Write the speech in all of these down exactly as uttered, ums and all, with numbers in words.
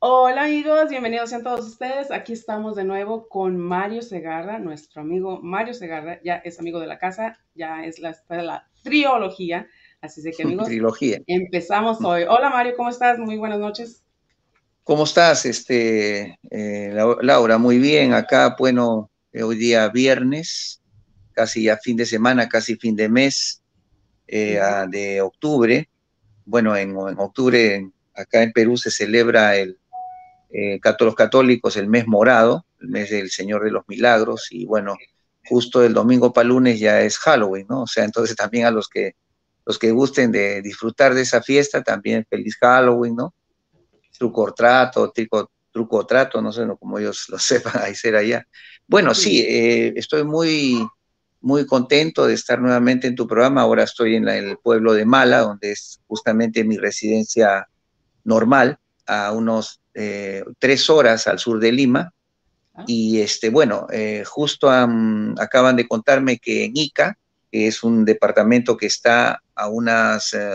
Hola amigos, bienvenidos sean todos ustedes. Aquí estamos de nuevo con Mario Segarra, nuestro amigo Mario Segarra, ya es amigo de la casa, ya es la, está de la triología. Así de que amigos, Trilogía. empezamos hoy. Hola Mario, ¿cómo estás? Muy buenas noches. ¿Cómo estás, este, eh, Lau- Laura? Muy bien, acá, bueno, eh, hoy día viernes, casi ya fin de semana, casi fin de mes eh, Ujú. a- de octubre. Bueno, en, en octubre en- acá en Perú se celebra el, eh, cato- los católicos el mes morado, el mes del Señor de los Milagros, y bueno, justo el domingo para lunes ya es Halloween, ¿no? O sea, entonces también a los que, los que gusten de disfrutar de esa fiesta, también feliz Halloween, ¿no? Truco o trato, trico, truco o trato, no sé no, como ellos lo sepan hacer allá. Bueno, sí, Sí. eh, estoy muy, muy contento de estar nuevamente en tu programa. Ahora estoy en la- el pueblo de Mala, donde es justamente mi residencia normal, a unos eh, tres horas al sur de Lima. Ah, Y este, bueno, eh, justo am, acaban de contarme que en Ica, que es un departamento que está a unas eh,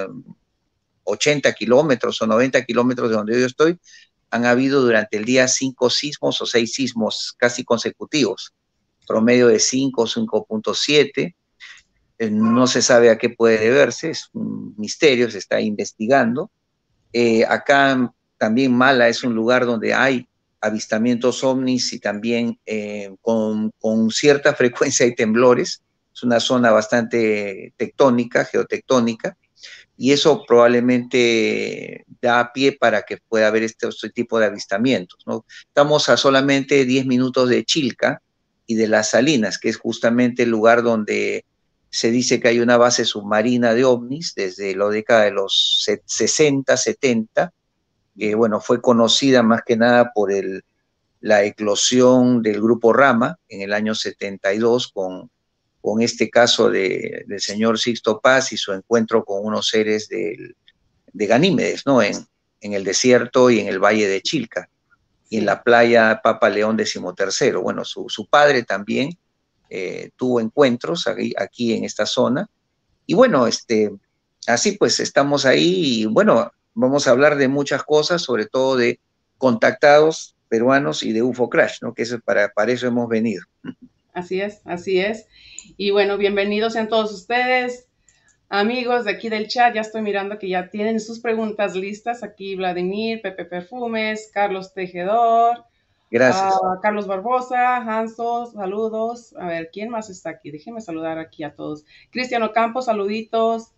ochenta kilómetros o noventa kilómetros de donde yo estoy, han habido durante el día cinco sismos o seis sismos casi consecutivos, promedio de cinco, cinco punto siete. Eh, no se sabe a qué puede deberse, es un misterio, se está investigando. Eh, acá también Mala es un lugar donde hay avistamientos ovnis y también eh, con, con, cierta frecuencia hay temblores. Es una zona bastante tectónica, geotectónica, y eso probablemente da pie para que pueda haber este, este tipo de avistamientos, ¿no? Estamos a solamente diez minutos de Chilca y de Las Salinas, que es justamente el lugar donde se dice que hay una base submarina de ovnis desde la década de los sesenta, setenta, que bueno, fue conocida más que nada por el, la eclosión del grupo Rama en el año setenta y dos con con este caso de, del señor Sixto Paz y su encuentro con unos seres de, de Ganímedes, ¿no? En, en el desierto y en el valle de Chilca y en sí. la playa Papa León decimotercero. Bueno, su, su padre también eh, tuvo encuentros aquí, aquí en esta zona. Y bueno, este, así pues estamos ahí y bueno, vamos a hablar de muchas cosas, sobre todo de contactados peruanos y de U F O Crash, ¿no? Que eso, para, para eso hemos venido. Así es, así es. Y bueno, bienvenidos sean todos ustedes. Amigos de aquí del chat, ya estoy mirando que ya tienen sus preguntas listas. Aquí Vladimir, Pepe Perfumes, Carlos Tejedor, Gracias. uh, Carlos Barbosa, Hansos, saludos. A ver, ¿quién más está aquí? Déjenme saludar aquí a todos. Cristiano Campos, saluditos.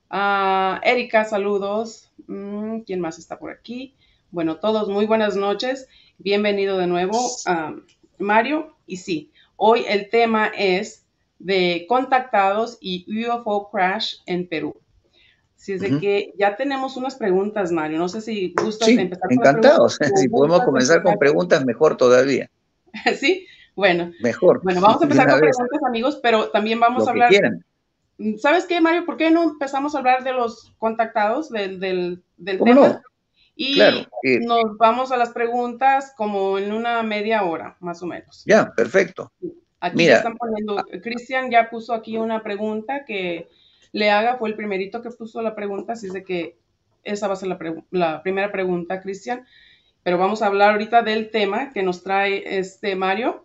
Uh, Erika, saludos. Mm, ¿Quién más está por aquí? Bueno, todos muy buenas noches. Bienvenido de nuevo, um, Mario. Y sí, hoy el tema es de contactados y U F O crash en Perú. Si es Uh de -huh. que ya tenemos unas preguntas, Mario. No sé si gustas Sí, empezar con las preguntas encantados. o Si podemos gustas comenzar con empezar. preguntas, mejor todavía. Sí, bueno. Mejor, Bueno, vamos a de empezar una con vez, preguntas, amigos, pero también vamos lo a que hablar. quieran. ¿Sabes qué, Mario? ¿Por qué no empezamos a hablar de los contactados del, del, del ¿Cómo tema? no? Y Claro, eh, nos vamos a las preguntas como en una media hora, más o menos. ya, perfecto. Aquí ya Mira, están poniendo, Cristian ya puso aquí una pregunta que le haga, fue el primerito que puso la pregunta, así es de que esa va a ser la, pre la primera pregunta, Cristian. Pero vamos a hablar ahorita del tema que nos trae este Mario.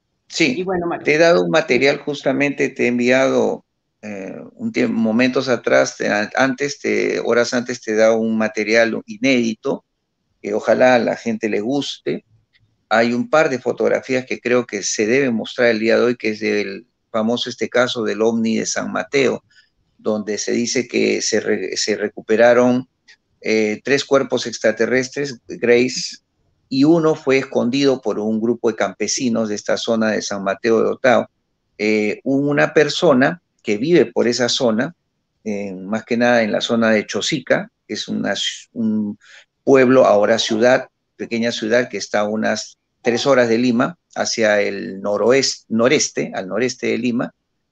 Y sí, bueno, Mario. te he dado un material, justamente te he enviado eh, un tiempo, momentos atrás, te, antes, te, horas antes te he dado un material inédito que ojalá a la gente le guste. Hay un par de fotografías que creo que se deben mostrar el día de hoy, que es del famoso este caso del ovni de San Mateo, donde se dice que se, re, se recuperaron eh, tres cuerpos extraterrestres, Grace, y uno fue escondido por un grupo de campesinos de esta zona de San Mateo de Otao. Eh, una persona que vive por esa zona, eh, más que nada en la zona de Chosica, que es una, un pueblo, ahora ciudad, pequeña ciudad que está a unas tres horas de Lima, hacia el noroeste, noreste, al noreste de Lima,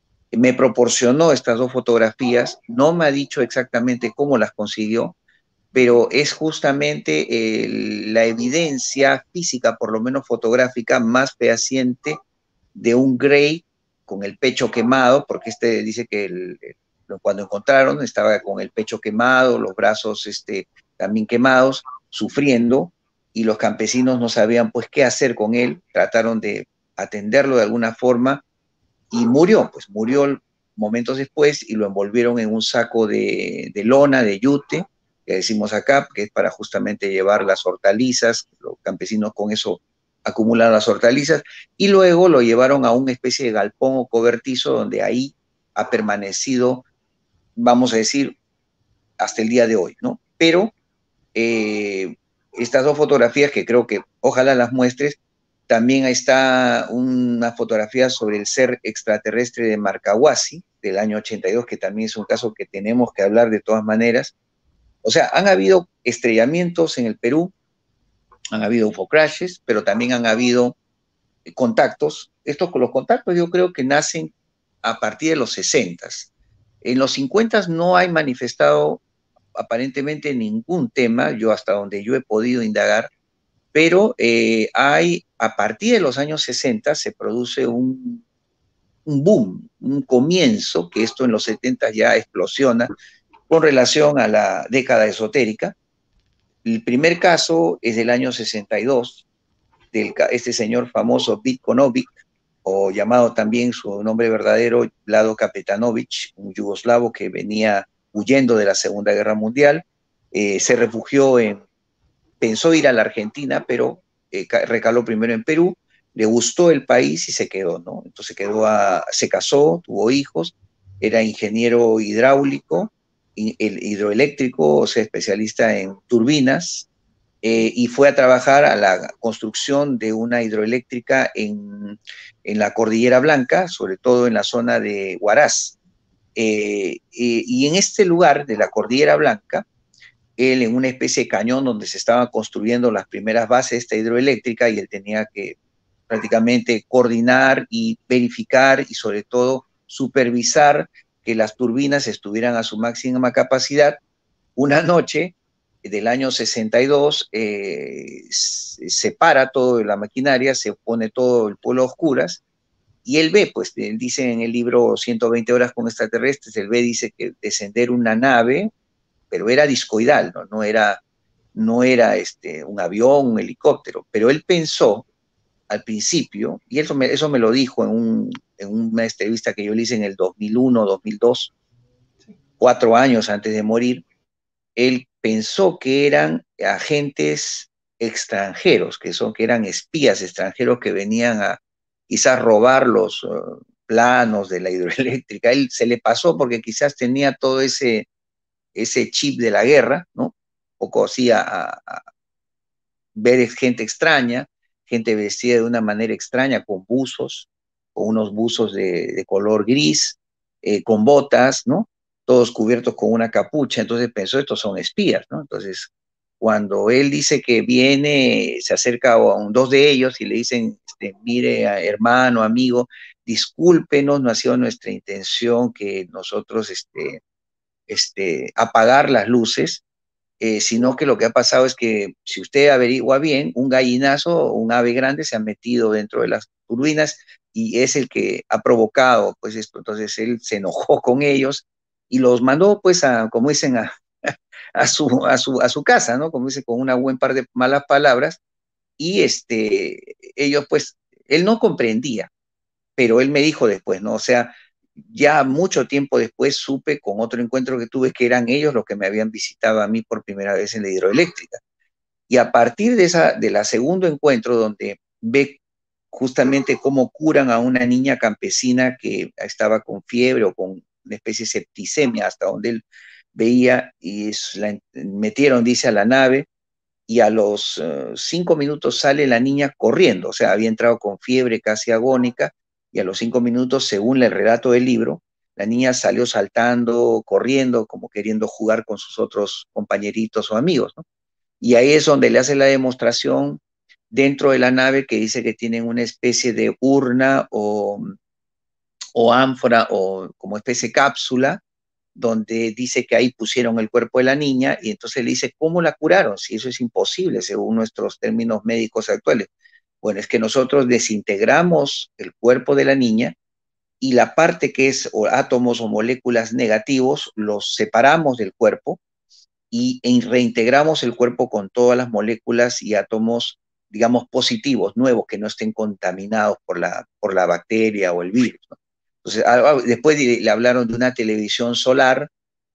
me proporcionó estas dos fotografías, no me ha dicho exactamente cómo las consiguió, pero es justamente el, la evidencia física, por lo menos fotográfica, más fehaciente de un Grey con el pecho quemado, porque este dice que el, el, cuando encontraron estaba con el pecho quemado, los brazos este, también quemados, sufriendo. y los campesinos no sabían pues qué hacer con él, trataron de atenderlo de alguna forma y murió, pues murió momentos después y lo envolvieron en un saco de, de lona, de yute, que decimos acá, que es para justamente llevar las hortalizas, los campesinos con eso acumulan las hortalizas, y luego lo llevaron a una especie de galpón o cobertizo donde ahí ha permanecido, vamos a decir, hasta el día de hoy, ¿no? Pero eh, estas dos fotografías que creo que ojalá las muestres, también está una fotografía sobre el ser extraterrestre de Marcahuasi del año ochenta y dos, que también es un caso que tenemos que hablar de todas maneras. O sea, han habido estrellamientos en el Perú, han habido U F O crashes, pero también han habido contactos. Estos con los contactos yo creo que nacen a partir de los sesenta. En los cincuenta no hay manifestado aparentemente ningún tema, yo hasta donde yo he podido indagar, pero eh, hay, a partir de los años sesenta se produce un, un boom, un comienzo, que esto en los setenta ya explosiona con relación a la década esotérica. El primer caso es del año sesenta y dos, de este señor famoso Vitkonovic, o llamado también su nombre verdadero, Vlado Kapetanovich, un yugoslavo que venía huyendo de la Segunda Guerra Mundial, eh, se refugió en, pensó ir a la Argentina, pero eh, recaló primero en Perú, le gustó el país y se quedó, ¿no? Entonces quedó a, se casó, tuvo hijos, era ingeniero hidráulico, el hidroeléctrico, o sea, especialista en turbinas, eh, y fue a trabajar a la construcción de una hidroeléctrica en, en la Cordillera Blanca, sobre todo en la zona de Huaraz. Eh, eh, y en este lugar de la Cordillera Blanca, él en una especie de cañón donde se estaban construyendo las primeras bases de esta hidroeléctrica y él tenía que prácticamente coordinar y verificar y sobre todo supervisar que las turbinas estuvieran a su máxima capacidad. Una noche del año sesenta y dos eh, se para toda la maquinaria, se pone todo el pueblo a oscuras y él ve, pues él dice en el libro ciento veinte horas con extraterrestres, él ve, dice que descender una nave, pero era discoidal, no, no era, no era este, un avión, un helicóptero, pero él pensó al principio, y eso me, eso me lo dijo en, un, en una entrevista que yo le hice en el dos mil uno, dos mil dos, cuatro años antes de morir, él pensó que eran agentes extranjeros, que son, que eran espías extranjeros que venían a quizás robar los uh, planos de la hidroeléctrica. Él se le pasó porque quizás tenía todo ese, ese chip de la guerra, ¿no? Un poco así a, a ver gente extraña, gente vestida de una manera extraña, con buzos, con unos buzos de, de color gris, eh, con botas, ¿no? Todos cubiertos con una capucha, entonces pensó, estos son espías, ¿no? Entonces, cuando él dice que viene, se acerca a un, dos de ellos y le dicen, este, mire, hermano, amigo, discúlpenos, no ha sido nuestra intención que nosotros, este, este, apagar las luces, eh, sino que lo que ha pasado es que si usted averigua bien, un gallinazo o un ave grande se ha metido dentro de las turbinas y es el que ha provocado pues esto. Entonces él se enojó con ellos y los mandó pues a, como dicen, a, a, su, a, su, a su casa, ¿no? Como dice, con una buen par de malas palabras y este, ellos pues, él no comprendía, pero él me dijo después, ¿no? O sea, ya mucho tiempo después supe con otro encuentro que tuve que eran ellos los que me habían visitado a mí por primera vez en la hidroeléctrica. Y a partir de esa, de la segundo encuentro, donde ve justamente cómo curan a una niña campesina que estaba con fiebre o con una especie de septicemia, hasta donde él veía, y la metieron, dice, a la nave, y a los uh, cinco minutos sale la niña corriendo, o sea, había entrado con fiebre casi agónica, y a los cinco minutos, según el relato del libro, la niña salió saltando, corriendo, como queriendo jugar con sus otros compañeritos o amigos, ¿no? Y ahí es donde le hace la demostración dentro de la nave que dice que tienen una especie de urna o, o ánfora o como especie de cápsula donde dice que ahí pusieron el cuerpo de la niña y entonces le dice, ¿cómo la curaron? Si eso es imposible según nuestros términos médicos actuales. Bueno, es que nosotros desintegramos el cuerpo de la niña y la parte que es o átomos o moléculas negativos los separamos del cuerpo y e reintegramos el cuerpo con todas las moléculas y átomos, digamos, positivos, nuevos, que no estén contaminados por la, por la bacteria o el virus, ¿no? Entonces, después le hablaron de una televisión solar,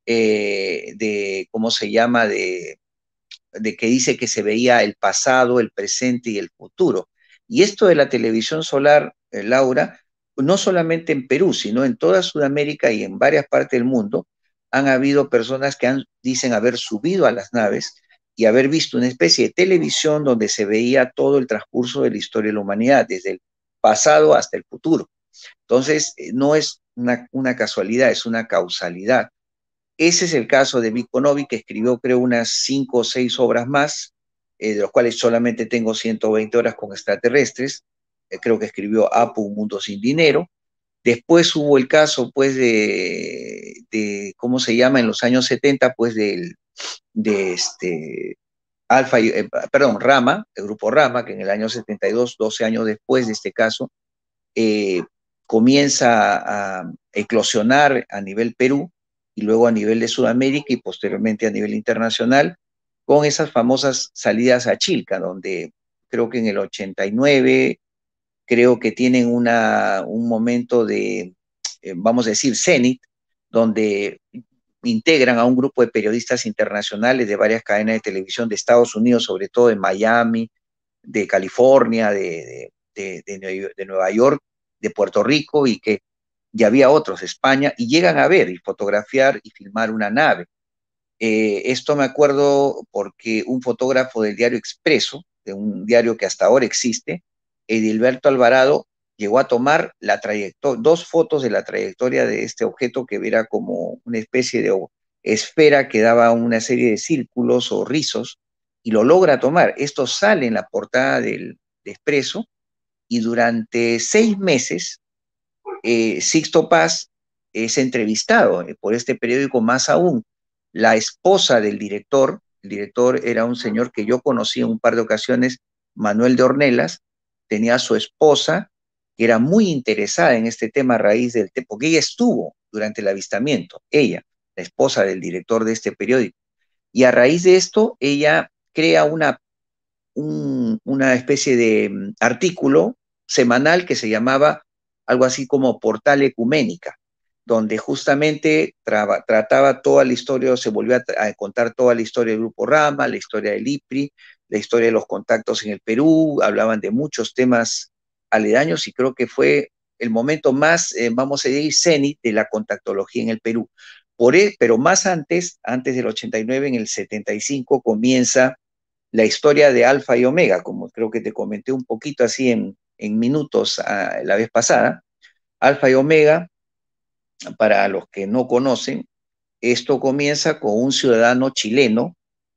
eh, de, ¿cómo se llama?, de, de que dice que se veía el pasado, el presente y el futuro. Y esto de la televisión solar, eh, Laura, no solamente en Perú, sino en toda Sudamérica y en varias partes del mundo, han habido personas que han, dicen haber subido a las naves y haber visto una especie de televisión donde se veía todo el transcurso de la historia de la humanidad, desde el pasado hasta el futuro. Entonces, eh, no es una, una casualidad, es una causalidad. Ese es el caso de Vico Novi, que escribió, creo, unas cinco o seis obras más, eh, de los cuales solamente tengo ciento veinte horas con extraterrestres. Eh, creo que escribió Apu, Un Mundo Sin Dinero. Después hubo el caso, pues, de, de ¿cómo se llama? En los años setenta, pues, del, de este, Alfa, eh, perdón, Rama, el grupo Rama, que en el año setenta y dos, doce años después de este caso, eh, comienza a eclosionar a nivel Perú y luego a nivel de Sudamérica y posteriormente a nivel internacional, con esas famosas salidas a Chilca, donde creo que en el ochenta y nueve, creo que tienen una, un momento de, eh, vamos a decir, cenit, donde integran a un grupo de periodistas internacionales de varias cadenas de televisión de Estados Unidos, sobre todo de Miami, de California, de, de, de, de Nueva York, de Puerto Rico, y que ya había otros, España, y llegan a ver y fotografiar y filmar una nave. Eh, esto me acuerdo porque un fotógrafo del diario Expreso, de un diario que hasta ahora existe, Edilberto Alvarado, llegó a tomar la trayectoria, dos fotos de la trayectoria de este objeto, que era como una especie de esfera que daba una serie de círculos o rizos, y lo logra tomar. Esto sale en la portada del de Expreso, y durante seis meses eh, Sixto Paz es entrevistado eh, por este periódico. Más aún, la esposa del director, el director era un señor que yo conocí en un par de ocasiones, Manuel de Ornelas, tenía a su esposa, que era muy interesada en este tema a raíz del tema, porque ella estuvo durante el avistamiento, ella, la esposa del director de este periódico, y a raíz de esto, ella crea una, un, una especie de um, artículo semanal que se llamaba algo así como Portal Ecuménica, donde justamente traba, trataba toda la historia, se volvió a, a, contar toda la historia del Grupo Rama, la historia del I P R I, la historia de los contactos en el Perú, hablaban de muchos temas aledaños, y creo que fue el momento más, eh, vamos a decir, cenit de la contactología en el Perú. Por él, pero más antes, antes del ochenta y nueve, en el setenta y cinco, comienza la historia de Alfa y Omega, como creo que te comenté un poquito así en, en minutos uh, la vez pasada. Alfa y Omega, para los que no conocen, esto comienza con un ciudadano chileno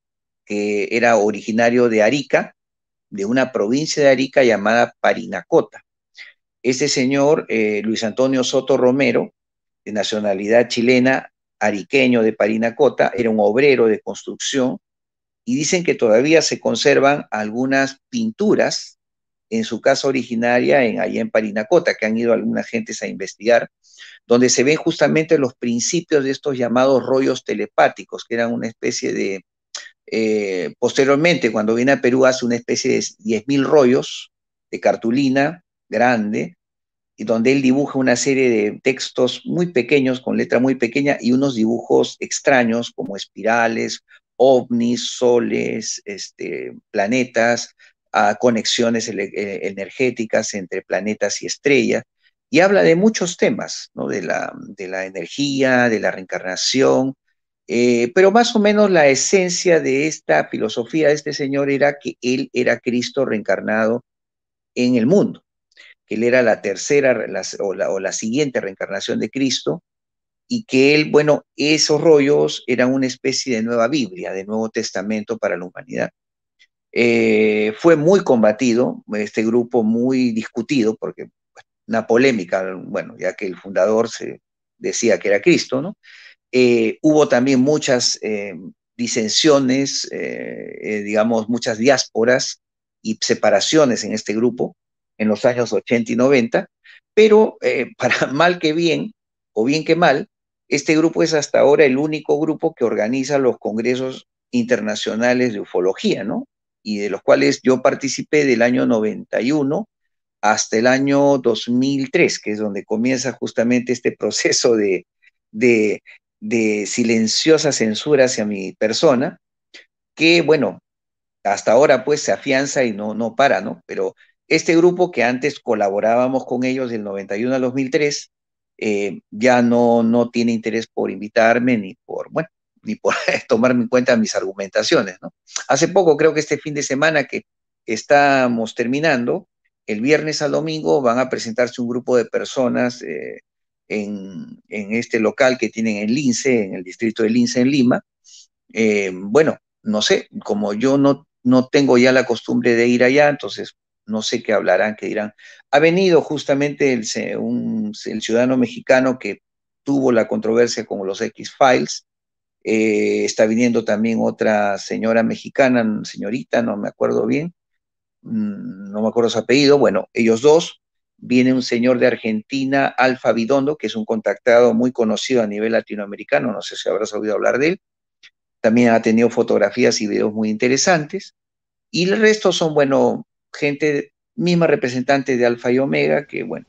que era originario de Arica, de una provincia de Arica llamada Parinacota. Este señor, eh, Luis Antonio Soto Romero, de nacionalidad chilena, ariqueño de Parinacota, era un obrero de construcción, y dicen que todavía se conservan algunas pinturas en su casa originaria, en, allá en Parinacota, que han ido algunas gentes a investigar, donde se ven justamente los principios de estos llamados rollos telepáticos, que eran una especie de, eh, posteriormente, cuando viene a Perú, hace una especie de diez mil rollos de cartulina grande, y donde él dibuja una serie de textos muy pequeños, con letra muy pequeña, y unos dibujos extraños como espirales, ovnis, soles, este, planetas, uh, conexiones energéticas entre planetas y estrellas, y habla de muchos temas, ¿no? De la, de la energía, de la reencarnación, eh, pero más o menos la esencia de esta filosofía de este señor era que él era Cristo reencarnado en el mundo, que él era la tercera la, o, la, o la siguiente reencarnación de Cristo, y que él, bueno, esos rollos eran una especie de nueva Biblia, de Nuevo Testamento para la humanidad. Eh, fue muy combatido, este grupo muy discutido, porque una polémica, bueno, ya que el fundador se decía que era Cristo, ¿no? Eh, hubo también muchas eh, disensiones, eh, eh, digamos, muchas diásporas y separaciones en este grupo en los años ochenta y noventa, pero eh, para mal que bien, o bien que mal, este grupo es hasta ahora el único grupo que organiza los congresos internacionales de ufología, ¿no? Y de los cuales yo participé del año noventa y uno hasta el año dos mil tres, que es donde comienza justamente este proceso de, de, de silenciosa censura hacia mi persona, que, bueno, hasta ahora pues se afianza y no, no para, ¿no? Pero este grupo que antes colaborábamos con ellos del noventa y uno al dos mil tres, eh, ya no, no tiene interés por invitarme ni por, bueno, ni por tomarme en cuenta mis argumentaciones, ¿no? Hace poco, creo que este fin de semana que estamos terminando, el viernes al domingo van a presentarse un grupo de personas eh, en, en este local que tienen en Lince, en el distrito de Lince, en Lima. Eh, bueno, no sé, como yo no, no tengo ya la costumbre de ir allá, entonces no sé qué hablarán, qué dirán. Ha venido justamente el, ce- un- el ciudadano mexicano que tuvo la controversia con los X-Files. Eh, está viniendo también otra señora mexicana, señorita, no me acuerdo bien, mm, no me acuerdo su apellido. Bueno, ellos dos. Viene un señor de Argentina, Alfa Bidondo, que es un contactado muy conocido a nivel latinoamericano, no sé si habrás oído hablar de él. También ha tenido fotografías y videos muy interesantes. Y el resto son, bueno, gente, misma representante de Alfa y Omega, que, bueno,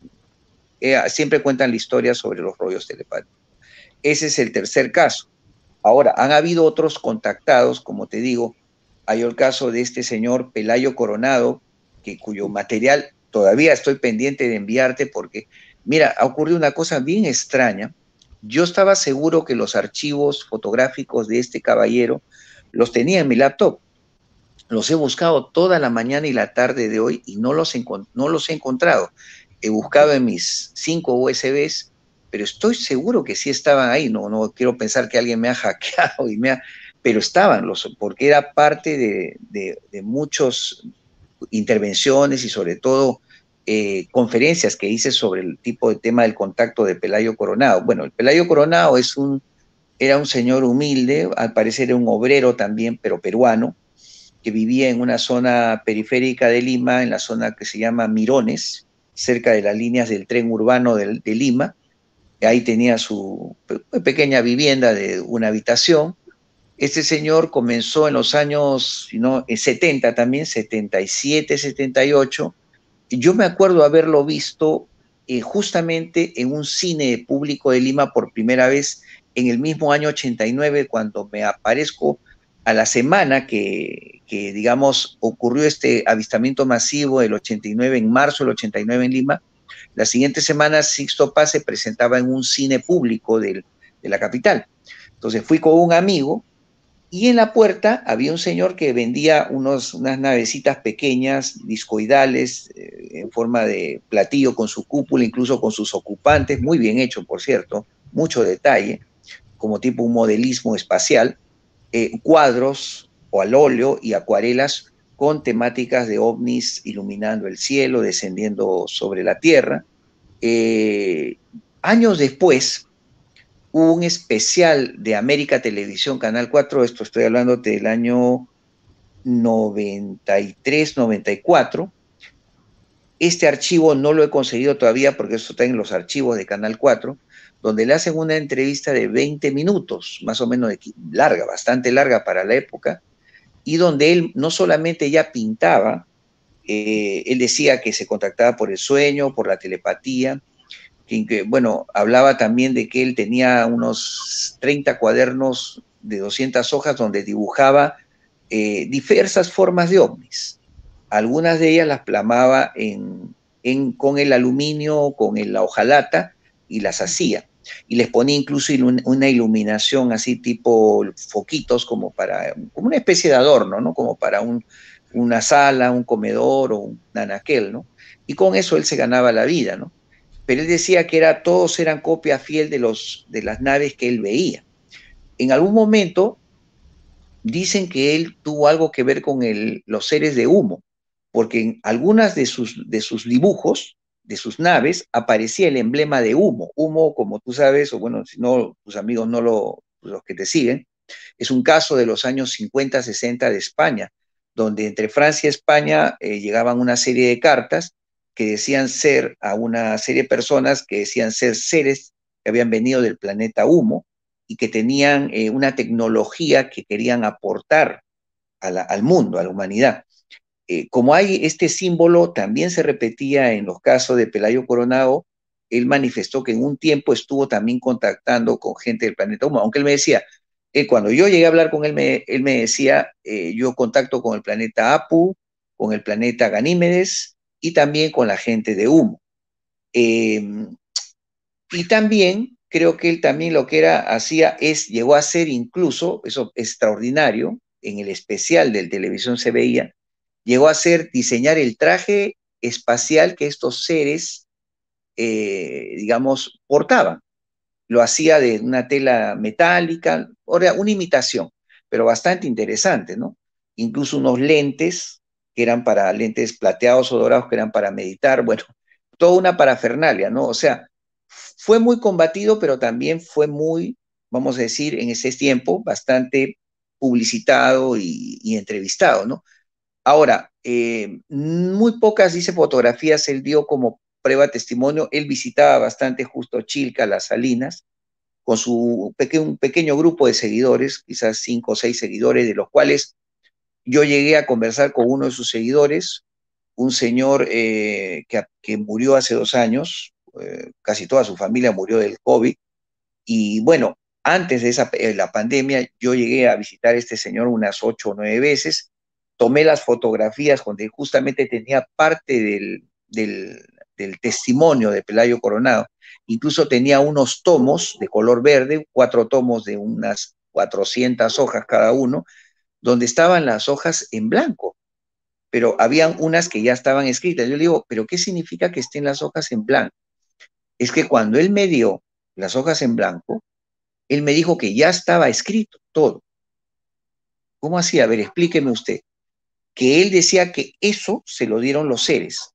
eh, siempre cuentan la historia sobre los rollos telepáticos. Ese es el tercer caso. Ahora, han habido otros contactados, como te digo, hay el caso de este señor Pelayo Coronado, que, cuyo material todavía estoy pendiente de enviarte porque, mira, ha ocurrido una cosa bien extraña. Yo estaba seguro que los archivos fotográficos de este caballero los tenía en mi laptop. Los he buscado toda la mañana y la tarde de hoy y no los, no los he encontrado. He buscado en mis cinco U S Bs, pero estoy seguro que sí estaban ahí. No, no quiero pensar que alguien me ha hackeado y me ha, pero estaban los, porque era parte de, de, de muchas intervenciones y sobre todo eh, conferencias que hice sobre el tipo de tema del contacto de Pelayo Coronado. Bueno, el Pelayo Coronado es un, era un señor humilde, al parecer era un obrero también, pero peruano, que vivía en una zona periférica de Lima, en la zona que se llama Mirones, cerca de las líneas del tren urbano de, de Lima. Ahí tenía su pequeña vivienda de una habitación. Este señor comenzó en los años ¿no? setenta también, setenta y siete, setenta y ocho. Yo me acuerdo haberlo visto eh, justamente en un cine público de Lima por primera vez en el mismo año ochenta y nueve, cuando me aparezco a la semana que, que, digamos, ocurrió este avistamiento masivo del ochenta y nueve, en marzo del ochenta y nueve en Lima. La siguiente semana Sixto Paz se presentaba en un cine público del, de la capital. Entonces fui con un amigo y en la puerta había un señor que vendía unos, unas navecitas pequeñas, discoidales, eh, en forma de platillo con su cúpula, incluso con sus ocupantes, muy bien hecho, por cierto, mucho detalle, como tipo un modelismo espacial, eh, cuadros o al óleo y acuarelas con temáticas de ovnis iluminando el cielo, descendiendo sobre la tierra. Eh, Años después, hubo un especial de América Televisión, Canal cuatro, esto estoy hablando del año noventa y tres, noventa y cuatro. Este archivo no lo he conseguido todavía porque esto está en los archivos de Canal cuatro, donde le hacen una entrevista de veinte minutos, más o menos de, larga, bastante larga para la época, y donde él no solamente ya pintaba, eh, él decía que se contactaba por el sueño, por la telepatía, que, bueno, hablaba también de que él tenía unos treinta cuadernos de doscientas hojas donde dibujaba eh, diversas formas de ovnis. Algunas de ellas las plamaba en, en, con el aluminio, con el, la hojalata, y las hacía. Y les ponía incluso ilum, una iluminación así tipo foquitos, como para, como una especie de adorno, ¿no? Como para un, una sala, un comedor o un anaquel, ¿no? Y con eso él se ganaba la vida, ¿no? Pero él decía que era, todos eran copia fiel de, los, de las naves que él veía. En algún momento dicen que él tuvo algo que ver con el, los seres de humo, porque en algunas de sus, de sus dibujos, de sus naves, aparecía el emblema de humo. Humo, como tú sabes, o bueno, si no, tus amigos no lo, los que te siguen, es un caso de los años cincuenta, sesenta de España, donde entre Francia y España eh, llegaban una serie de cartas que decían ser a una serie de personas que decían ser seres que habían venido del planeta Humo, y que tenían eh, una tecnología que querían aportar a la, al mundo, a la humanidad. Eh, como hay este símbolo, también se repetía en los casos de Pelayo Coronado. Él manifestó que en un tiempo estuvo también contactando con gente del planeta Humo, aunque él me decía, eh, cuando yo llegué a hablar con él, me, él me decía, eh, yo contacto con el planeta Apu, con el planeta Ganímedes y también con la gente de Humo. Eh, y también creo que él también lo que era, hacía es, llegó a ser incluso, eso extraordinario, en el especial del televisión se veía, llegó a ser diseñar el traje espacial que estos seres, eh, digamos, portaban. Lo hacía de una tela metálica, era una imitación, pero bastante interesante, ¿no? Incluso unos lentes que eran para lentes plateados o dorados que eran para meditar, bueno, toda una parafernalia, ¿no? O sea, fue muy combatido, pero también fue muy, vamos a decir, en ese tiempo, bastante publicitado y, y entrevistado, ¿no? Ahora, eh, muy pocas, dice, fotografías él dio como prueba testimonio. Él visitaba bastante justo Chilca, Las Salinas, con su peque un pequeño grupo de seguidores, quizás cinco o seis seguidores, de los cuales yo llegué a conversar con uno de sus seguidores, un señor eh, que, que, murió hace dos años, eh, casi toda su familia murió del COVID, y bueno, antes de esa, eh, la pandemia, yo llegué a visitar a este señor unas ocho o nueve veces, tomé las fotografías donde justamente tenía parte del, del, del testimonio de Pelayo Coronado, incluso tenía unos tomos de color verde, cuatro tomos de unas cuatrocientas hojas cada uno, donde estaban las hojas en blanco, pero habían unas que ya estaban escritas. Yo le digo, ¿pero qué significa que estén las hojas en blanco? Es que cuando él me dio las hojas en blanco, él me dijo que ya estaba escrito todo. ¿Cómo así? A ver, explíqueme usted. Que él decía que eso se lo dieron los seres,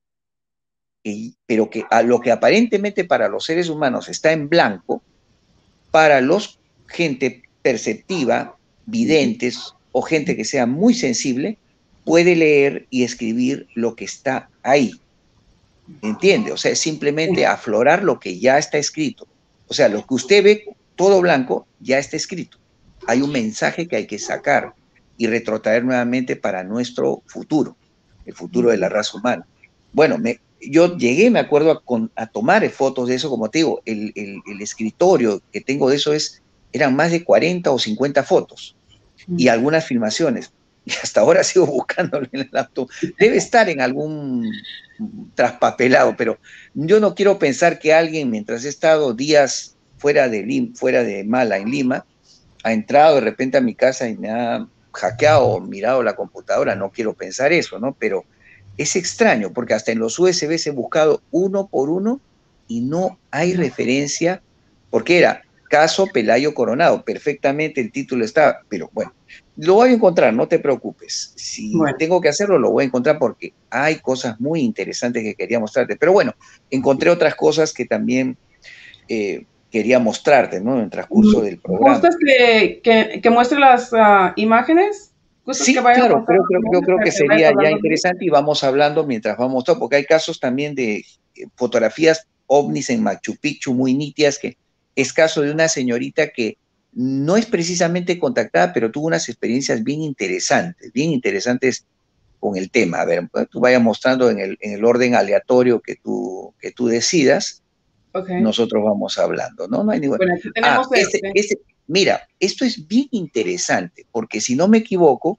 y, pero que a lo que aparentemente para los seres humanos está en blanco, para los gente perceptiva, videntes o gente que sea muy sensible, puede leer y escribir lo que está ahí. ¿Entiende? O sea, es simplemente aflorar lo que ya está escrito. O sea, lo que usted ve todo blanco ya está escrito. Hay un mensaje que hay que sacar y retrotraer nuevamente para nuestro futuro, el futuro de la raza humana. Bueno, me, yo llegué, me acuerdo, a, con, a tomar fotos de eso, como te digo, el, el, el escritorio que tengo de eso es, eran más de cuarenta o cincuenta fotos y algunas filmaciones. Y hasta ahora sigo buscándolo en el laptop. Debe estar en algún traspapelado, pero yo no quiero pensar que alguien, mientras he estado días fuera de, Lim, fuera de Mala, en Lima, ha entrado de repente a mi casa y me ha hackeado o mirado la computadora. No quiero pensar eso, ¿no? Pero es extraño, porque hasta en los U S Bs he buscado uno por uno y no hay referencia, porque era caso Pelayo Coronado, perfectamente el título está, pero bueno, lo voy a encontrar, no te preocupes. Si bueno. tengo que hacerlo, lo voy a encontrar porque hay cosas muy interesantes que quería mostrarte. Pero bueno, encontré otras cosas que también eh, quería mostrarte, ¿no? En el transcurso del programa. ¿Gustas que, que, que muestre las uh, imágenes? Sí, que claro, creo, creo, yo creo que sería ya interesante y vamos hablando mientras vamos todo, porque hay casos también de eh, fotografías ovnis en Machu Picchu muy nítidas, que es caso de una señorita que no es precisamente contactada, pero tuvo unas experiencias bien interesantes, bien interesantes con el tema. A ver, tú vayas mostrando en el, en el orden aleatorio que tú, que tú decidas, okay. Nosotros vamos hablando, ¿no? No hay ningún... Bueno, aquí tenemos ah, este, este. Este, mira, esto es bien interesante, porque si no me equivoco,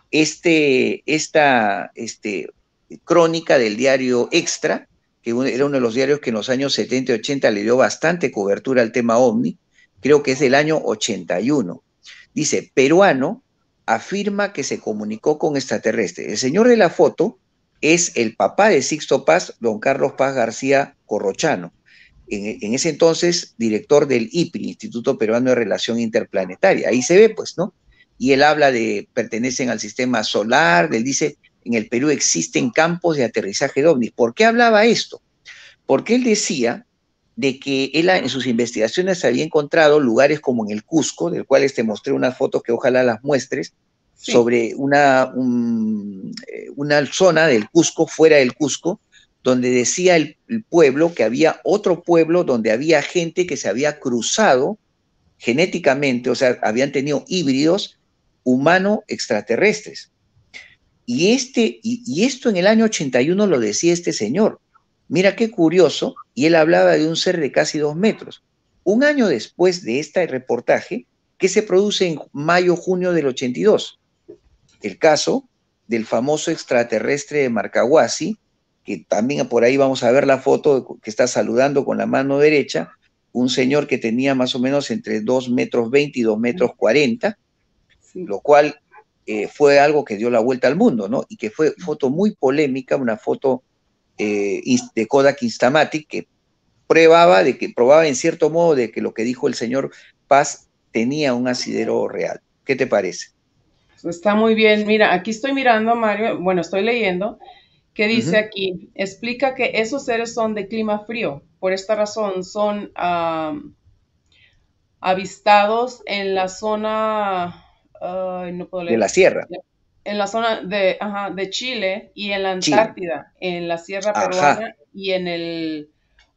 este, esta este, crónica del diario Extra, que era uno de los diarios que en los años setenta y ochenta le dio bastante cobertura al tema OVNI, creo que es del año ochenta y uno. Dice, peruano afirma que se comunicó con extraterrestres. El señor de la foto es el papá de Sixto Paz, don Carlos Paz García Corrochano, en, en ese entonces director del I P R I, Instituto Peruano de Relación Interplanetaria. Ahí se ve, pues, ¿no? Y él habla de, pertenecen al sistema solar, él dice, en el Perú existen campos de aterrizaje de ovnis. ¿Por qué hablaba esto? Porque él decía de que él en sus investigaciones había encontrado lugares como en el Cusco, del cual te mostré unas fotos que ojalá las muestres, sí. sobre una, un, una zona del Cusco, fuera del Cusco, donde decía el, el pueblo que había otro pueblo donde había gente que se había cruzado genéticamente, o sea, habían tenido híbridos humano-extraterrestres. Y, este, y, y esto en el año ochenta y uno lo decía este señor. Mira qué curioso, y él hablaba de un ser de casi dos metros. Un año después de este reportaje, que se produce en mayo-junio del ochenta y dos, el caso del famoso extraterrestre de Marcahuasi, que también por ahí vamos a ver la foto que está saludando con la mano derecha, un señor que tenía más o menos entre dos metros veinte y dos metros cuarenta, Sí. lo cual eh, fue algo que dio la vuelta al mundo, ¿no? Y que fue foto muy polémica, una foto eh, de Kodak Instamatic que probaba, de que, probaba en cierto modo de que lo que dijo el señor Paz tenía un asidero real. ¿Qué te parece? Está muy bien. Mira, aquí estoy mirando, Mario, bueno, estoy leyendo, que Uh dice -huh. aquí, explica que esos seres son de clima frío. Por esta razón son um, avistados en la zona, uh, no puedo De la leer, sierra, en la zona de, ajá, de Chile y en la Chile. Antártida, en la sierra Ajá, peruana y en el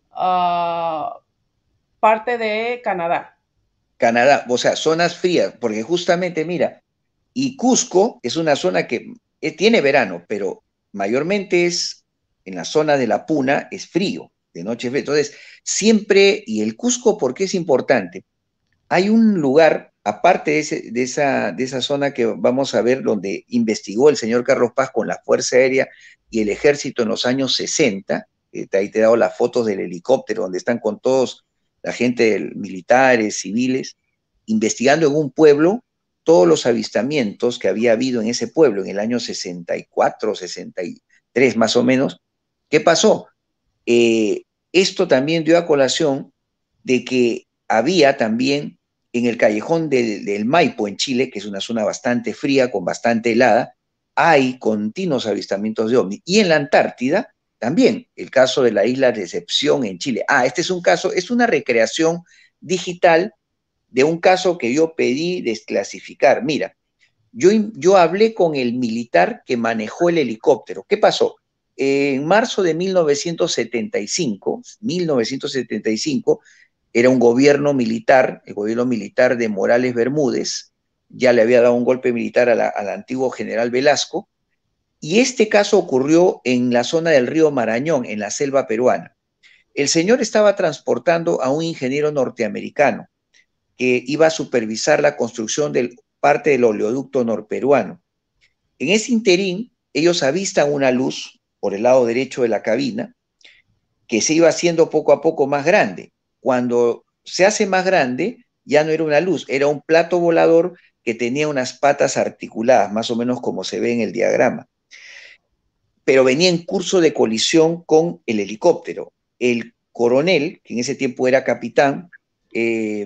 uh, parte de Canadá. Canadá, o sea, zonas frías, porque justamente, mira, y Cusco es una zona que eh, tiene verano, pero mayormente es en la zona de la Puna, es frío, de noche es frío. Entonces, siempre, y el Cusco, ¿por qué es importante? Hay un lugar, aparte de, ese, de, esa, de esa zona que vamos a ver, donde investigó el señor Carlos Paz con la Fuerza Aérea y el Ejército en los años sesenta, eh, ahí te he dado las fotos del helicóptero, donde están con todos la gente, militares, civiles, investigando en un pueblo todos los avistamientos que había habido en ese pueblo en el año sesenta y cuatro, sesenta y tres más o menos. ¿Qué pasó? Eh, esto también dio a colación de que había también en el callejón del, del, Maipo en Chile, que es una zona bastante fría, con bastante helada, hay continuos avistamientos de ovnis. Y en la Antártida también, el caso de la isla de Decepción en Chile. Ah, este es un caso, es una recreación digital de un caso que yo pedí desclasificar. Mira, yo, yo hablé con el militar que manejó el helicóptero. ¿Qué pasó? En marzo de mil novecientos setenta y cinco, mil novecientos setenta y cinco, era un gobierno militar, el gobierno militar de Morales Bermúdez, ya le había dado un golpe militar a la, al antiguo general Velasco, y este caso ocurrió en la zona del río Marañón, en la selva peruana. El señor estaba transportando a un ingeniero norteamericano que iba a supervisar la construcción de parte del oleoducto norperuano. En ese interín, ellos avistan una luz por el lado derecho de la cabina que se iba haciendo poco a poco más grande. Cuando se hace más grande, ya no era una luz, era un plato volador que tenía unas patas articuladas, más o menos como se ve en el diagrama. Pero venía en curso de colisión con el helicóptero. El coronel, que en ese tiempo era capitán, eh,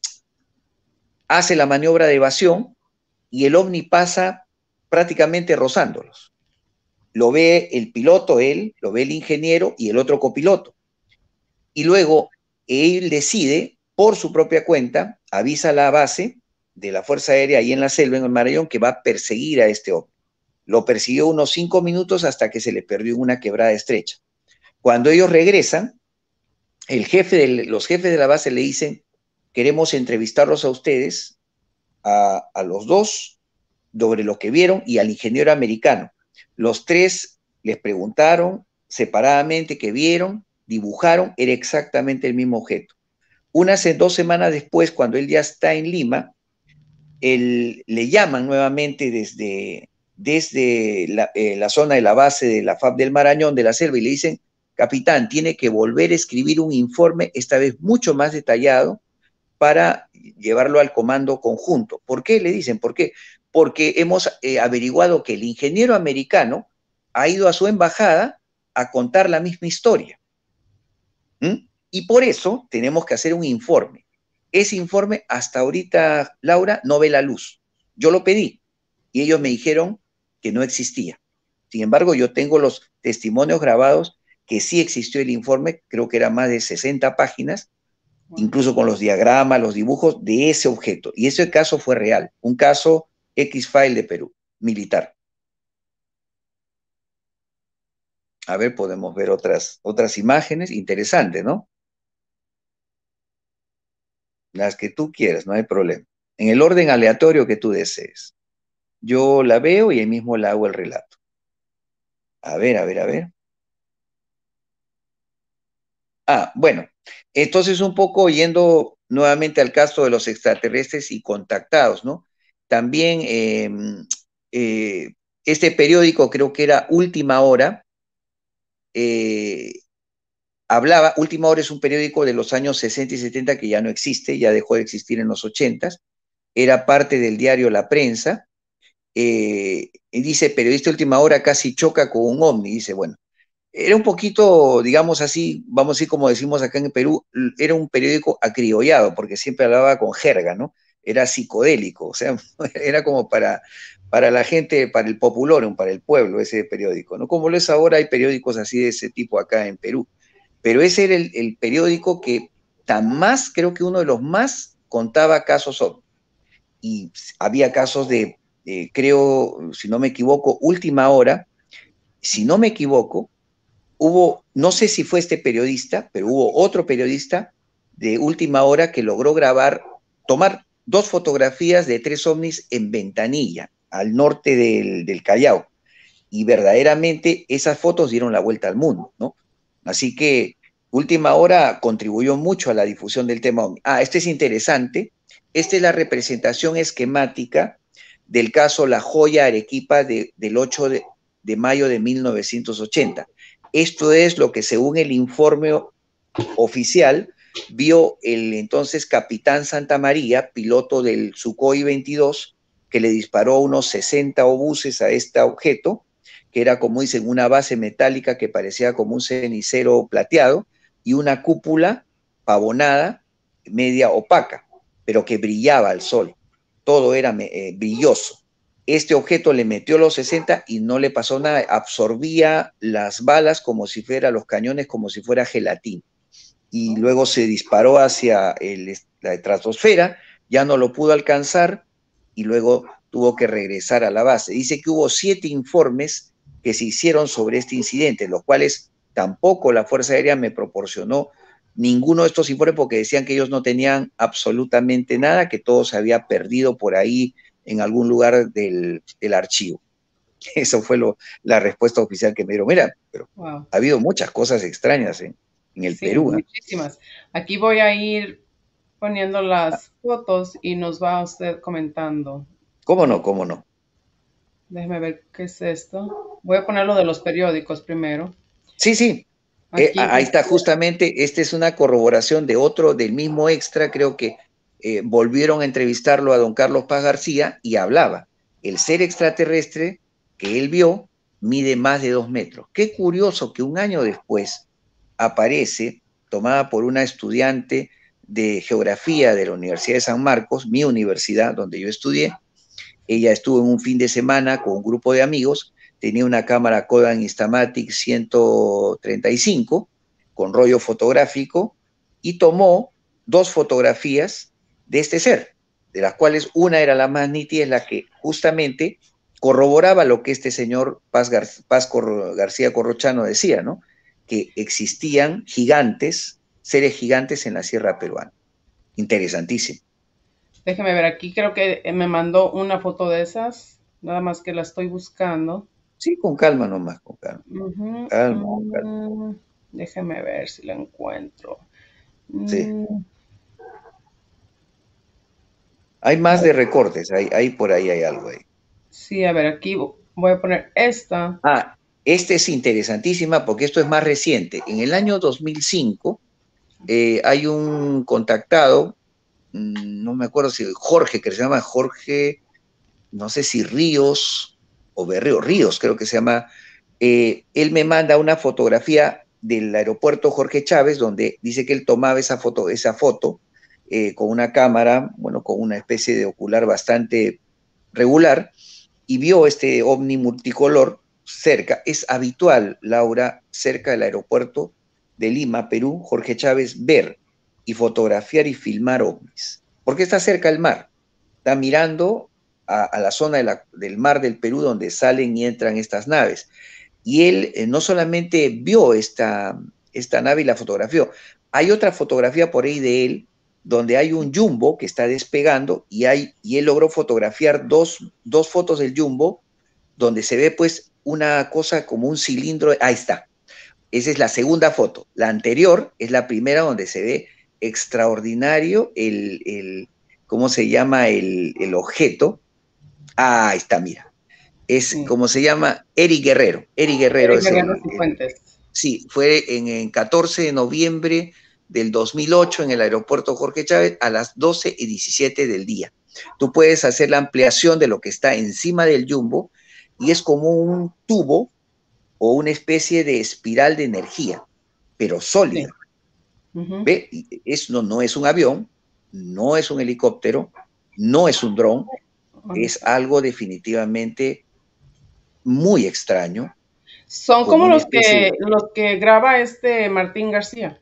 hace la maniobra de evasión y el ovni pasa prácticamente rozándolos. Lo ve el piloto, él, lo ve el ingeniero y el otro copiloto. Y luego él decide, por su propia cuenta, avisa a la base de la Fuerza Aérea ahí en la selva, en el Marañón, que va a perseguir a este ovni. Lo persiguió unos cinco minutos hasta que se le perdió en una quebrada estrecha. Cuando ellos regresan, el jefe de, los jefes de la base le dicen, queremos entrevistarlos a ustedes, a, a los dos, sobre lo que vieron y al ingeniero americano. Los tres les preguntaron separadamente qué vieron, dibujaron, era exactamente el mismo objeto. Unas dos semanas después, cuando él ya está en Lima, él, le llaman nuevamente desde, desde la, eh, la zona de la base de la F A B del Marañón, de la selva, y le dicen, capitán, tiene que volver a escribir un informe, esta vez mucho más detallado, para llevarlo al comando conjunto. ¿Por qué? Le dicen, ¿por qué? Porque hemos eh, averiguado que el ingeniero americano ha ido a su embajada a contar la misma historia. ¿Mm? Y por eso tenemos que hacer un informe. Ese informe hasta ahorita, Laura, no ve la luz. Yo lo pedí y ellos me dijeron que no existía. Sin embargo, yo tengo los testimonios grabados que sí existió el informe, creo que era más de sesenta páginas, incluso con los diagramas, los dibujos de ese objeto. Y ese caso fue real, un caso X-File de Perú, militar. A ver, podemos ver otras, otras imágenes, interesante, ¿no? Las que tú quieras, no hay problema. En el orden aleatorio que tú desees. Yo la veo y ahí mismo le hago el relato. A ver, a ver, a ver. Ah, bueno, entonces un poco yendo nuevamente al caso de los extraterrestres y contactados, ¿no? También eh, eh, este periódico, creo que era Última Hora, eh, hablaba, Última Hora es un periódico de los años sesenta y setenta que ya no existe, ya dejó de existir en los ochenta, era parte del diario La Prensa, eh, y dice, periodista de Última Hora casi choca con un ovni, dice, bueno, era un poquito, digamos así, vamos a decir como decimos acá en el Perú, era un periódico acriollado, porque siempre hablaba con jerga, ¿no? Era psicodélico, o sea, era como para, para la gente, para el populorum, para el pueblo, ese periódico, ¿no? Como lo es ahora, hay periódicos así de ese tipo acá en Perú. Pero ese era el, el periódico que tan más, creo que uno de los más contaba casos ovni. Y había casos de, eh, creo, si no me equivoco, Última Hora, si no me equivoco, hubo, no sé si fue este periodista, pero hubo otro periodista de Última Hora que logró grabar, tomar dos fotografías de tres ovnis en Ventanilla, al norte del, del Callao. Y verdaderamente esas fotos dieron la vuelta al mundo, ¿no? Así que Última Hora contribuyó mucho a la difusión del tema ovni. Ah, este es interesante. Esta es la representación esquemática del caso La Joya Arequipa de, del ocho de, de mayo de mil novecientos ochenta. Esto es lo que, según el informe oficial, vio el entonces capitán Santa María, piloto del Sukhoi veintidós, que le disparó unos sesenta obuses a este objeto, que era, como dicen, una base metálica que parecía como un cenicero plateado, y una cúpula pavonada, media opaca, pero que brillaba al sol. Todo era eh, brilloso. Este objeto le metió los sesenta y no le pasó nada, absorbía las balas como si fuera, los cañones como si fuera gelatina. Y luego se disparó hacia el, la estratosfera, ya no lo pudo alcanzar y luego tuvo que regresar a la base. Dice que hubo siete informes que se hicieron sobre este incidente, los cuales tampoco la Fuerza Aérea me proporcionó ninguno de estos informes porque decían que ellos no tenían absolutamente nada, que todo se había perdido por ahí en algún lugar del, del archivo. Eso fue lo, la respuesta oficial que me dieron. Mira, pero Wow. ha habido muchas cosas extrañas en, en el Sí, Perú, ¿eh? muchísimas. Aquí voy a ir poniendo las fotos y nos va usted comentando. ¿Cómo no? ¿Cómo no? Déjeme ver qué es esto. Voy a poner lo de los periódicos primero. Sí, sí. Eh, Aquí ahí está dice, justamente, esta es una corroboración de otro, del mismo extra, creo que eh, volvieron a entrevistarlo a don Carlos Paz García y hablaba. El ser extraterrestre que él vio mide más de dos metros. Qué curioso que un año después aparece, tomada por una estudiante de geografía de la Universidad de San Marcos, mi universidad donde yo estudié. Ella estuvo en un fin de semana con un grupo de amigos, tenía una cámara Kodak Instamatic ciento treinta y cinco con rollo fotográfico y tomó dos fotografías de este ser, de las cuales una era la más nítida, es la que justamente corroboraba lo que este señor Paz, Gar Paz Cor García Corrochano decía, ¿no? Que existían gigantes, seres gigantes en la sierra peruana. Interesantísimo. déjeme ver, aquí creo que me mandó una foto de esas, nada más que la estoy buscando. Sí, con calma nomás, con calma. Ujú, Calma, con calma. mm, déjeme ver si la encuentro. Sí. Mm, Hay más de recortes, hay, hay por ahí hay algo ahí. sí, a ver, aquí voy a poner esta. Ah, este es interesantísima porque esto es más reciente. En el año dos mil cinco eh, hay un contactado, mmm, no me acuerdo si Jorge, que se llama Jorge, no sé si Ríos o Berrío, Ríos creo que se llama. Eh, él me manda una fotografía del aeropuerto Jorge Chávez, donde dice que él tomaba esa foto, esa foto eh, con una cámara, bueno, con una especie de ocular bastante regular, y vio este ovni multicolor cerca. Es habitual, Laura, cerca del aeropuerto de Lima, Perú, Jorge Chávez, ver y fotografiar y filmar ovnis. Porque está cerca del mar. Está mirando a, a la zona de la, del mar del Perú donde salen y entran estas naves. Y él eh, no solamente vio esta, esta nave y la fotografió, hay otra fotografía por ahí de él donde hay un jumbo que está despegando y, hay, y él logró fotografiar dos, dos fotos del jumbo donde se ve pues una cosa como un cilindro. Ahí está. Esa es la segunda foto. La anterior es la primera donde se ve extraordinario el, el ¿cómo se llama? El, el objeto. Ah, ahí está, mira. Es Sí. como se llama Eric Guerrero. Eric Guerrero Eric es Guerrero el, el Cifuentes. sí, fue en, en catorce de noviembre del dos mil ocho en el aeropuerto Jorge Chávez a las doce y diecisiete del día. Tú puedes hacer la ampliación de lo que está encima del jumbo y es como un tubo o una especie de espiral de energía, pero Sí. sólida. Uh-huh. ¿Ve? Es, no, no es un avión, no es un helicóptero, no es un dron, es algo definitivamente muy extraño, Son como como una los especie que de, los que graba este Martín García.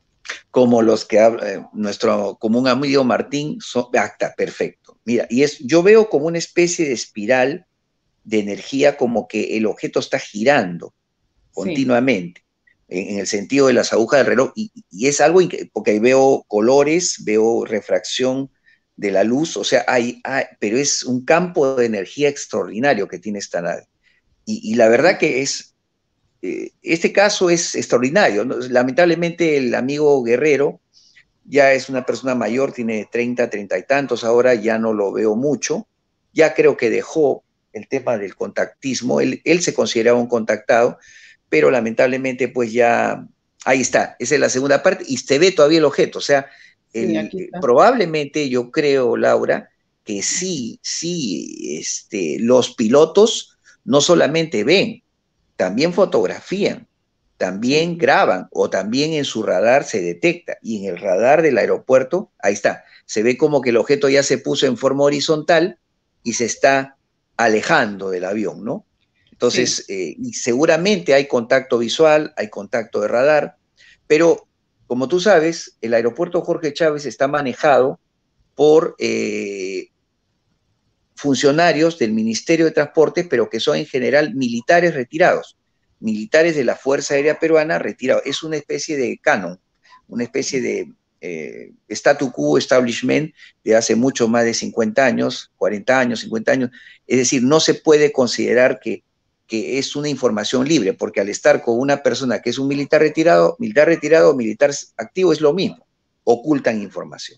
como los que habla eh, nuestro común amigo Martín, son, acta, perfecto. Mira, y es, yo veo como una especie de espiral de energía, como que el objeto está girando Sí. continuamente, en, en el sentido de las agujas del reloj, y, y es algo, porque ahí veo colores, veo refracción de la luz, o sea, hay, hay, pero es un campo de energía extraordinario que tiene esta nave. Y, y la verdad que es, eh, este caso es extraordinario, ¿no? Lamentablemente el amigo Guerrero ya es una persona mayor, tiene treinta, treinta y tantos, ahora ya no lo veo mucho, ya creo que dejó el tema del contactismo, él, él se consideraba un contactado, pero lamentablemente pues ya, ahí está, esa es la segunda parte, y se ve todavía el objeto, o sea, Sí, el, aquí está. probablemente yo creo, Laura, que sí, sí, este, los pilotos no solamente ven, también fotografían, Sí. también graban o también en su radar se detecta. Y en el radar del aeropuerto, ahí está, se ve como que el objeto ya se puso en forma horizontal y se está alejando del avión, ¿no? Sí. Entonces, eh, y seguramente hay contacto visual, hay contacto de radar, pero como tú sabes, el aeropuerto Jorge Chávez está manejado por eh, funcionarios del Ministerio de Transporte, pero que son en general militares retirados, militares de la Fuerza Aérea Peruana retirados. Es una especie de canon, una especie de eh, statu quo establishment de hace mucho más de cincuenta años, cuarenta años, cincuenta años. Es decir, no se puede considerar que, que es una información libre, porque al estar con una persona que es un militar retirado, militar retirado o militar activo es lo mismo, ocultan información.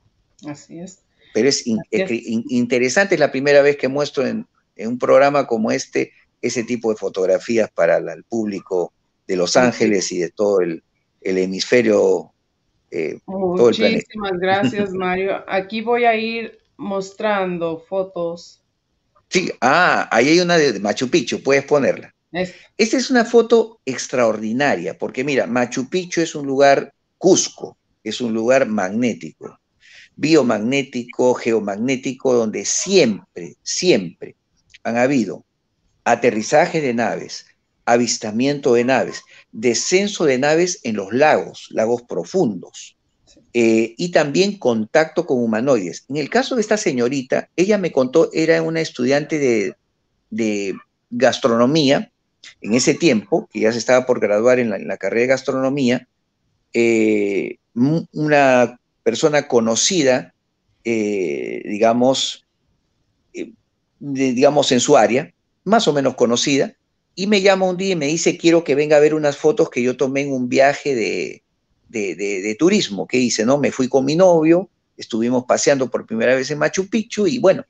Así es. Pero es, in, Así es. in, interesante, es la primera vez que muestro en, en, un programa como este ese tipo de fotografías para la, el público de Los Muchis- Ángeles y de todo el, el hemisferio, eh, todo el planeta. Muchísimas gracias, Mario. Aquí voy a ir mostrando fotos. Sí, ah, ahí hay una de Machu Picchu, puedes ponerla. Esta. Esta es una foto extraordinaria, porque mira, Machu Picchu es un lugar, Cusco, es un lugar magnético, biomagnético, geomagnético, donde siempre, siempre han habido aterrizaje de naves, avistamiento de naves, descenso de naves en los lagos, lagos profundos, eh, y también contacto con humanoides. En el caso de esta señorita, ella me contó, era una estudiante de, de gastronomía en ese tiempo, que ya se estaba por graduar en la, en la carrera de gastronomía, eh, una persona conocida, eh, digamos, eh, de, digamos, en su área, más o menos conocida, y me llama un día y me dice, quiero que venga a ver unas fotos que yo tomé en un viaje de, de, de, de turismo que hice, ¿no? Me fui con mi novio, estuvimos paseando por primera vez en Machu Picchu y bueno,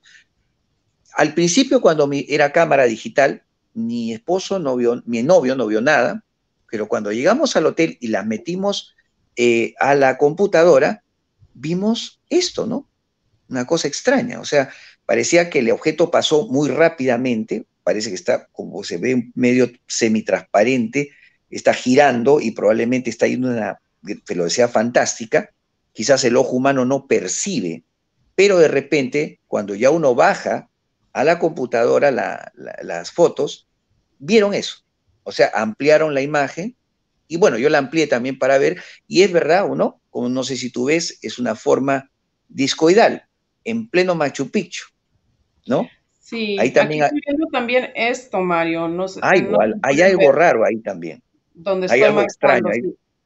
al principio cuando mi, era cámara digital, mi esposo no vio, mi novio no vio nada, pero cuando llegamos al hotel y las metimos eh, a la computadora, vimos esto, ¿no? Una cosa extraña, o sea, parecía que el objeto pasó muy rápidamente, parece que está, como se ve, medio semitransparente, está girando y probablemente está yendo una velocidad fantástica, quizás el ojo humano no percibe, pero de repente, cuando ya uno baja a la computadora la, la, las fotos, vieron eso, o sea, ampliaron la imagen, y bueno, yo la amplié también para ver, y es verdad o no, como no sé si tú ves, es una forma discoidal, en pleno Machu Picchu, ¿no? Ahí Sí, aquí también hay, estoy viendo también esto, Mario. No sé, ah, no sé igual, si hay pueden algo ver raro ahí también, donde hay estoy algo extraño marcando. ahí. Sí.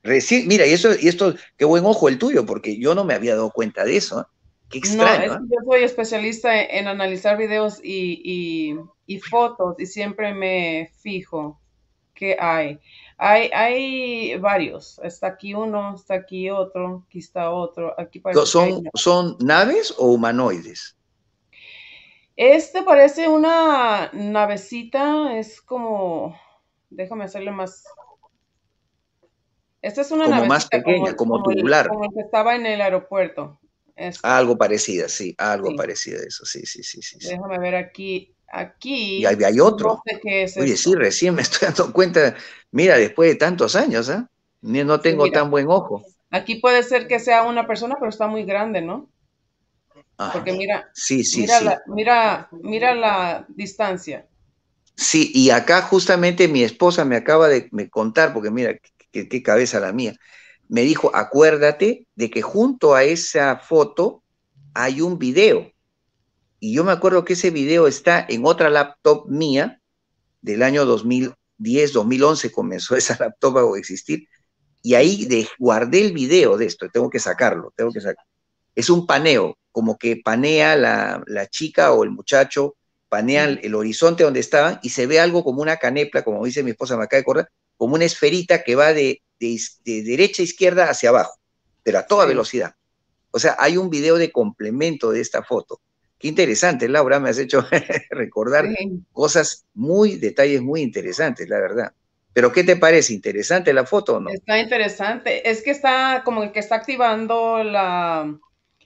Recién, mira, y eso, y esto, qué buen ojo el tuyo, porque yo no me había dado cuenta de eso, ¿eh? Qué No, extraño, es ¿eh? que yo soy especialista en, en analizar videos y, y- y fotos y siempre me fijo qué hay. Hay, hay varios. Está aquí uno, está aquí otro, aquí está otro, aquí parece que hay ¿Son, uno. son naves o humanoides? Este parece una navecita, es como, déjame hacerle más. Esta es una Como más navecita como, pequeña, como como el, tubular. como el que estaba en el aeropuerto. Este, Algo parecida, sí, algo sí. parecido a eso, sí, sí, sí, sí, sí. Déjame ver aquí. Y ahí Aquí, hay no otro. sé qué es Oye, sí, esto. recién me estoy dando cuenta, mira, después de tantos años, ¿ah? Ni- No Sí, tengo mira. tan buen ojo. Aquí puede ser que sea una persona, pero está muy grande, ¿no? Ah, Porque mira, sí, sí, mira la, sí. mira, mira la distancia. Sí, y acá justamente mi esposa me acaba de me contar, porque mira, qué, qué cabeza la mía, me dijo, acuérdate de que junto a esa foto hay un video. Y yo me acuerdo que ese video está en otra laptop mía del año dos mil diez, dos mil once comenzó esa laptop a existir, y ahí Ujú. de, guardé el video de esto, tengo que sacarlo, tengo que sacarlo. Es un paneo, como que panea la, la chica o el muchacho, panean Ujú. el horizonte donde estaban y se ve algo como una canepla, como dice mi esposa, me acaba de acordar, como una esferita que va de, de, de derecha a izquierda hacia abajo, pero a toda Sí, velocidad. O sea, hay un video de complemento de esta foto. Qué interesante, Laura, me has hecho recordar sí. cosas muy, detalles muy interesantes, la verdad. Pero ¿qué te parece? ¿Interesante la foto o no? Está interesante. Es que está como que está activando la,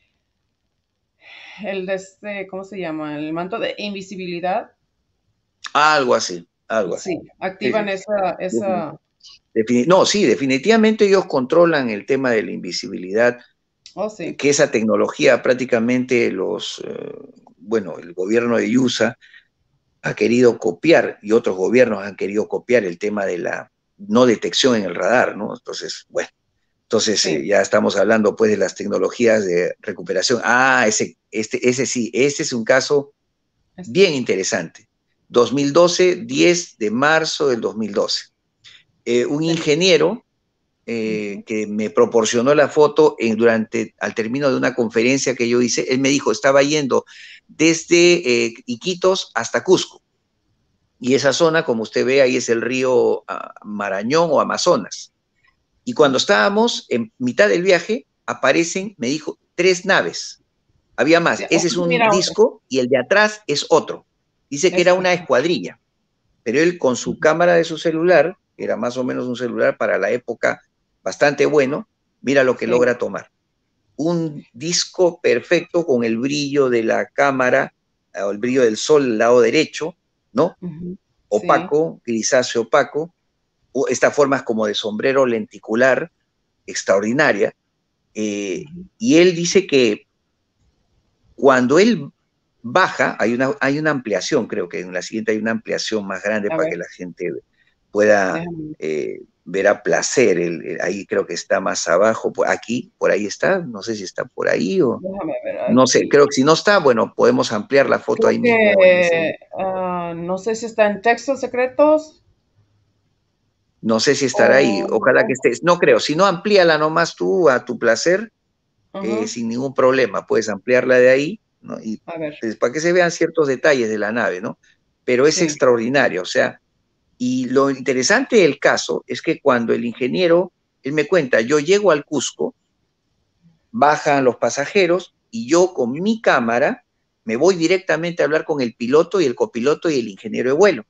el de este, ¿cómo se llama? El manto de invisibilidad. Algo así, algo así. Sí, Sí, sí. activan esa, Defini- esa. defini- no, sí, definitivamente ellos controlan el tema de la invisibilidad, Oh, eh, sí. que esa tecnología prácticamente los, eh, bueno, el gobierno de U S A ha querido copiar y otros gobiernos han querido copiar el tema de la no detección en el radar, ¿no? Entonces, bueno, entonces Sí. eh, ya estamos hablando pues de las tecnologías de recuperación. Ah, ese, este, ese sí, ese es un caso Es- bien interesante. dos mil doce, diez de marzo del dos mil doce. Eh, un sí. ingeniero Ujú. eh, que me proporcionó la foto en, durante, al término de una conferencia que yo hice, él me dijo, estaba yendo desde eh, Iquitos hasta Cusco. Y esa zona, como usted ve, ahí es el río uh, Marañón o Amazonas. Y cuando estábamos en mitad del viaje, aparecen, me dijo, tres naves. Había Sí, más. Ese es aquí un mira otro. disco y el de atrás es otro. Dice que era Este. una escuadrilla, pero él con su cámara de su celular, que era más o menos un celular para la época bastante bueno, mira lo que Sí. logra tomar. Un disco perfecto con el brillo de la cámara, o el brillo del sol al lado derecho, ¿no? Ujú. Sí. Opaco, grisáceo opaco, esta forma es como de sombrero lenticular, extraordinaria, eh, Ujú. y él dice que cuando él baja, hay una, hay una ampliación, creo que en la siguiente hay una ampliación más grande A para ver, que la gente pueda déjame. eh, ver a placer, el, el, ahí creo que está más abajo, por aquí, por ahí está, no sé si está por ahí o Déjame ver no sé, aquí. creo que si no está, bueno, podemos ampliar la foto Creo ahí mismo en ese, que ah, no sé si está en textos secretos no sé si estará ahí, o, ojalá que o- estés, no creo, si no, amplíala nomás tú a tu placer, eh, ajá. sin ningún problema, puedes ampliarla de ahí, ¿no? Y A ver, pues, para que se vean ciertos detalles de la nave, ¿no? Pero es sí. extraordinario, o sea, y lo interesante del caso es que cuando el ingeniero, él me cuenta, yo llego al Cusco, bajan los pasajeros y yo con mi cámara me voy directamente a hablar con el piloto y el copiloto y el ingeniero de vuelo.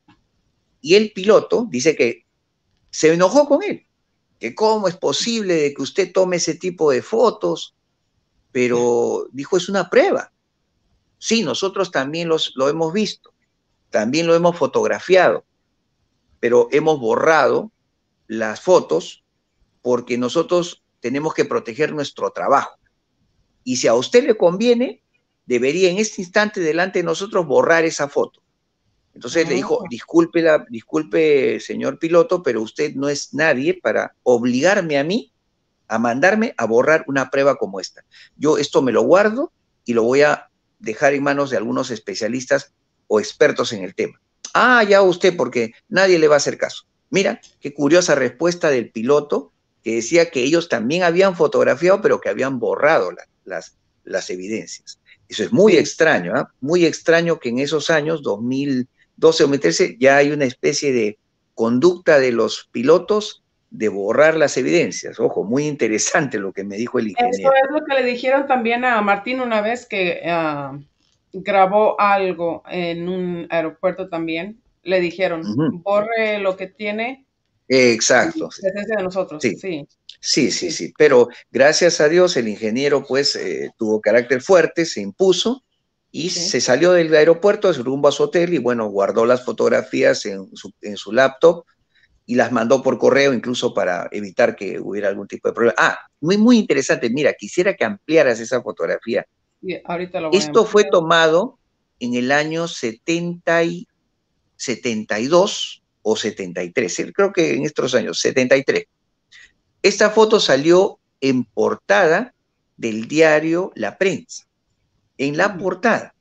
Y el piloto dice que se enojó con él, que cómo es posible de que usted tome ese tipo de fotos, pero dijo, es una prueba. Sí, nosotros también los, lo hemos visto, también lo hemos fotografiado, pero hemos borrado las fotos porque nosotros tenemos que proteger nuestro trabajo. Y si a usted le conviene, debería en este instante delante de nosotros borrar esa foto. Entonces le dijo, Ah, disculpe, la, disculpe, señor piloto, pero usted no es nadie para obligarme a mí a mandarme a borrar una prueba como esta. Yo esto me lo guardo y lo voy a dejar en manos de algunos especialistas o expertos en el tema. Ah, ya usted, porque nadie le va a hacer caso. Mira, qué curiosa respuesta del piloto que decía que ellos también habían fotografiado, pero que habían borrado la, las, las evidencias. Eso es muy Sí. extraño, ¿eh? Muy extraño que en esos años, dos mil doce o dos mil trece, ya hay una especie de conducta de los pilotos de borrar las evidencias. Ojo, muy interesante lo que me dijo el Eso ingeniero. es lo que le dijeron también a Martín una vez que uh, grabó algo en un aeropuerto también. Le dijeron, Uh -huh. borre lo que tiene Exacto. en presencia de nosotros. Sí. Sí. Sí, sí, sí, sí, pero gracias a Dios el ingeniero pues eh, tuvo carácter fuerte, se impuso y Sí. se salió del aeropuerto rumbo a su hotel y bueno, guardó las fotografías en su, en su laptop y las mandó por correo incluso para evitar que hubiera algún tipo de problema. Ah, muy, muy interesante, mira, quisiera que ampliaras esa fotografía. Sí, ahorita lo voy a Esto fue ampliar. tomado en el año setenta y, setenta y dos o setenta y tres, creo que en estos años, setenta y tres. Esta foto salió en portada del diario La Prensa. En la Mm. portada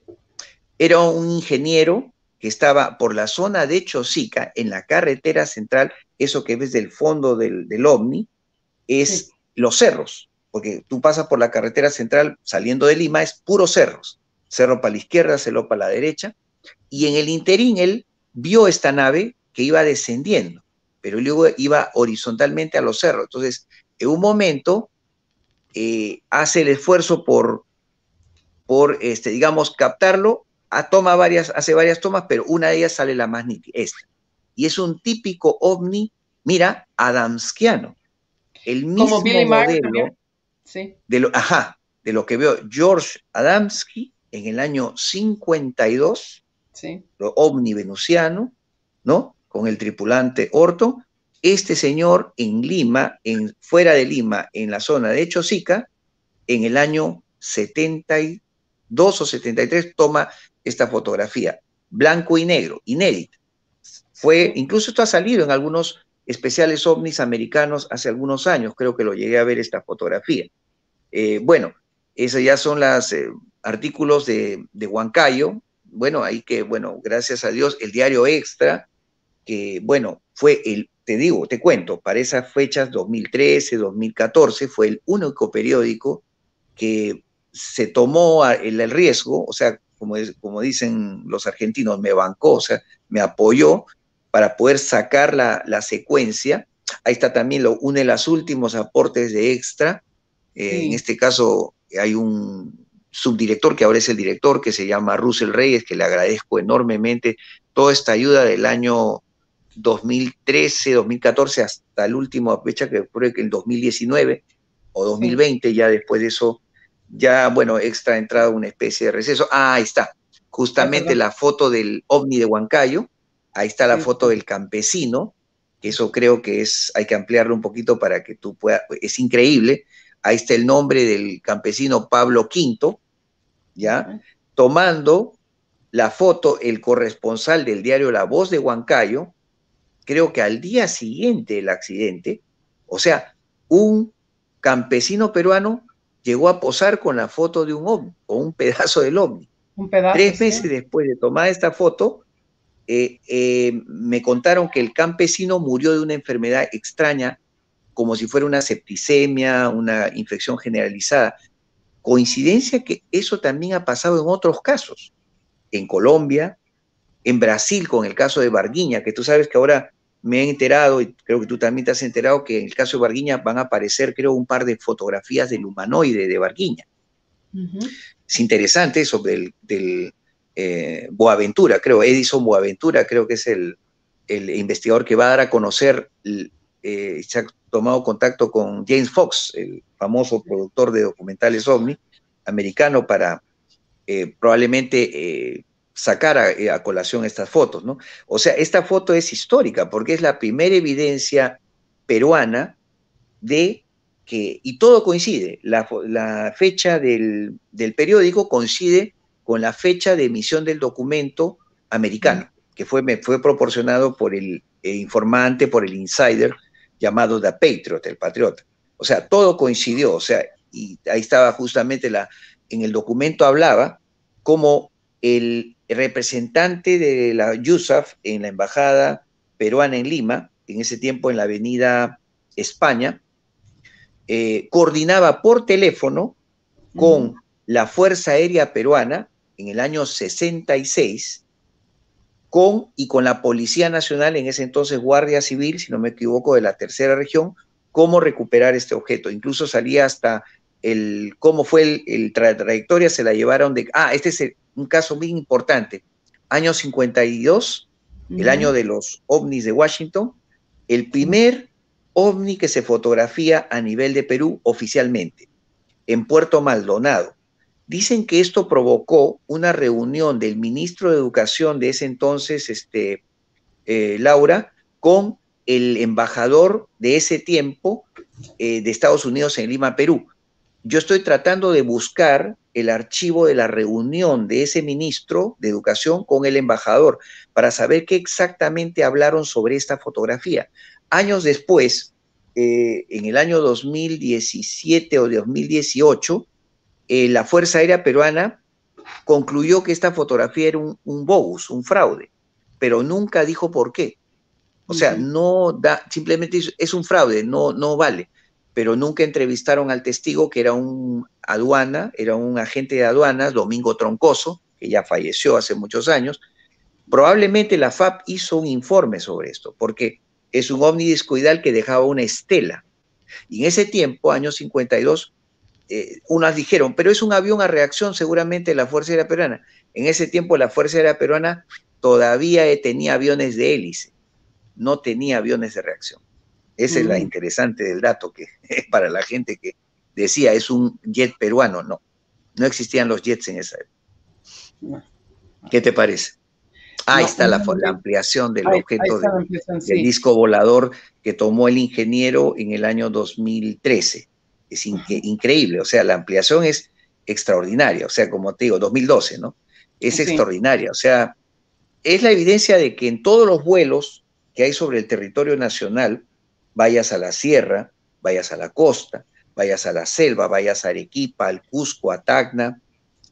era un ingeniero que estaba por la zona de Chosica, en la carretera central, eso que ves del fondo del, del OVNI, es Sí. los cerros, porque tú pasas por la carretera central saliendo de Lima, es puros cerros, cerro para la izquierda, cerro para la derecha, y en el interín él vio esta nave que iba descendiendo, pero luego iba horizontalmente a los cerros. Entonces, en un momento eh, hace el esfuerzo por, por este, digamos, captarlo, a, toma varias, hace varias tomas, pero una de ellas sale la más nítida, esta. Y es un típico ovni, mira, adamskiano, el Como mismo Billy Mayer también. modelo Sí. de lo, ajá, de lo que veo George Adamski en el año cincuenta y dos, Sí. lo ovni venusiano, ¿no? Con el tripulante Orton. Este señor en Lima, en, fuera de Lima, en la zona de Chosica, en el año setenta y dos o setenta y tres toma esta fotografía, blanco y negro, inédita. Fue, Sí. incluso esto ha salido en algunos especiales ovnis americanos hace algunos años, creo que lo llegué a ver esta fotografía. Eh, bueno, esos ya son los eh, artículos de, de Huancayo. Bueno, ahí que, bueno, gracias a Dios, el diario Extra, que, bueno, fue el, te digo, te cuento, para esas fechas, dos mil trece, dos mil catorce, fue el único periódico que se tomó el, el riesgo, o sea, como, es, como dicen los argentinos, me bancó, o sea, me apoyó para poder sacar la, la secuencia. Ahí está también lo, uno de los últimos aportes de Extra. Eh, en Sí. este caso hay un subdirector que ahora es el director, que se llama Russell Reyes, que le agradezco enormemente toda esta ayuda del año dos mil trece, dos mil catorce hasta la última fecha que fue el dos mil diecinueve o Sí. dos mil veinte, ya después de eso, ya, bueno, Extra ha entrado una especie de receso. Ah, ahí está, Ay, justamente perdón. la foto del ovni de Huancayo, ahí está la Sí. foto del campesino, que eso creo que es, hay que ampliarlo un poquito para que tú puedas, es increíble, ahí está el nombre del campesino Pablo Quinto, ¿ya? Okay. Tomando la foto, el corresponsal del diario La Voz de Huancayo, creo que al día siguiente del accidente, o sea, un campesino peruano llegó a posar con la foto de un ovni, o un pedazo del ovni. Un pedazo, Tres sí. meses después de tomar esta foto, eh, eh, me contaron que el campesino murió de una enfermedad extraña, como si fuera una septicemia, una infección generalizada. Coincidencia que eso también ha pasado en otros casos, en Colombia, en Brasil con el caso de Varguiña, que tú sabes que ahora me he enterado, y creo que tú también te has enterado, que en el caso de Varguiña van a aparecer, creo, un par de fotografías del humanoide de Varguiña. Uh-huh. Es interesante eso del, del eh, Boaventura, creo, Edison Boaventura, creo que es el, el investigador que va a dar a conocer, eh, se ha tomado contacto con James Fox, el famoso productor de documentales OVNI americano, para eh, probablemente eh, sacar a, eh, a, colación estas fotos, ¿no? O sea, esta foto es histórica porque es la primera evidencia peruana de que, y todo coincide, la, la fecha del, del, periódico coincide con la fecha de emisión del documento americano, que fue, me fue proporcionado por el, el informante, por el insider llamado The Patriot, el patriota. O sea, todo coincidió, o sea, y ahí estaba justamente la, en el documento hablaba como el representante de la U S A F en la embajada peruana en Lima, en ese tiempo en la avenida España, eh, coordinaba por teléfono con Ujú. la Fuerza Aérea Peruana en el año sesenta y seis, con y con la Policía Nacional, en ese entonces Guardia Civil, si no me equivoco, de la tercera región, cómo recuperar este objeto. Incluso salía hasta el cómo fue el, el tra trayectoria, se la llevaron de... Ah, este es el, un caso bien importante. Año cincuenta y dos, el año Ujú. de los ovnis de Washington, el Sí. primer ovni que se fotografía a nivel de Perú oficialmente, en Puerto Maldonado. Dicen que esto provocó una reunión del ministro de Educación de ese entonces, este, eh, Laura, con el embajador de ese tiempo eh, de Estados Unidos en Lima, Perú. Yo estoy tratando de buscar el archivo de la reunión de ese ministro de Educación con el embajador para saber qué exactamente hablaron sobre esta fotografía. Años después, eh, en el año dos mil diecisiete o dos mil dieciocho, eh, la Fuerza Aérea Peruana concluyó que esta fotografía era un, un bogus, un fraude, pero nunca dijo por qué. O sea, Ujú. no da, simplemente es, es un fraude, no, no vale. Pero nunca entrevistaron al testigo, que era un aduana, era un agente de aduanas, Domingo Troncoso, que ya falleció hace muchos años. Probablemente la F A P hizo un informe sobre esto, porque es un ovni discoidal que dejaba una estela. Y en ese tiempo, año cincuenta y dos, eh, unas dijeron, pero es un avión a reacción seguramente de la Fuerza Aérea Peruana. En ese tiempo la Fuerza Aérea Peruana todavía tenía aviones de hélice, no tenía aviones de reacción. Esa es la Mm. interesante del dato, que para la gente que decía es un jet peruano, no, no existían los jets en esa época. No, ¿Qué te parece? Ahí no, está la, muy la bien. ampliación del Ahí, ahí objeto está la del, impresión, del sí. disco volador que tomó el ingeniero en el año dos mil trece. Es inque, Ujú. increíble, o sea, la ampliación es extraordinaria, o sea, como te digo, dos mil doce, ¿no? Es Sí. extraordinaria, o sea, es la evidencia de que en todos los vuelos que hay sobre el territorio nacional, vayas a la sierra, vayas a la costa, vayas a la selva, vayas a Arequipa, al Cusco, a Tacna,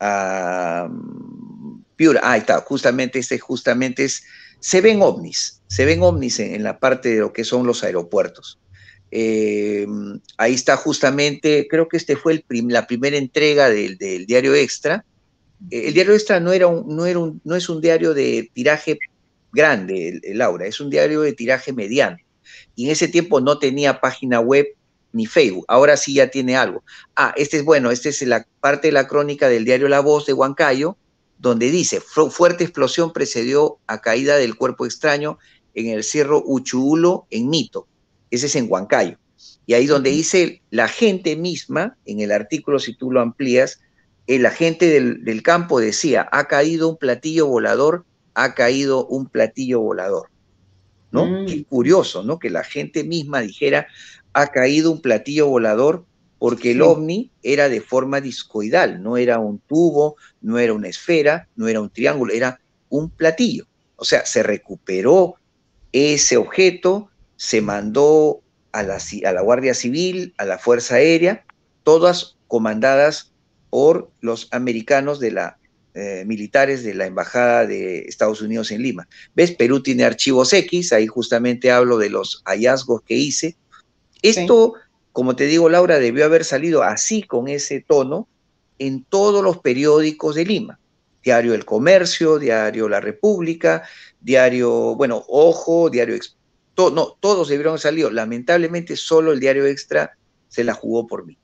a um, Piura, ah, ahí está, justamente este, justamente es, se ven ovnis, se ven ovnis en, en la parte de lo que son los aeropuertos. Eh, ahí está justamente, creo que este fue el prim, la primera entrega del, del diario Extra. El diario Extra no, era un, no, era un, no es un diario de tiraje grande, Laura, es un diario de tiraje mediano. Y en ese tiempo no tenía página web ni Facebook, ahora sí ya tiene algo. Ah, este es bueno, esta es la parte de la crónica del diario La Voz de Huancayo, donde dice, fuerte explosión precedió a caída del cuerpo extraño en el cerro Uchuulo, en Mito. Ese es en Huancayo. Y ahí donde dice la gente misma, en el artículo, si tú lo amplías, el agente del, del campo decía, ha caído un platillo volador, ha caído un platillo volador, ¿no? Qué Mm. curioso, ¿no? Que la gente misma dijera, ha caído un platillo volador, porque el Sí. ovni era de forma discoidal, no era un tubo, no era una esfera, no era un triángulo, era un platillo. O sea, se recuperó ese objeto, se mandó a la, a la Guardia Civil, a la Fuerza Aérea, todas comandadas por los americanos de la eh, militares de la Embajada de Estados Unidos en Lima. ¿Ves? Perú tiene archivos X, ahí justamente hablo de los hallazgos que hice. Sí. Esto, como te digo, Laura, debió haber salido así, con ese tono, en todos los periódicos de Lima. Diario El Comercio, Diario La República, Diario, bueno, Ojo, Diario Expreso. To, no, todos debieron haber salido. Lamentablemente, solo el Diario Extra se la jugó por mí.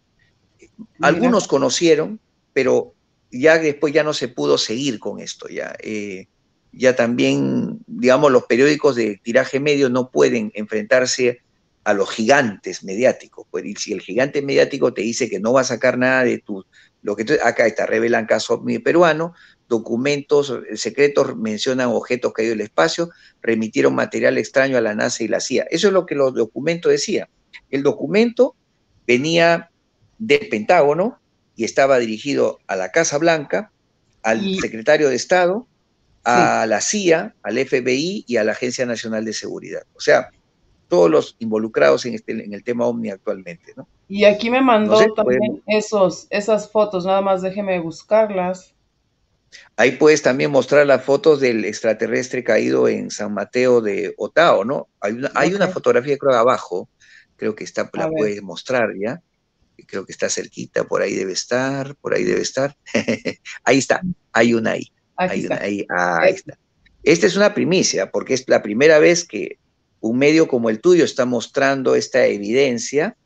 Mira. Algunos conocieron, pero ya después ya no se pudo seguir con esto. Ya, eh, ya también, digamos, los periódicos de tiraje medio no pueden enfrentarse a los gigantes mediáticos. Pues, y si el gigante mediático te dice que no va a sacar nada de tu, lo que tú, acá está, revelan caso peruano, documentos secretos mencionan objetos caídos del espacio, remitieron material extraño a la NASA y la C I A. Eso es lo que los documentos decían. El documento venía del Pentágono y estaba dirigido a la Casa Blanca, al Y secretario de Estado, sí. a la C I A, al F B I y a la Agencia Nacional de Seguridad. O sea, todos los involucrados en, este, en el tema OVNI actualmente, ¿no? Y aquí me No sé, mandó podemos, también esos, esas fotos, nada más déjeme buscarlas. ahí puedes también mostrar las fotos del extraterrestre caído en San Mateo de Otao, ¿no? Hay una, hay Ok. una fotografía, creo, abajo, creo que está, A la ver, puede mostrar ya, creo que está cerquita, por ahí debe estar, por ahí debe estar. Ahí está, hay una ahí, aquí hay una está. ahí, ah, ahí Eh, está. Esta es una primicia, porque es la primera vez que un medio como el tuyo está mostrando esta evidencia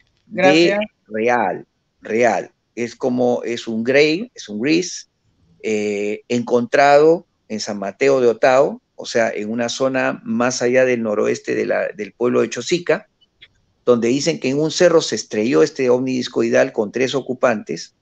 de gracias. real, real. Es como, es un grey, es un gris, eh, encontrado en San Mateo de Otao, o sea, en una zona más allá del noroeste de la, del pueblo de Chosica, donde dicen que en un cerro se estrelló este ovni discoidal con tres ocupantes,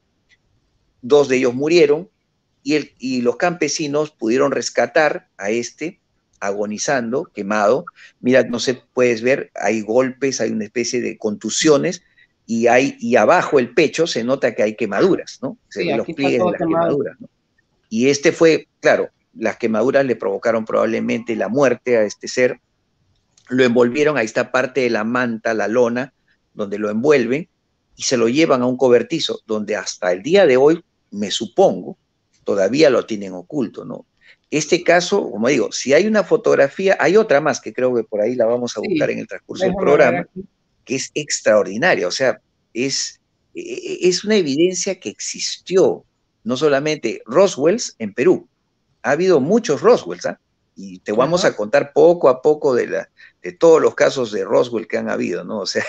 dos de ellos murieron, y, el, y los campesinos pudieron rescatar a este agonizando, quemado. Mira, no se puedes ver, hay golpes, hay una especie de contusiones, y, hay, y abajo el pecho se nota que hay quemaduras, ¿no? Se Sí, ven los aquí está pliegues de todo las quemado. quemaduras, ¿no? Y este fue, claro, las quemaduras le provocaron probablemente la muerte a este ser, lo envolvieron, ahí está parte de la manta, la lona, donde lo envuelven, y se lo llevan a un cobertizo, donde hasta el día de hoy, me supongo, todavía lo tienen oculto, ¿no? Este caso, como digo, si hay una fotografía, hay otra más que creo que por ahí la vamos a buscar Sí, en el transcurso del déjame ver programa, aquí. que es extraordinaria, o sea, es, es una evidencia que existió, no solamente Roswells en Perú, ha habido muchos Roswells, ¿ah? Y te vamos Ajá. a contar poco a poco de, la, de todos los casos de Roswell que han habido, ¿no? O sea,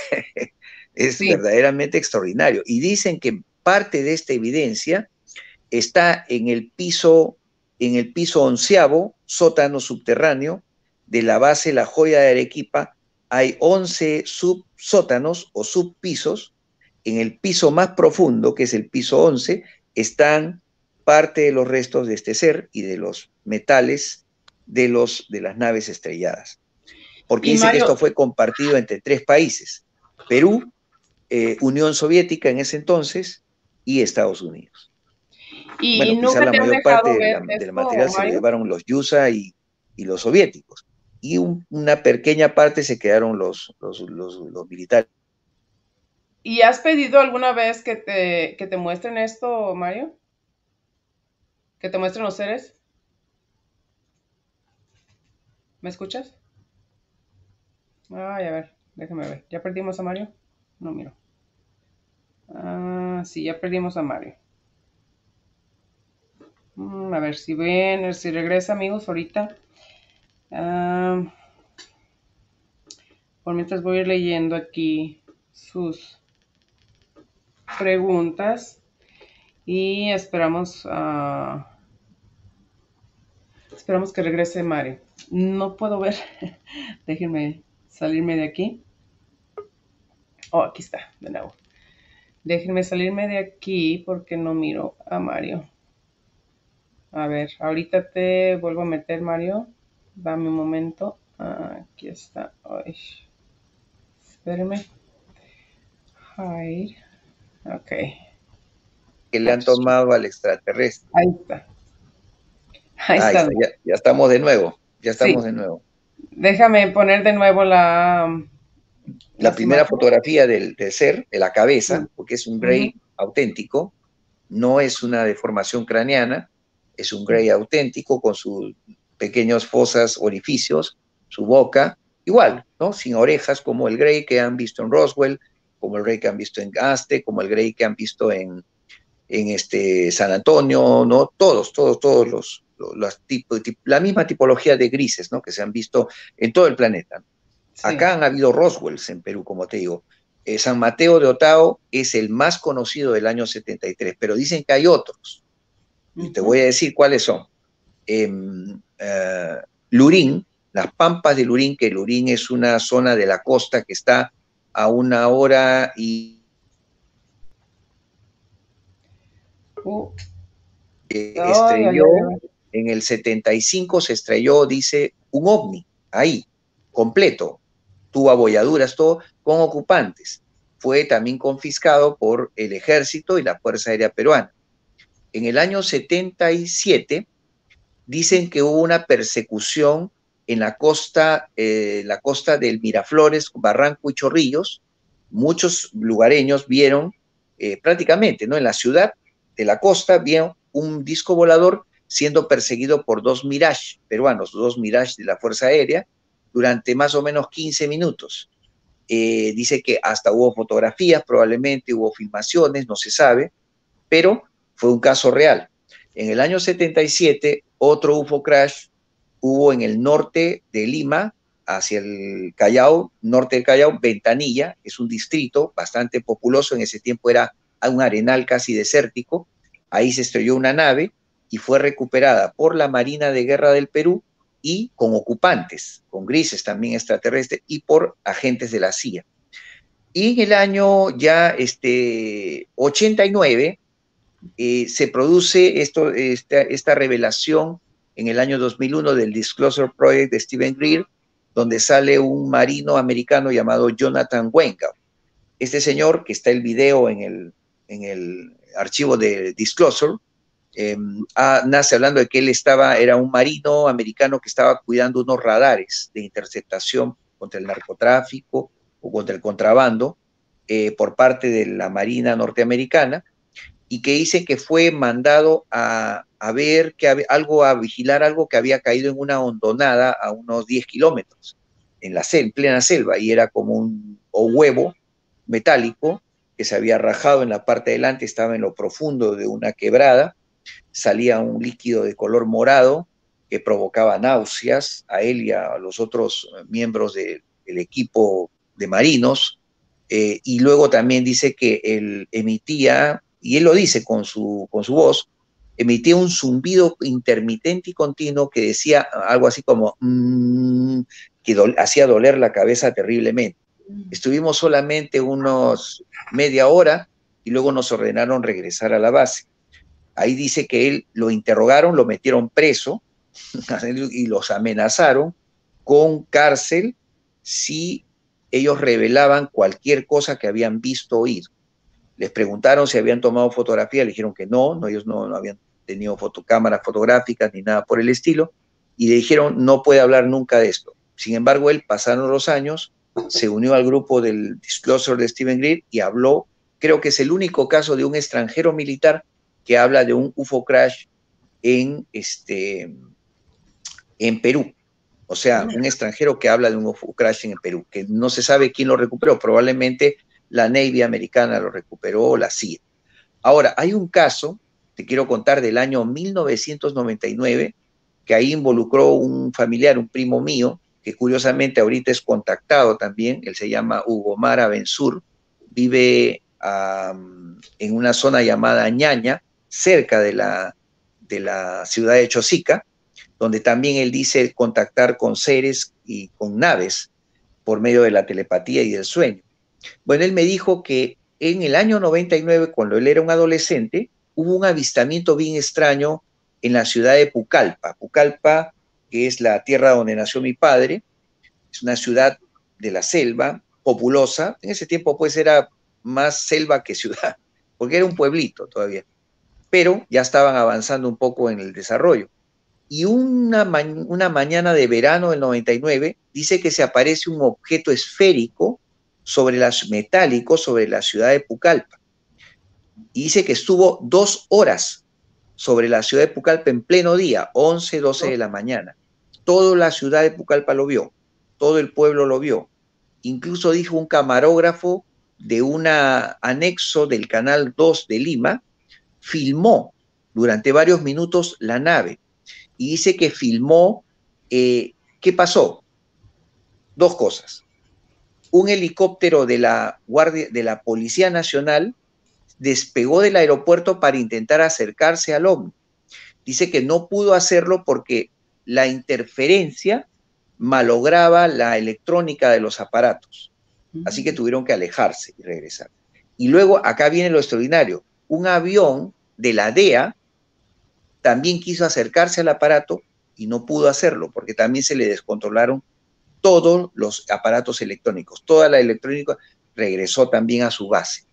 es Sí. verdaderamente extraordinario. Y dicen que parte de esta evidencia está en el piso, en el piso onceavo, sótano subterráneo, de la base La Joya de Arequipa. Hay once subsótanos o subpisos. En el piso más profundo, que es el piso once, están parte de los restos de este ser y de los metales de, los, de las naves estrelladas. Porque Y dice que esto Mario, fue compartido entre tres países: Perú, eh, Unión Soviética en ese entonces y Estados Unidos. y, y Bueno, quizás nunca la te han mayor parte dejado de ver la, del esto, material se lo Mario. llevaron los yusa y, y los soviéticos. Y un, una pequeña parte se quedaron los, los, los, los militares. ¿Y has pedido alguna vez que te, que te muestren esto, Mario? ¿Que te muestren los seres? ¿Me escuchas? Ay, a ver, déjame ver. ¿Ya perdimos a Mario? No, miro. Ah, sí, ya perdimos a Mario. Mm, a ver si ven, si regresa, amigos, ahorita. Ah, por mientras voy a ir leyendo aquí sus preguntas y esperamos, uh, esperamos que regrese Mario. No puedo ver. Déjenme salirme de aquí. Oh, aquí está, de nuevo. Déjenme salirme de aquí porque no miro a Mario. A ver, ahorita te vuelvo a meter, Mario. Dame un momento. Ah, aquí está. Ay, espérenme. Hide. Ok. Que le han tomado al extraterrestre. Ahí está. Ahí Ahí está. está, ya, ya estamos de nuevo, ya estamos Sí. de nuevo. Déjame poner de nuevo la, La las primera imágenes. fotografía del, del ser, de la Mm, cabeza, porque es un ujú, Grey auténtico, no es una deformación craneana, es un Grey auténtico con sus pequeños fosas, orificios, su boca, igual, ¿no? Sin orejas, como el Grey que han visto en Roswell, como el Grey que han visto en Gaste, como el Grey que han visto en, en este San Antonio, ¿no? Todos, todos, todos los, los, los tipos, la misma tipología de grises, ¿no? Que se han visto en todo el planeta. sí. Acá han habido Roswells en Perú, como te digo. Eh, San Mateo de Otao es el más conocido del año setenta y tres, pero dicen que hay otros, y te Ujú. voy a decir cuáles son. Eh, eh, Lurín, las Pampas de Lurín, que Lurín es una zona de la costa que está a una hora y Uh, eh, ay, ay, ay, estrelló, ay. en el setenta y cinco se estrelló, dice, un ovni, ahí, completo, tuvo abolladuras, todo, con ocupantes. Fue también confiscado por el ejército y la Fuerza Aérea Peruana. En el año setenta y siete dicen que hubo una persecución en la costa, eh, la costa del Miraflores, Barranco y Chorrillos. Muchos lugareños vieron eh, prácticamente, ¿no? En la ciudad de la costa, vieron un disco volador siendo perseguido por dos Mirage peruanos, dos Mirage de la Fuerza Aérea, durante más o menos quince minutos. Eh, dice que hasta hubo fotografías, probablemente hubo filmaciones, no se sabe, pero fue un caso real. En el año setenta y siete, otro U F O crash hubo en el norte de Lima, hacia el Callao, norte del Callao, Ventanilla, es un distrito bastante populoso, en ese tiempo era un arenal casi desértico. Ahí se estrelló una nave y fue recuperada por la Marina de Guerra del Perú y con ocupantes, con grises también extraterrestres, y por agentes de la C I A. Y en el año ya este, ochenta y nueve eh, se produce esto, esta, esta revelación en el año dos mil uno del Disclosure Project de Steven Greer, donde sale un marino americano llamado Jonathan Wenga. Este señor, que está el video en el, en el archivo de Disclosure, eh, ah, nace hablando de que él estaba, era un marino americano que estaba cuidando unos radares de interceptación contra el narcotráfico o contra el contrabando eh, por parte de la Marina norteamericana, y que dice que fue mandado a, a ver que había, algo, a vigilar algo que había caído en una hondonada a unos diez kilómetros, en la selva, en plena selva, y era como un o huevo metálico que se había rajado en la parte de delante, estaba en lo profundo de una quebrada, salía un líquido de color morado que provocaba náuseas a él y a los otros miembros de, del equipo de marinos, eh, y luego también dice que él emitía, y él lo dice con su, con su voz, emitía un zumbido intermitente y continuo que decía algo así como mmm, que do hacía doler la cabeza terriblemente. Estuvimos solamente unos media hora y luego nos ordenaron regresar a la base. Ahí dice que él lo interrogaron, lo metieron preso y los amenazaron con cárcel si ellos revelaban cualquier cosa que habían visto o oído. Les preguntaron si habían tomado fotografía, le dijeron que no, no ellos no, no habían tenido fotocámaras fotográficas ni nada por el estilo, y le dijeron no puede hablar nunca de esto. Sin embargo, él, pasaron los años, se unió al grupo del Disclosure de Steven Greer y habló, creo que es el único caso de un extranjero militar que habla de un U F O crash en, este, en Perú. O sea, un extranjero que habla de un U F O crash en Perú, que no se sabe quién lo recuperó, probablemente la Navy americana lo recuperó, o la C I A. Ahora, hay un caso, te quiero contar, del año mil novecientos noventa y nueve, que ahí involucró un familiar, un primo mío, que curiosamente ahorita es contactado también, él se llama Hugo Mara Bensur, vive um, en una zona llamada Ñaña, cerca de la, de la ciudad de Chosica, donde también él dice contactar con seres y con naves por medio de la telepatía y del sueño. Bueno, él me dijo que en el año noventa y nueve, cuando él era un adolescente, hubo un avistamiento bien extraño en la ciudad de Pucallpa. Pucallpa, que es la tierra donde nació mi padre, es una ciudad de la selva, populosa. En ese tiempo pues era más selva que ciudad, porque era un pueblito todavía, pero ya estaban avanzando un poco en el desarrollo. Y una, ma una mañana de verano del noventa y nueve, dice que se aparece un objeto esférico sobre las, metálico sobre la ciudad de Pucallpa. Y dice que estuvo dos horas sobre la ciudad de Pucallpa en pleno día, once, doce de la mañana. Toda la ciudad de Pucallpa lo vio, todo el pueblo lo vio. Incluso dijo un camarógrafo de un anexo del Canal dos de Lima, filmó durante varios minutos la nave. Y dice que filmó, eh, ¿qué pasó? Dos cosas. Un helicóptero de la, Guardia, de la Policía Nacional despegó del aeropuerto para intentar acercarse al ovni. Dice que no pudo hacerlo porque la interferencia malograba la electrónica de los aparatos. Así que tuvieron que alejarse y regresar. Y luego, acá viene lo extraordinario, un avión de la D E A también quiso acercarse al aparato y no pudo hacerlo porque también se le descontrolaron todos los aparatos electrónicos. Toda la electrónica regresó también a su base.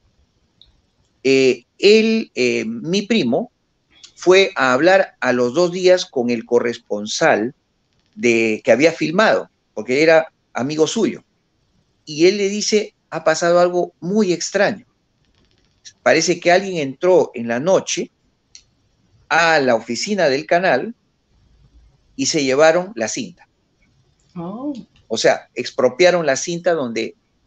Eh, él, eh, mi primo, fue a hablar a los dos días con el corresponsal de, que había filmado, porque era amigo suyo. Y él le dice, ha pasado algo muy extraño. Parece que alguien entró en la noche a la oficina del canal y se llevaron la cinta. Oh. O sea, expropiaron la cinta donde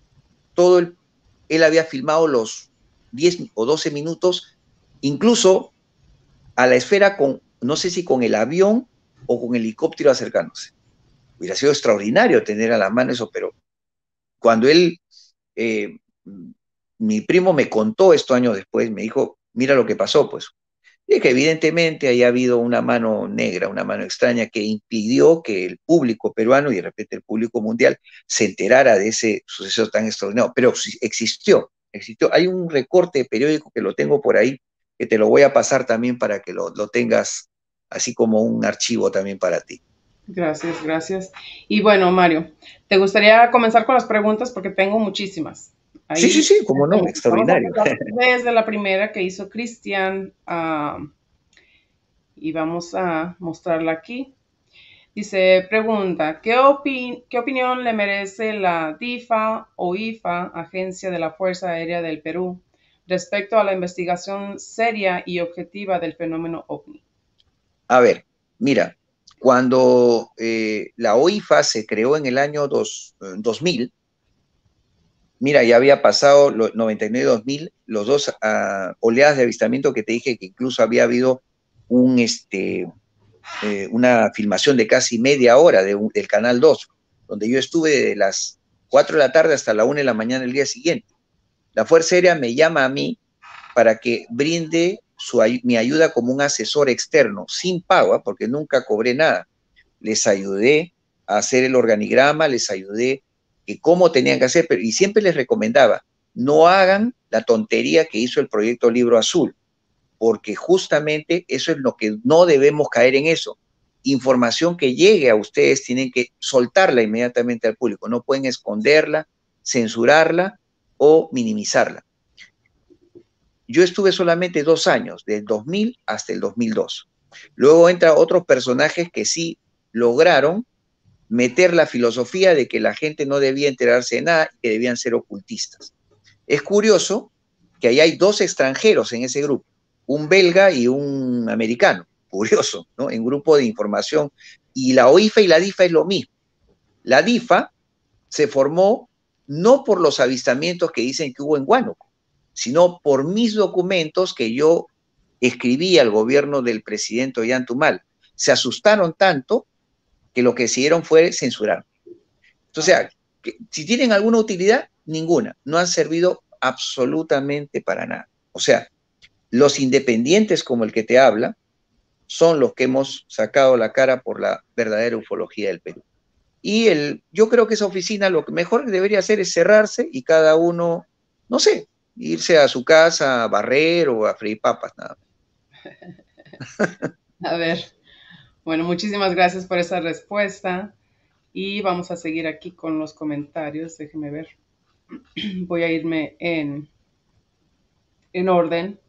todo el, él había filmado los diez o doce minutos, incluso a la esfera con, no sé si con el avión o con el helicóptero acercándose. Hubiera sido extraordinario tener a la mano eso, pero cuando él, eh, mi primo me contó esto años después, me dijo, mira lo que pasó, pues. Y que evidentemente haya habido una mano negra, una mano extraña que impidió que el público peruano y de repente el público mundial se enterara de ese suceso tan extraordinario. Pero existió, existió. Hay un recorte periódico que lo tengo por ahí, que te lo voy a pasar también para que lo, lo tengas así como un archivo también para ti. Gracias, gracias. Y bueno, Mario, ¿te gustaría comenzar con las preguntas? Porque tengo muchísimas. Sí, sí, Ahí sí, como no, vamos a extraordinario. empezar desde la primera que hizo Cristian uh, y vamos a mostrarla aquí. Dice, pregunta, ¿qué, opi ¿qué opinión le merece la DIFA o IFA, Agencia de la Fuerza Aérea del Perú, respecto a la investigación seria y objetiva del fenómeno OVNI? A ver, mira, cuando eh, la O I F A se creó en el año dos, eh, dos mil, mira, ya había pasado los noventa y nueve dos mil, los dos uh, oleadas de avistamiento que te dije que incluso había habido un, este, eh, una filmación de casi media hora de un, del Canal dos, donde yo estuve de las cuatro de la tarde hasta la una de la mañana el día siguiente. La Fuerza Aérea me llama a mí para que brinde su, mi ayuda como un asesor externo, sin pago, porque nunca cobré nada. Les ayudé a hacer el organigrama, les ayudé que cómo tenían que hacer, pero, y siempre les recomendaba, no hagan la tontería que hizo el proyecto Libro Azul, porque justamente eso es lo que no debemos caer en eso. Información que llegue a ustedes tienen que soltarla inmediatamente al público, no pueden esconderla, censurarla o minimizarla. Yo estuve solamente dos años, del dos mil hasta el dos mil dos. Luego entran otros personajes que sí lograron meter la filosofía de que la gente no debía enterarse de nada y que debían ser ocultistas. Es curioso que ahí hay dos extranjeros en ese grupo, un belga y un americano, curioso, ¿no? En grupo de información. Y la O I F A y la DIFA es lo mismo. La DIFA se formó no por los avistamientos que dicen que hubo en Huánuco, sino por mis documentos que yo escribí al gobierno del presidente Ollanta. Se asustaron tanto que lo que decidieron fue censurar. Entonces, o sea, que, si tienen alguna utilidad, ninguna. No han servido absolutamente para nada. O sea, los independientes como el que te habla son los que hemos sacado la cara por la verdadera ufología del Perú. Y el, yo creo que esa oficina lo que mejor debería hacer es cerrarse y cada uno, no sé, irse a su casa a barrer o a freír papas, nada. A ver, bueno, muchísimas gracias por esa respuesta. Y vamos a seguir aquí con los comentarios. Déjenme ver. Voy a irme en, en orden.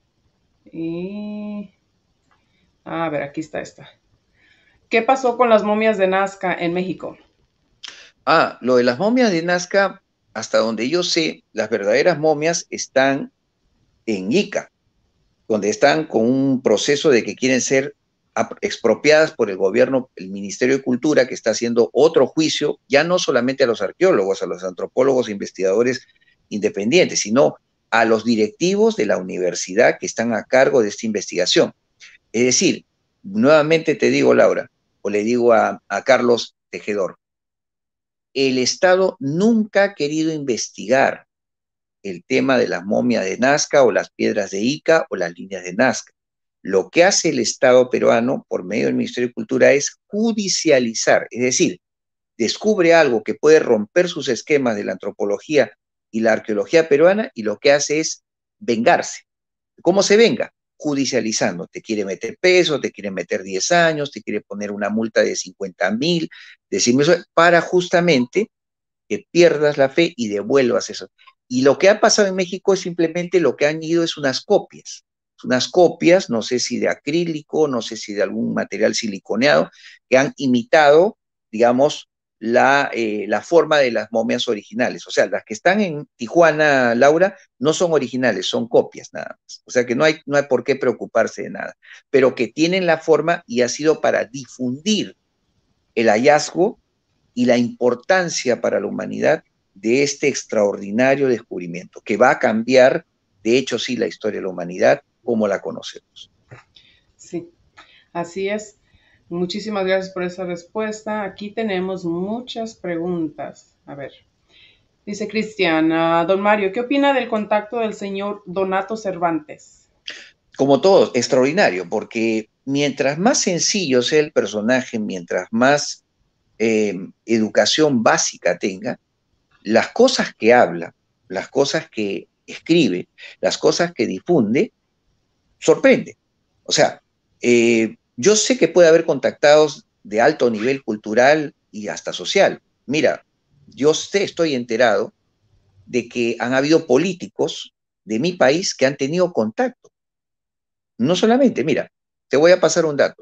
Y a ver, aquí está esta. ¿Qué pasó con las momias de Nazca en México? Ah, lo de las momias de Nazca, hasta donde yo sé, las verdaderas momias están en Ica, donde están con un proceso de que quieren ser expropiadas por el gobierno, el Ministerio de Cultura, que está haciendo otro juicio, ya no solamente a los arqueólogos, a los antropólogos e investigadores independientes, sino a los directivos de la universidad que están a cargo de esta investigación. Es decir, nuevamente te digo, Laura, o le digo a, a Carlos Tejedor, el Estado nunca ha querido investigar el tema de la momia de Nazca o las piedras de Ica o las líneas de Nazca. Lo que hace el Estado peruano por medio del Ministerio de Cultura es judicializar, es decir, descubre algo que puede romper sus esquemas de la antropología y la arqueología peruana y lo que hace es vengarse. ¿Cómo se venga? Judicializando. Te quiere meter peso, te quiere meter diez años, te quiere poner una multa de cincuenta mil, decirme eso, para justamente que pierdas la fe y devuelvas eso. Y lo que ha pasado en México es simplemente lo que han ido es unas copias, unas copias, no sé si de acrílico, no sé si de algún material siliconeado, que han imitado, digamos, la, eh, la forma de las momias originales. O sea, las que están en Tijuana, Laura, no son originales, son copias nada más. O sea que no hay, no hay por qué preocuparse de nada, pero que tienen la forma y ha sido para difundir el hallazgo y la importancia para la humanidad de este extraordinario descubrimiento, que va a cambiar, de hecho, sí, la historia de la humanidad como la conocemos. Sí, así es. Muchísimas gracias por esa respuesta. Aquí tenemos muchas preguntas. A ver, dice Cristian, uh, don Mario, ¿qué opina del contacto del señor Donato Cervantes? Como todo, extraordinario, porque mientras más sencillo sea el personaje, mientras más eh, educación básica tenga, las cosas que habla, las cosas que escribe, las cosas que difunde, sorprende. O sea, eh, yo sé que puede haber contactados de alto nivel cultural y hasta social. Mira, yo sé, estoy enterado de que han habido políticos de mi país que han tenido contacto. No solamente, mira, te voy a pasar un dato.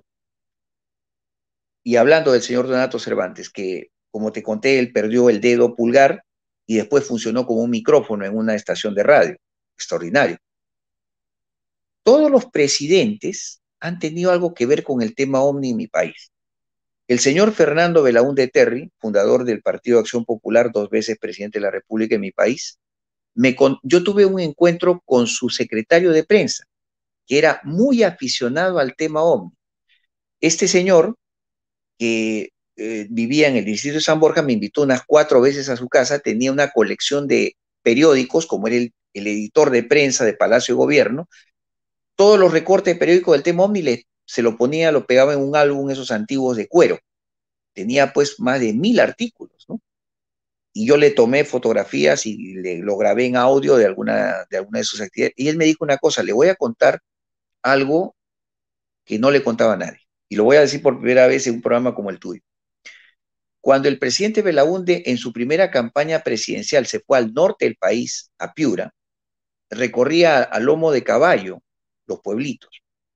Y hablando del señor Donato Cervantes, que como te conté, él perdió el dedo pulgar y después funcionó como un micrófono en una estación de radio. Extraordinario. Todos los presidentes han tenido algo que ver con el tema OVNI en mi país. El señor Fernando Belaúnde Terry, fundador del Partido de Acción Popular, dos veces presidente de la República en mi país, me con, yo tuve un encuentro con su secretario de prensa, que era muy aficionado al tema OVNI. Este señor, que eh, vivía en el distrito de San Borja, me invitó unas cuatro veces a su casa, tenía una colección de periódicos, como era el, el editor de prensa de Palacio de Gobierno, todos los recortes de periódicos del tema OVNI le, se lo ponía, lo pegaba en un álbum, esos antiguos de cuero. Tenía pues más de mil artículos, ¿no? Y yo le tomé fotografías y le, lo grabé en audio de alguna, de alguna de sus actividades. Y él me dijo una cosa, le voy a contar algo que no le contaba a nadie. Y lo voy a decir por primera vez en un programa como el tuyo. Cuando el presidente Belaúnde en su primera campaña presidencial se fue al norte del país, a Piura, recorría a lomo de caballo los pueblitos.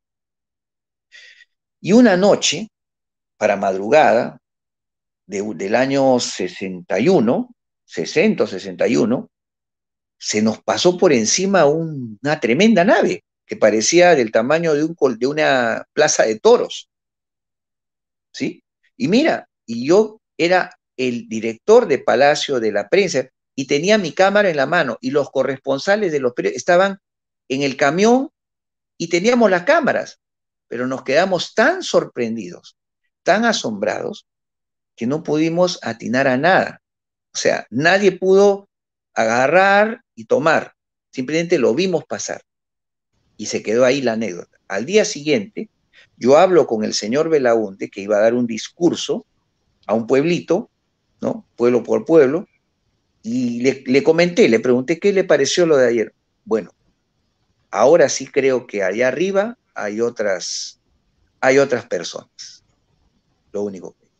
Y una noche, para madrugada, de, del año sesenta y uno, sesenta o sesenta y uno, se nos pasó por encima un, una tremenda nave que parecía del tamaño de, un, de una plaza de toros, ¿sí? Y mira, y yo era el director de Palacio de la Prensa y tenía mi cámara en la mano y los corresponsales de los periódicos estaban en el camión y teníamos las cámaras, pero nos quedamos tan sorprendidos, tan asombrados, que no pudimos atinar a nada. O sea, nadie pudo agarrar y tomar, simplemente lo vimos pasar y se quedó ahí la anécdota. Al día siguiente, yo hablo con el señor Belaúnde, que iba a dar un discurso a un pueblito, ¿no? Pueblo por pueblo, y le, le comenté, le pregunté qué le pareció lo de ayer. Bueno, ahora sí creo que allá arriba hay otras, hay otras personas. Lo único que...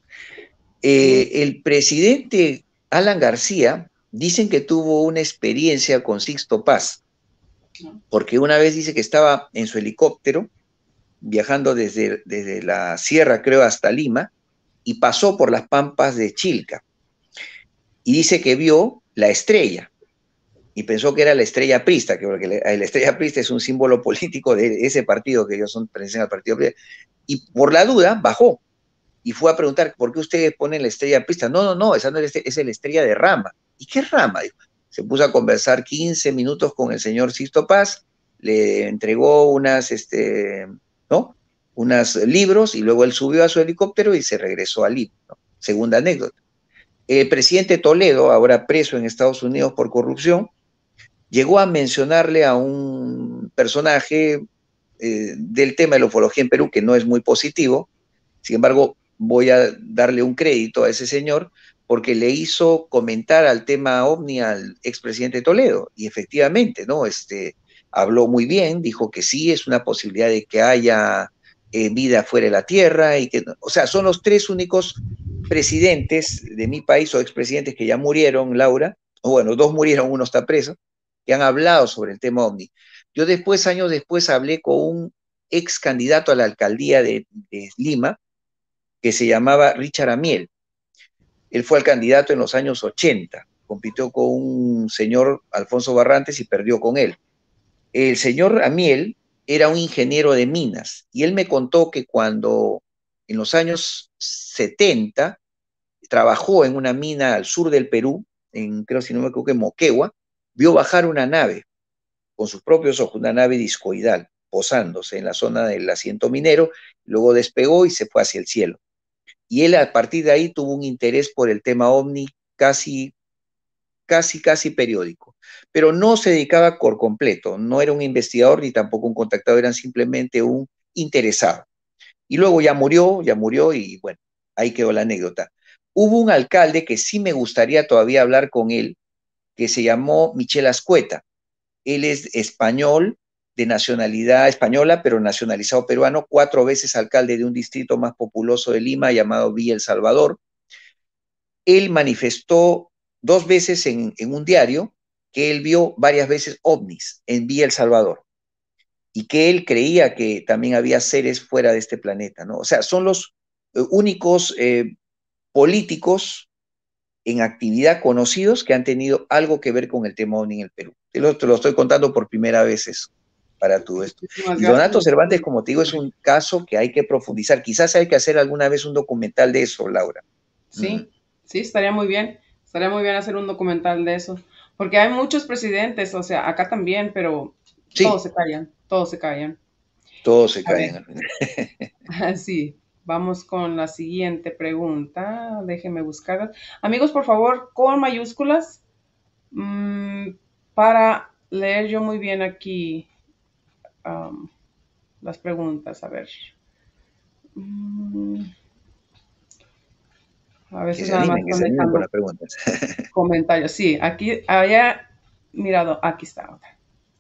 Eh, el presidente Alan García dicen que tuvo una experiencia con Sixto Paz, porque una vez dice que estaba en su helicóptero viajando desde, desde la sierra, creo, hasta Lima, y pasó por las pampas de Chilca. Y dice que vio la estrella, y pensó que era la estrella aprista, que porque la estrella aprista es un símbolo político de ese partido, que ellos son pertenecen al partido aprista, y por la duda bajó, y fue a preguntar, ¿por qué ustedes ponen la estrella aprista? No, no, no, esa no es, es la estrella de rama. ¿Y qué rama? Dijo. Se puso a conversar quince minutos con el señor Sixto Paz, le entregó unas, este, ¿no? unos libros, y luego él subió a su helicóptero y se regresó a Lima, ¿no? Segunda anécdota. El presidente Toledo, ahora preso en Estados Unidos por corrupción, llegó a mencionarle a un personaje eh, del tema de la ufología en Perú, que no es muy positivo. Sin embargo, voy a darle un crédito a ese señor porque le hizo comentar al tema OVNI al expresidente Toledo, y efectivamente, ¿no? Este, habló muy bien, dijo que sí, es una posibilidad de que haya eh, vida fuera de la Tierra, y que, o sea, son los tres únicos presidentes de mi país o expresidentes que ya murieron, Laura, o bueno, dos murieron, uno está preso, que han hablado sobre el tema OVNI. Yo después, años después, hablé con un ex candidato a la alcaldía de, de Lima, que se llamaba Richard Amiel. Él fue el candidato en los años ochenta, compitió con un señor Alfonso Barrantes y perdió con él. El señor Amiel era un ingeniero de minas, y él me contó que cuando en los años setenta trabajó en una mina al sur del Perú, en, creo si no me equivoco, en Moquegua, vio bajar una nave con sus propios ojos, una nave discoidal, posándose en la zona del asiento minero, luego despegó y se fue hacia el cielo. Y él a partir de ahí tuvo un interés por el tema ovni casi, casi, casi periódico, pero no se dedicaba por completo, no era un investigador ni tampoco un contactado, era simplemente un interesado. Y luego ya murió, ya murió y bueno, ahí quedó la anécdota. Hubo un alcalde que sí me gustaría todavía hablar con él, que se llamó Michel Ascueta. Él es español, de nacionalidad española, pero nacionalizado peruano, cuatro veces alcalde de un distrito más populoso de Lima llamado Villa El Salvador. Él manifestó dos veces en, en un diario que él vio varias veces ovnis en Villa El Salvador y que él creía que también había seres fuera de este planeta, ¿no? O sea, son los eh, únicos eh, políticos en actividad conocidos que han tenido algo que ver con el tema OVNI en el Perú. Te lo, te lo estoy contando por primera vez eso, para todo esto. Muchísimas Y gracias. Donato Cervantes, como te digo, es un caso que hay que profundizar. Quizás hay que hacer alguna vez un documental de eso, Laura. Sí, Mm. sí, estaría muy bien. Estaría muy bien hacer un documental de eso. Porque hay muchos presidentes, o sea, acá también, pero todos Sí, se callan, todos se callan. todos se A ver, caen al final. sí, vamos con la siguiente pregunta. Déjenme buscarla. Amigos, por favor, con mayúsculas, mm, para leer yo muy bien aquí um, las preguntas. A ver. Mm, a Que veces se nada más animen, que están se animen con dejando las preguntas. comentarios. Sí, aquí había mirado, aquí está otra.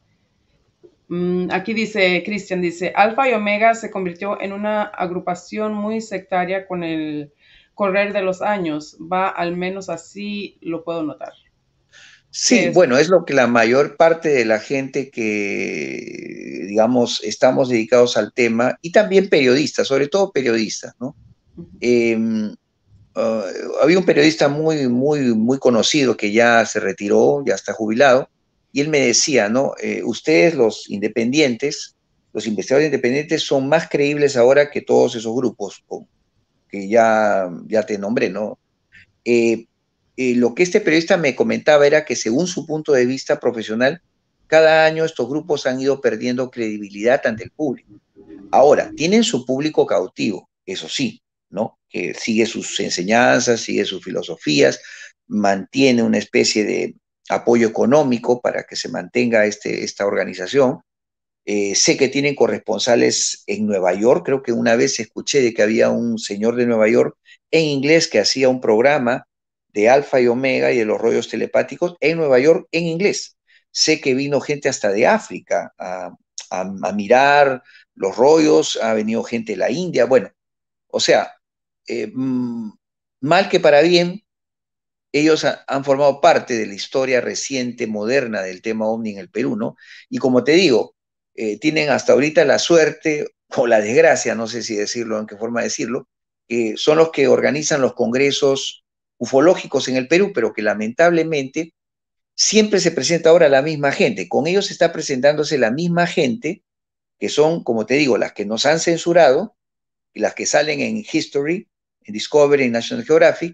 Mm, aquí dice, Cristian dice, Alfa y Omega se convirtió en una agrupación muy sectaria con el correr de los años. Va, al menos así lo puedo notar. ¿Qué Sí, es? bueno, es lo que la mayor parte de la gente que, digamos, estamos dedicados al tema, y también periodistas, sobre todo periodistas, ¿no? Eh, uh, Había un periodista muy, muy, muy conocido que ya se retiró, ya está jubilado, y él me decía, ¿no? Eh, ustedes, los independientes, los investigadores independientes, son más creíbles ahora que todos esos grupos que ya, ya te nombré, ¿no? Eh, eh, lo que este periodista me comentaba era que según su punto de vista profesional, cada año estos grupos han ido perdiendo credibilidad ante el público. Ahora, tienen su público cautivo, eso sí, ¿no? Que sigue sus enseñanzas, sigue sus filosofías, mantiene una especie de apoyo económico para que se mantenga este, esta organización. Eh, sé que tienen corresponsales en Nueva York, creo que una vez escuché de que había un señor de Nueva York en inglés que hacía un programa de Alfa y Omega y de los rollos telepáticos en Nueva York en inglés. Sé que vino gente hasta de África a, a, a mirar los rollos, ha venido gente de la India, bueno, o sea, eh, mm, mal que para bien, ellos ha, han formado parte de la historia reciente, moderna del tema OVNI en el Perú, ¿no? Y como te digo, eh, tienen hasta ahorita la suerte o la desgracia, no sé si decirlo, en qué forma decirlo, que son los que organizan los congresos ufológicos en el Perú, pero que lamentablemente siempre se presenta ahora la misma gente. Con ellos está presentándose la misma gente, que son, como te digo, las que nos han censurado y las que salen en History, en Discovery, en National Geographic,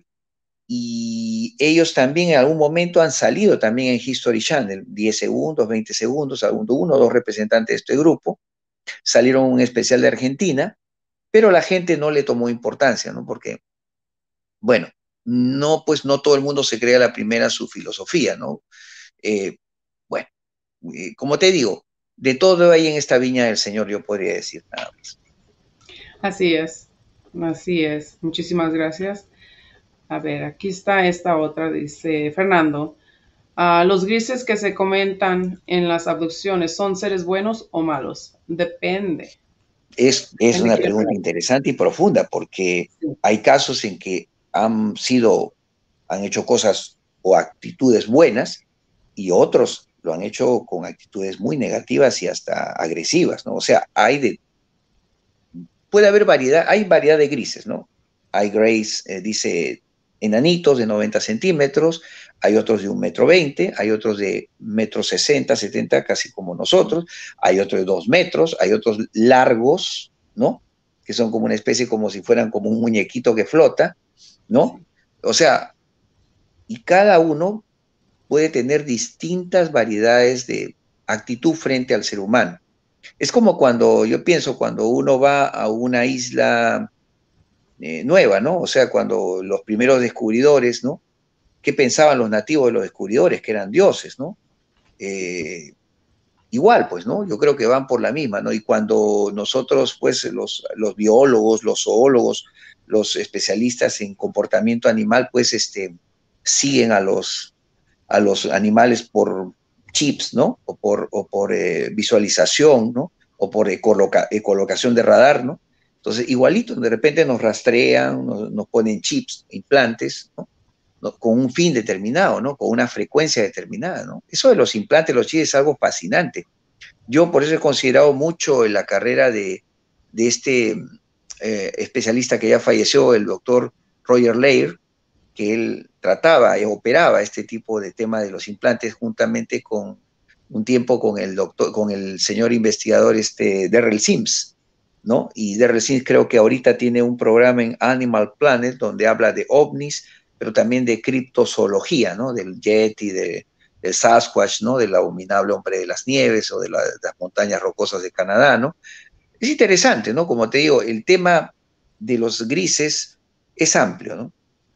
y ellos también en algún momento han salido también en History Channel, diez segundos, veinte segundos, uno o dos representantes de este grupo, salieron un especial de Argentina, pero la gente no le tomó importancia, ¿no? Porque, bueno, no, pues no todo el mundo se crea la primera su filosofía, ¿no? Eh, bueno, eh, como te digo, de todo hay en esta viña del Señor, yo podría decir nada más. Así es, así es. Muchísimas gracias. A ver, aquí está esta otra, dice Fernando. Ah, los grises que se comentan en las abducciones, ¿son seres buenos o malos? Depende. Es, es Depende una quién pregunta sea. interesante y profunda, porque Sí. hay casos en que han sido, han hecho cosas o actitudes buenas y otros lo han hecho con actitudes muy negativas y hasta agresivas, ¿no? O sea, hay de, puede haber variedad, hay variedad de grises, ¿no? Hay grays, eh, dice, enanitos de noventa centímetros, hay otros de un metro veinte, hay otros de metro sesenta, setenta, casi como nosotros, hay otros de dos metros, hay otros largos, ¿no? Que son como una especie, como si fueran como un muñequito que flota, ¿no? Sí. O sea, y cada uno puede tener distintas variedades de actitud frente al ser humano. Es como cuando, yo pienso, cuando uno va a una isla eh, nueva, ¿no? O sea, cuando los primeros descubridores, ¿no? ¿Qué pensaban los nativos de los descubridores? Que eran dioses, ¿no? Eh, igual, pues, ¿no? Yo creo que van por la misma, ¿no? Y cuando nosotros, pues, los, los biólogos, los zoólogos, los especialistas en comportamiento animal, pues, este, siguen a los, a los animales por chips, ¿no? O por, o por eh, visualización, ¿no? O por ecoloca, ecolocación de radar, ¿no? Entonces, igualito, de repente nos rastrean, nos, nos ponen chips, implantes, ¿no? ¿no? Con un fin determinado, ¿no? Con una frecuencia determinada, ¿no? Eso de los implantes, los chips, es algo fascinante. Yo por eso he considerado mucho en la carrera de, de este eh, especialista que ya falleció, el doctor Roger Leir, que él trataba y operaba este tipo de tema de los implantes juntamente con un tiempo con el doctor, con el señor investigador este Darrell Sims, ¿no? Y Darrell Sims creo que ahorita tiene un programa en Animal Planet donde habla de ovnis, pero también de criptozoología, ¿no? Del Yeti, de, del Sasquatch, ¿no? Del abominable hombre de las nieves o de, la, de las montañas rocosas de Canadá, ¿no? Es interesante, ¿no? Como te digo, el tema de los grises es amplio, ¿no?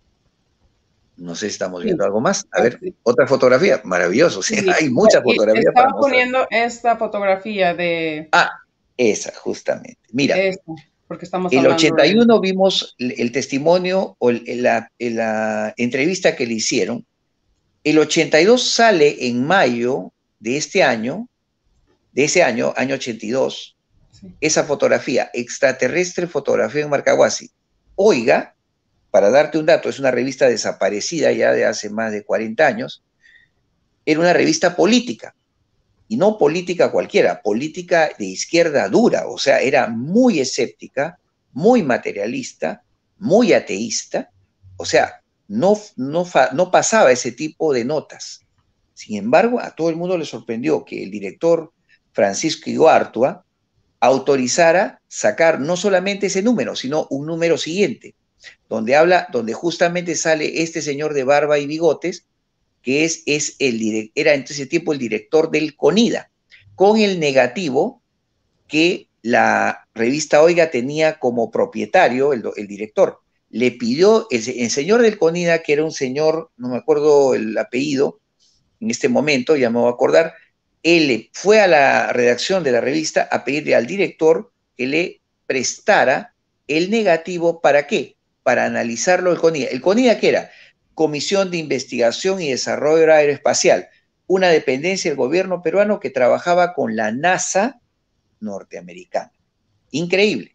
No sé si estamos viendo Sí, algo más. A ver, así. otra fotografía. Maravilloso. Sí, Sí, hay muchas y fotografías para estaba mostrar. poniendo esta fotografía de Ah, esa, justamente. Mira, esta, porque estamos el hablando ochenta y de... uno vimos el, el testimonio o el, la, la entrevista que le hicieron. El ochenta y dos sale en mayo de este año, de ese año, año ochenta y dos, Sí. esa fotografía, extraterrestre fotografía en Marcahuasi. Oiga, para darte un dato, es una revista desaparecida ya de hace más de cuarenta años, era una revista política, y no política cualquiera, política de izquierda dura, o sea, era muy escéptica, muy materialista, muy ateísta, o sea, no, no, no pasaba ese tipo de notas. Sin embargo, a todo el mundo le sorprendió que el director Francisco Iguartua autorizara sacar no solamente ese número, sino un número siguiente, donde habla, donde justamente sale este señor de barba y bigotes, que es, es el, era en ese tiempo el director del CONIDA, con el negativo que la revista Oiga tenía como propietario, el, el director. Le pidió, el, el señor del CONIDA, que era un señor, no me acuerdo el apellido, en este momento, ya me voy a acordar, él fue a la redacción de la revista a pedirle al director que le prestara el negativo, ¿para qué? Para analizarlo el CONIDA. ¿El CONIDA qué era? Comisión de Investigación y Desarrollo Aeroespacial, una dependencia del gobierno peruano que trabajaba con la NASA norteamericana. Increíble.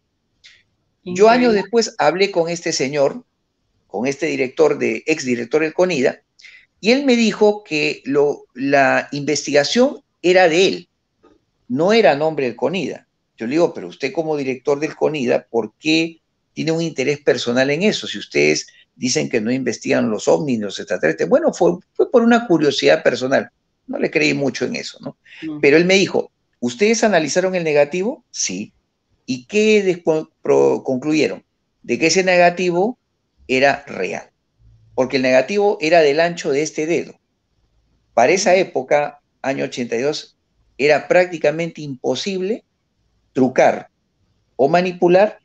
Yo años Increíble. después hablé con este señor, con este director de, exdirector del CONIDA, y él me dijo que lo, la investigación era de él, no era nombre del CONIDA. Yo le digo, pero usted como director del CONIDA, ¿por qué tiene un interés personal en eso? Si ustedes dicen que no investigan los ovnis, los extraterrestres. Bueno, fue, fue por una curiosidad personal. No le creí mucho en eso, ¿no? Mm. Pero él me dijo, ¿ustedes analizaron el negativo? Sí. ¿Y qué después concluyeron? De que ese negativo era real, porque el negativo era del ancho de este dedo. Para esa época, año ochenta y dos, era prácticamente imposible trucar o manipular.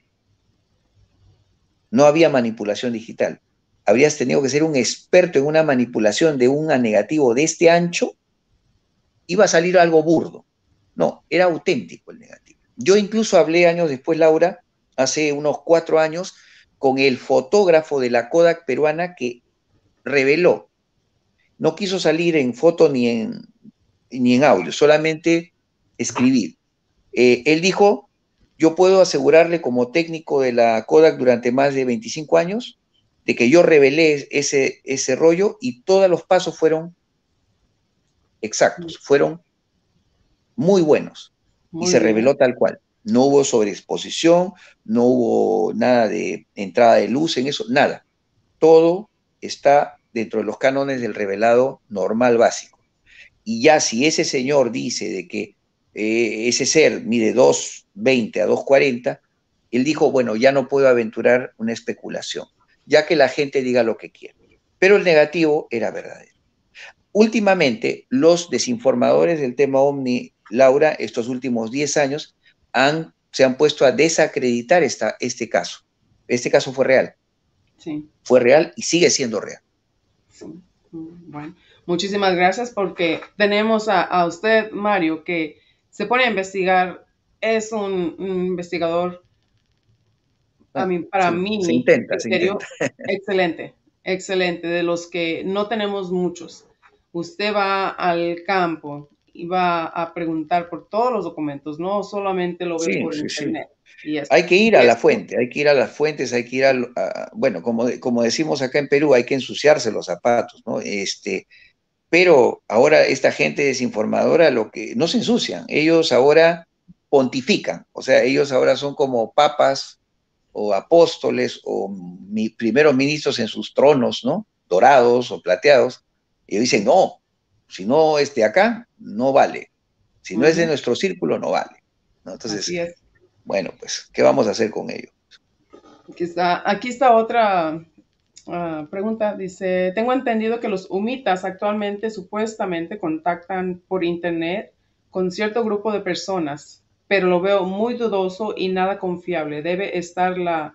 No había manipulación digital. Habrías tenido que ser un experto en una manipulación de un negativo de este ancho, iba a salir algo burdo. No, era auténtico el negativo. Yo incluso hablé años después, Laura, hace unos cuatro años, con el fotógrafo de la Kodak peruana que reveló, no quiso salir en foto ni en, ni en audio, solamente escribir. Eh, él dijo, yo puedo asegurarle como técnico de la Kodak durante más de veinticinco años, de que yo revelé ese, ese rollo y todos los pasos fueron exactos, fueron muy buenos y Muy se bien. reveló tal cual. No hubo sobreexposición, no hubo nada de entrada de luz en eso, nada. Todo está dentro de los cánones del revelado normal básico. Y ya si ese señor dice de que eh, ese ser mide dos veinte a dos cuarenta, él dijo, bueno, ya no puedo aventurar una especulación, ya que la gente diga lo que quiera. Pero el negativo era verdadero. últimamente, los desinformadores del tema OVNI, Laura, estos últimos diez años, han, se han puesto a desacreditar esta, este caso. Este caso fue real. Sí. Fue real y sigue siendo real. Sí. Bueno, muchísimas gracias porque tenemos a, a usted, Mario, que se pone a investigar, es un, un investigador, a mí, para Sí, se mí, intenta, se intenta. criterio, excelente, excelente, de los que no tenemos muchos. Usted va al campo y va a preguntar por todos los documentos, no solamente lo ve Sí, por sí, sí. internet. Y esto, Hay que ir y a la esto, fuente, hay que ir a las fuentes, hay que ir a, a- bueno, como, como decimos acá en Perú, hay que ensuciarse los zapatos, ¿no? Este, pero ahora esta gente desinformadora, lo que no se ensucian, ellos ahora pontifican, o sea, ellos ahora son como papas o apóstoles o mi, primeros ministros en sus tronos, ¿no? Dorados o plateados, y ellos dicen, no, si no es de acá, no vale, si no es de ujú, nuestro círculo, no vale, ¿no? Entonces, así es. bueno, pues, ¿qué vamos a hacer con ello? Aquí está, aquí está otra uh, pregunta. Dice, tengo entendido que los humitas actualmente supuestamente contactan por internet con cierto grupo de personas, pero lo veo muy dudoso y nada confiable. Debe estar la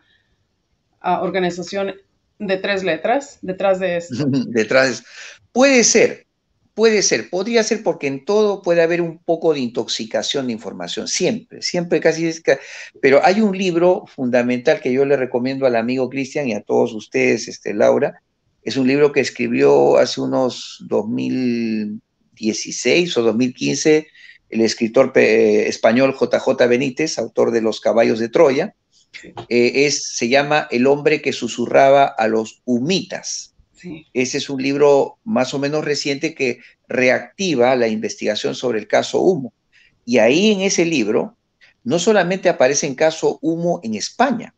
uh, organización de tres letras detrás de esto. Detrás. Puede ser, puede ser, podría ser porque en todo puede haber un poco de intoxicación de información, siempre, siempre casi es que, pero hay un libro fundamental que yo le recomiendo al amigo Cristian y a todos ustedes, este, Laura, es un libro que escribió hace unos dos mil dieciséis o dos mil quince el escritor eh, español J J Benítez, autor de Los caballos de Troya, Sí, eh, es, se llama El hombre que susurraba a los humitas. sí. Ese es un libro más o menos reciente que reactiva la investigación sobre el caso Humo. Y ahí en ese libro no solamente aparece el caso Humo en España,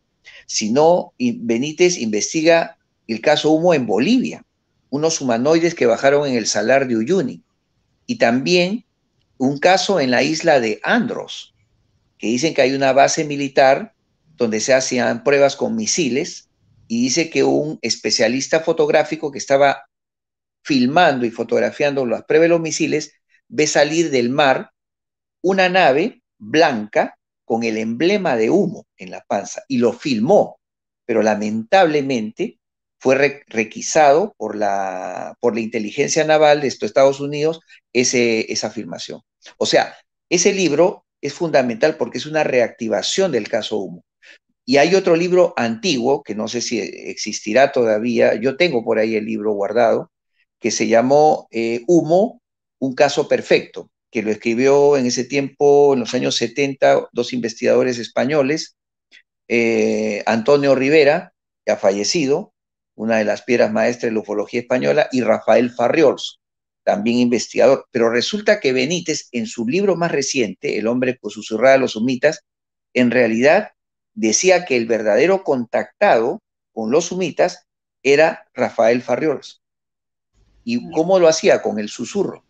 sino Benítez investiga el caso Humo en Bolivia, unos humanoides que bajaron en el Salar de Uyuni, y también un caso en la isla de Andros, que dicen que hay una base militar donde se hacían pruebas con misiles, y dice que un especialista fotográfico que estaba filmando y fotografiando las pruebas de los misiles, ve salir del mar una nave blanca con el emblema de Humo en la panza y lo filmó, pero lamentablemente fue re requisado por la, por la inteligencia naval de Estados Unidos ese, esa filmación. O sea, ese libro es fundamental porque es una reactivación del caso Humo. Y hay otro libro antiguo, que no sé si existirá todavía, yo tengo por ahí el libro guardado, que se llamó eh, Humo, un caso perfecto, que lo escribió en ese tiempo, en los años setenta, dos investigadores españoles, eh, Antonio Rivera, que ha fallecido, una de las piedras maestras de la ufología española, y Rafael Farriols, también investigador. Pero resulta que Benítez, en su libro más reciente, El hombre que susurraba a los humitas, en realidad decía que el verdadero contactado con los humitas era Rafael Farriols. ¿Y cómo lo hacía? Con el susurro.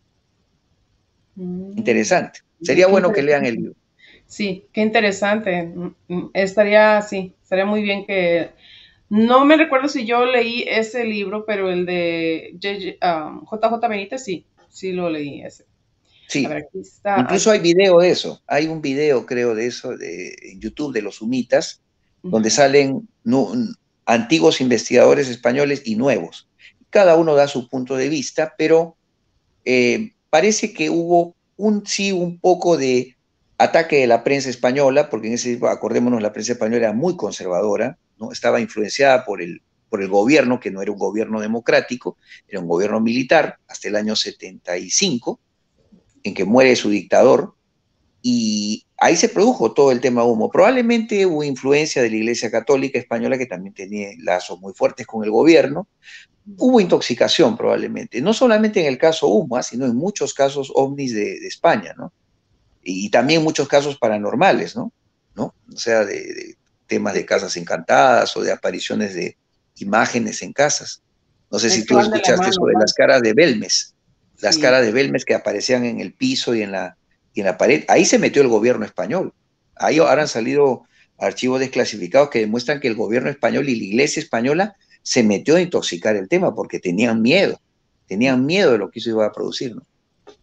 Mm, Interesante. Sería qué bueno que lean el interesante. libro. Sí, qué interesante. Mm, mm, Estaría, sí, estaría muy bien que... No me recuerdo si yo leí ese libro, pero el de J J, um, J J Benítez, sí, sí lo leí ese. A Sí, ver, aquí está, incluso hay aquí. video de eso. Hay un video, creo, de eso de, en YouTube de los humitas, donde Ujú. salen nu, antiguos investigadores españoles y nuevos. Cada uno da su punto de vista, pero eh, parece que hubo un sí, un poco de ataque de la prensa española, porque en ese, acordémonos, la prensa española era muy conservadora, ¿no? Estaba influenciada por el, por el gobierno, que no era un gobierno democrático, era un gobierno militar, hasta el año setenta y cinco, en que muere su dictador, y ahí se produjo todo el tema Humo. Probablemente hubo influencia de la Iglesia Católica Española, que también tenía lazos muy fuertes con el gobierno. Hubo intoxicación probablemente, no solamente en el caso Humo, ¿eh? Sino en muchos casos ovnis de, de España, ¿no? Y, y también muchos casos paranormales, ¿no? ¿No? O sea, de, de temas de casas encantadas o de apariciones de imágenes en casas. No sé Es si que tú van de la escuchaste mano, sobre van. las caras de Belmes, las Sí, caras de Belmes que aparecían en el piso y en la, y en la pared. Ahí se metió el gobierno español. Ahí ahora han salido archivos desclasificados que demuestran que el gobierno español y la iglesia española se metió a intoxicar el tema porque tenían miedo, tenían miedo de lo que eso iba a producir, ¿no?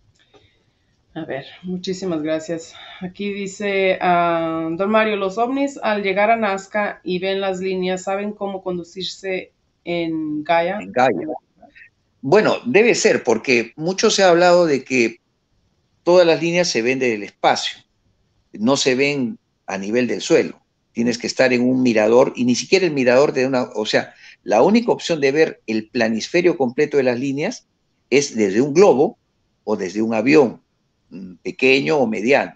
A ver, muchísimas gracias. Aquí dice, uh, don Mario, los ovnis al llegar a Nazca y ven las líneas, ¿saben cómo conducirse en Gaia? En Gaia. Bueno, debe ser, porque mucho se ha hablado de que todas las líneas se ven desde el espacio, no se ven a nivel del suelo. Tienes que estar en un mirador, y ni siquiera el mirador de una, o sea, la única opción de ver el planisferio completo de las líneas es desde un globo o desde un avión, pequeño o mediano.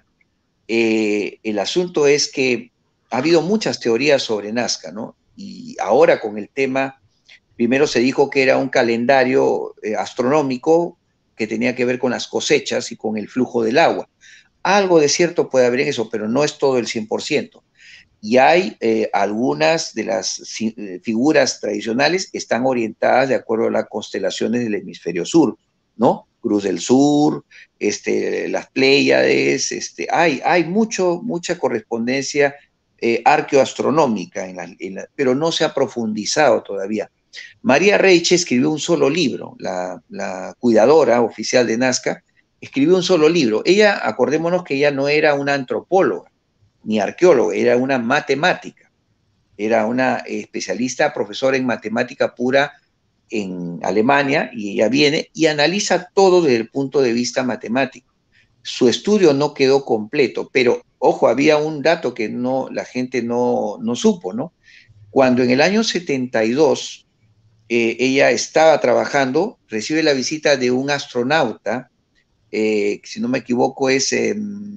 Eh, el asunto es que ha habido muchas teorías sobre Nazca, ¿no? Y ahora con el tema, primero se dijo que era un calendario eh, astronómico que tenía que ver con las cosechas y con el flujo del agua. Algo de cierto puede haber en eso, pero no es todo el cien por ciento. Y hay eh, algunas de las eh, figuras tradicionales que están orientadas de acuerdo a las constelaciones del hemisferio sur, ¿no? Cruz del Sur, este, las Pléyades, este, hay, hay mucho, mucha correspondencia eh, arqueoastronómica, en la, en la, pero no se ha profundizado todavía. María Reiche escribió un solo libro, la, la cuidadora oficial de Nazca, escribió un solo libro. Ella, acordémonos que ella no era una antropóloga, ni arqueóloga, era una matemática, era una especialista, profesora en matemática pura en Alemania, y ella viene y analiza todo desde el punto de vista matemático. Su estudio no quedó completo, pero ojo, había un dato que no, la gente no, no supo, ¿no? Cuando en el año setenta y dos eh, ella estaba trabajando, recibe la visita de un astronauta, eh, si no me equivoco es eh,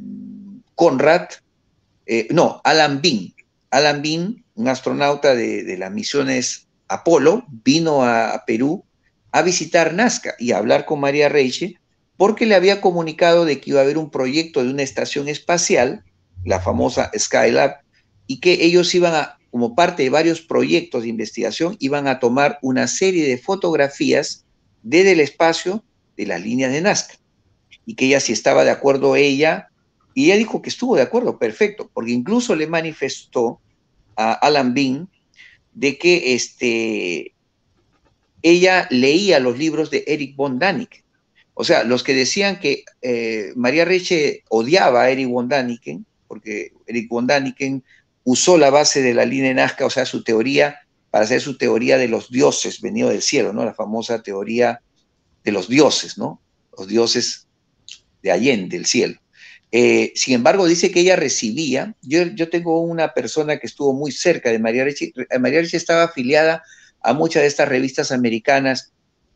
Conrad, eh, no, Alan Bean. Alan Bean, un astronauta de, de las misiones Apolo, vino a, a Perú a visitar Nazca y a hablar con María Reiche porque le había comunicado de que iba a haber un proyecto de una estación espacial, la famosa Skylab, y que ellos iban a, como parte de varios proyectos de investigación, iban a tomar una serie de fotografías desde el espacio de las líneas de Nazca, y que ella si estaba de acuerdo ella, y ella dijo que estuvo de acuerdo, perfecto, porque incluso le manifestó a Alan Bean de que este, ella leía los libros de Eric von Däniken. O sea, los que decían que eh, María Reiche odiaba a Eric von Däniken, porque Eric von Däniken usó la base de la línea de Nazca, o sea, su teoría, para hacer su teoría de los dioses venidos del cielo, ¿no? La famosa teoría de los dioses, ¿no? Los dioses de Allende, del cielo. Eh, sin embargo, dice que ella recibía, yo, yo tengo una persona que estuvo muy cerca de María Reiche, María Reiche estaba afiliada a muchas de estas revistas americanas,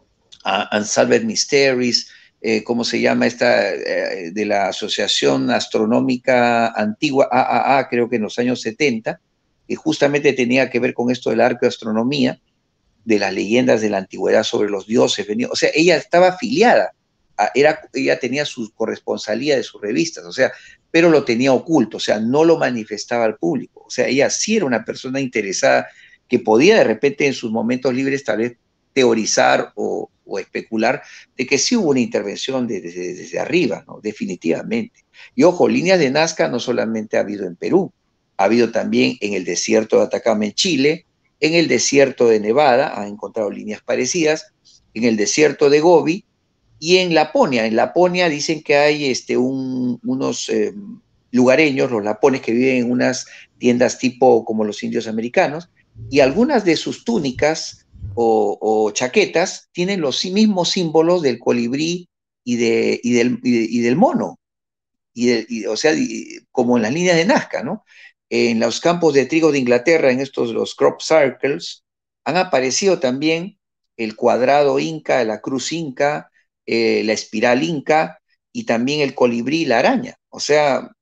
a Unsolved Mysteries, eh, ¿cómo se llama esta? Eh, de la Asociación Astronómica Antigua, A A A, creo que en los años setenta, que justamente tenía que ver con esto de la arqueoastronomía, de las leyendas de la antigüedad sobre los dioses. O sea, ella estaba afiliada, a, era, ella tenía su corresponsalía de sus revistas, o sea, pero lo tenía oculto, o sea, no lo manifestaba al público. O sea, ella sí era una persona interesada que podía de repente en sus momentos libres tal vez teorizar o, o especular de que sí hubo una intervención desde, desde, desde arriba, ¿no? Definitivamente. Y ojo, líneas de Nazca no solamente ha habido en Perú, ha habido también en el desierto de Atacama en Chile, en el desierto de Nevada, han encontrado líneas parecidas, en el desierto de Gobi y en Laponia. En Laponia dicen que hay este, un, unos eh, lugareños, los lapones, que viven en unas tiendas tipo como los indios americanos, y algunas de sus túnicas o, o chaquetas tienen los mismos símbolos del colibrí y, de, y, del, y, de, y del mono, y, de, y o sea, y, como en las líneas de Nazca, ¿no? En los campos de trigo de Inglaterra, en estos los crop circles, han aparecido también el cuadrado inca, la cruz inca, eh, la espiral inca y también el colibrí y la araña. O sea,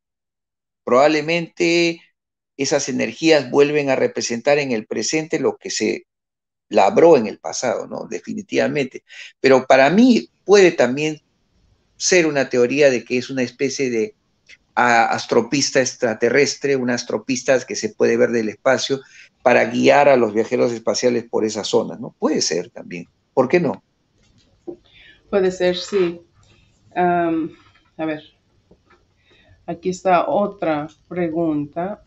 probablemente esas energías vuelven a representar en el presente lo que se labró en el pasado, ¿no? Definitivamente. Pero para mí puede también ser una teoría de que es una especie de a astropista extraterrestre, una astropista que se puede ver del espacio para guiar a los viajeros espaciales por esa zona, ¿no? Puede ser también. ¿Por qué no? Puede ser, sí. Um, a ver, aquí está otra pregunta.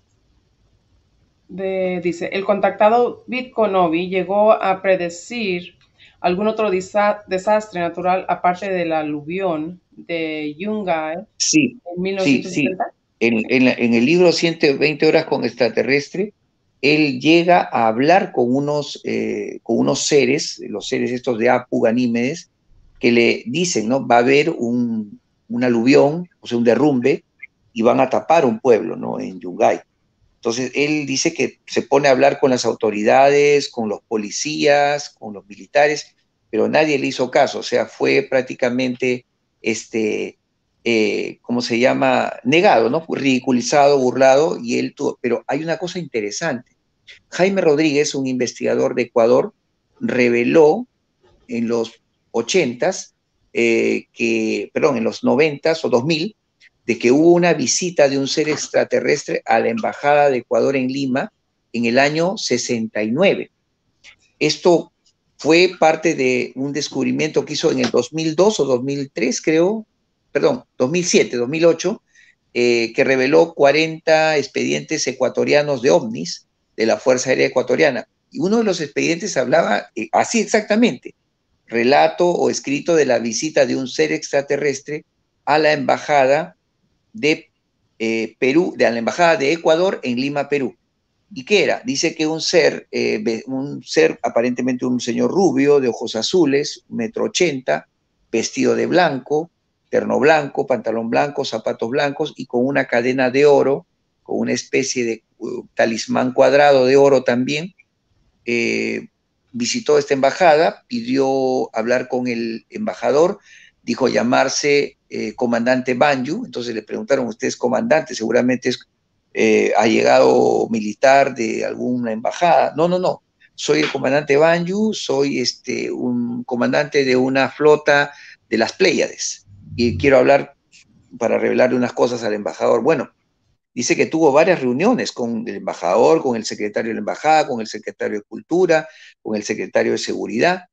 De, dice, el contactado Bitconovi llegó a predecir algún otro desa desastre natural aparte del aluvión de Yungay Sí, en sí, sí. mil novecientos setenta? En, Sí. en la- en el libro ciento veinte horas con extraterrestre, él llega a hablar con unos, eh, con unos seres, los seres estos de Apu, Ganímedes, que le dicen, ¿no? Va a haber un, un aluvión, o sea, un derrumbe, y van a tapar un pueblo, ¿no? En Yungay. Entonces, él dice que se pone a hablar con las autoridades, con los policías, con los militares, pero nadie le hizo caso, o sea, fue prácticamente, este, eh, ¿cómo se llama? Negado, ¿no? Fue ridiculizado, burlado, y él tuvo, pero hay una cosa interesante. Jaime Rodríguez, un investigador de Ecuador, reveló en los ochentas, eh, que, perdón, en los noventas o dos mil, de que hubo una visita de un ser extraterrestre a la Embajada de Ecuador en Lima en el año sesenta y nueve. Esto fue parte de un descubrimiento que hizo en el dos mil dos o dos mil tres, creo, perdón, dos mil siete, dos mil ocho, eh, que reveló cuarenta expedientes ecuatorianos de ovnis de la Fuerza Aérea Ecuatoriana. Y uno de los expedientes hablaba eh, así exactamente, relato o escrito de la visita de un ser extraterrestre a la embajada de eh, Perú, de la embajada de Ecuador en Lima, Perú. ¿Y qué era? Dice que un ser, eh, un ser, aparentemente un señor rubio, de ojos azules, metro ochenta, vestido de blanco, terno blanco, pantalón blanco, zapatos blancos y con una cadena de oro, con una especie de uh, talismán cuadrado de oro también, eh, visitó esta embajada, pidió hablar con el embajador, dijo llamarse eh, comandante Banju, entonces le preguntaron, ¿usted es comandante? Seguramente es, eh, ha llegado militar de alguna embajada. No, no, no, soy el comandante Banju, soy este, un comandante de una flota de las Pléyades y quiero hablar para revelarle unas cosas al embajador. Bueno, dice que tuvo varias reuniones con el embajador, con el secretario de la embajada, con el secretario de Cultura, con el secretario de Seguridad.